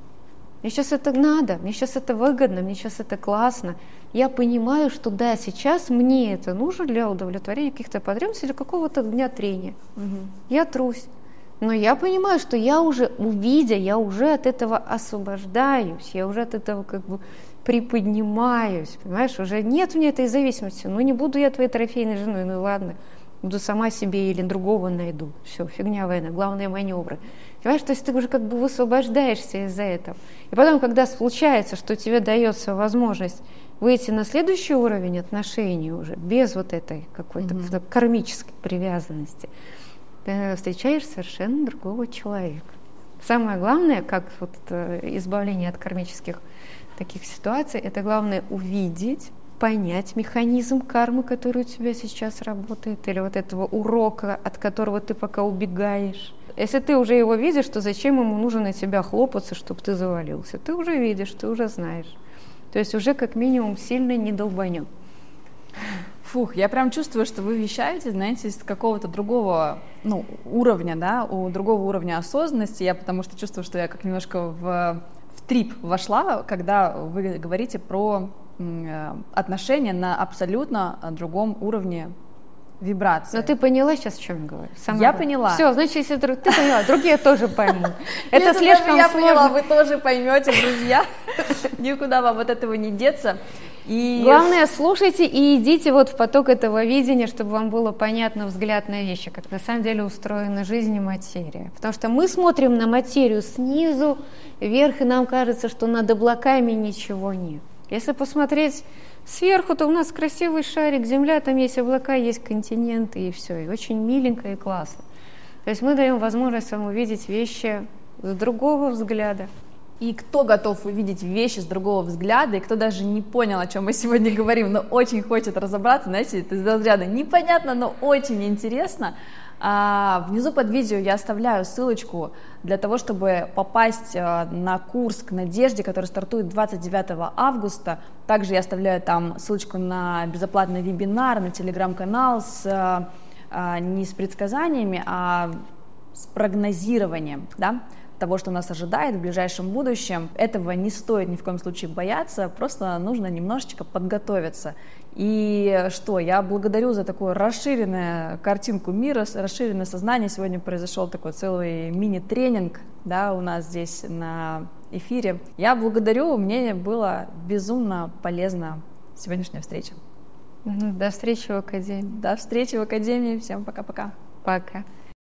Мне сейчас это надо, мне сейчас это выгодно, мне сейчас это классно. Я понимаю, что да, сейчас мне это нужно для удовлетворения каких-то потребностей или какого-то дня трения. Mm-hmm. Я трусь. Но я понимаю, что я уже, увидя, я уже от этого освобождаюсь, я уже от этого как бы приподнимаюсь, понимаешь, уже нет у меня этой зависимости, ну не буду я твоей трофейной женой, ну ладно, буду сама себе или другого найду, все, фигня война, главные маневры, понимаешь, то есть ты уже как бы высвобождаешься из-за этого. И потом, когда случается, что тебе дается возможность выйти на следующий уровень отношений уже, без вот этой какой-то mm-hmm. кармической привязанности, ты встречаешь совершенно другого человека. Самое главное, как вот избавление от кармических таких ситуаций, это главное увидеть, понять механизм кармы, который у тебя сейчас работает, или вот этого урока, от которого ты пока убегаешь. Если ты уже его видишь, то зачем ему нужно на тебя хлопаться, чтобы ты завалился? Ты уже видишь, ты уже знаешь. То есть уже как минимум сильно не долбанет. Фух, я прям чувствую, что вы вещаете, знаете, из какого-то другого, ну, уровня, да, у другого уровня осознанности. Я потому что чувствую, что я как немножко в, в трип вошла, когда вы говорите про э, отношения на абсолютно другом уровне вибрации. Но ты поняла сейчас, о чем я говорю? Сама я говорю. поняла. Все, значит, если ты поняла, другие тоже поймут. Это слишком я сложно. Поняла, вы тоже поймете, друзья. Никуда вам от этого не деться. И... Главное, слушайте и идите вот в поток этого видения, чтобы вам было понятно взгляд на вещи, как на самом деле устроена жизнь и материя. Потому что мы смотрим на материю снизу вверх, и нам кажется, что над облаками ничего нет. Если посмотреть сверху, то у нас красивый шарик, земля, там есть облака, есть континенты, и все, и очень миленько и классно. То есть мы даем возможность вам увидеть вещи с другого взгляда. И кто готов увидеть вещи с другого взгляда, и кто даже не понял, о чем мы сегодня говорим, но очень хочет разобраться, знаете, это из разряда непонятно, но очень интересно. А, внизу под видео я оставляю ссылочку для того, чтобы попасть на курс к Надежде, который стартует двадцать девятого августа. Также я оставляю там ссылочку на безоплатный вебинар, на телеграм-канал с, а, не с предсказаниями, а с прогнозированием, да, того, что нас ожидает в ближайшем будущем. Этого не стоит ни в коем случае бояться, просто нужно немножечко подготовиться. И что, я благодарю за такую расширенную картинку мира, расширенное сознание. Сегодня произошел такой целый мини-тренинг, да, у нас здесь на эфире. Я благодарю, мне было безумно полезна сегодняшняя встреча. До встречи в Академии. До встречи в Академии. Всем пока-пока. Пока.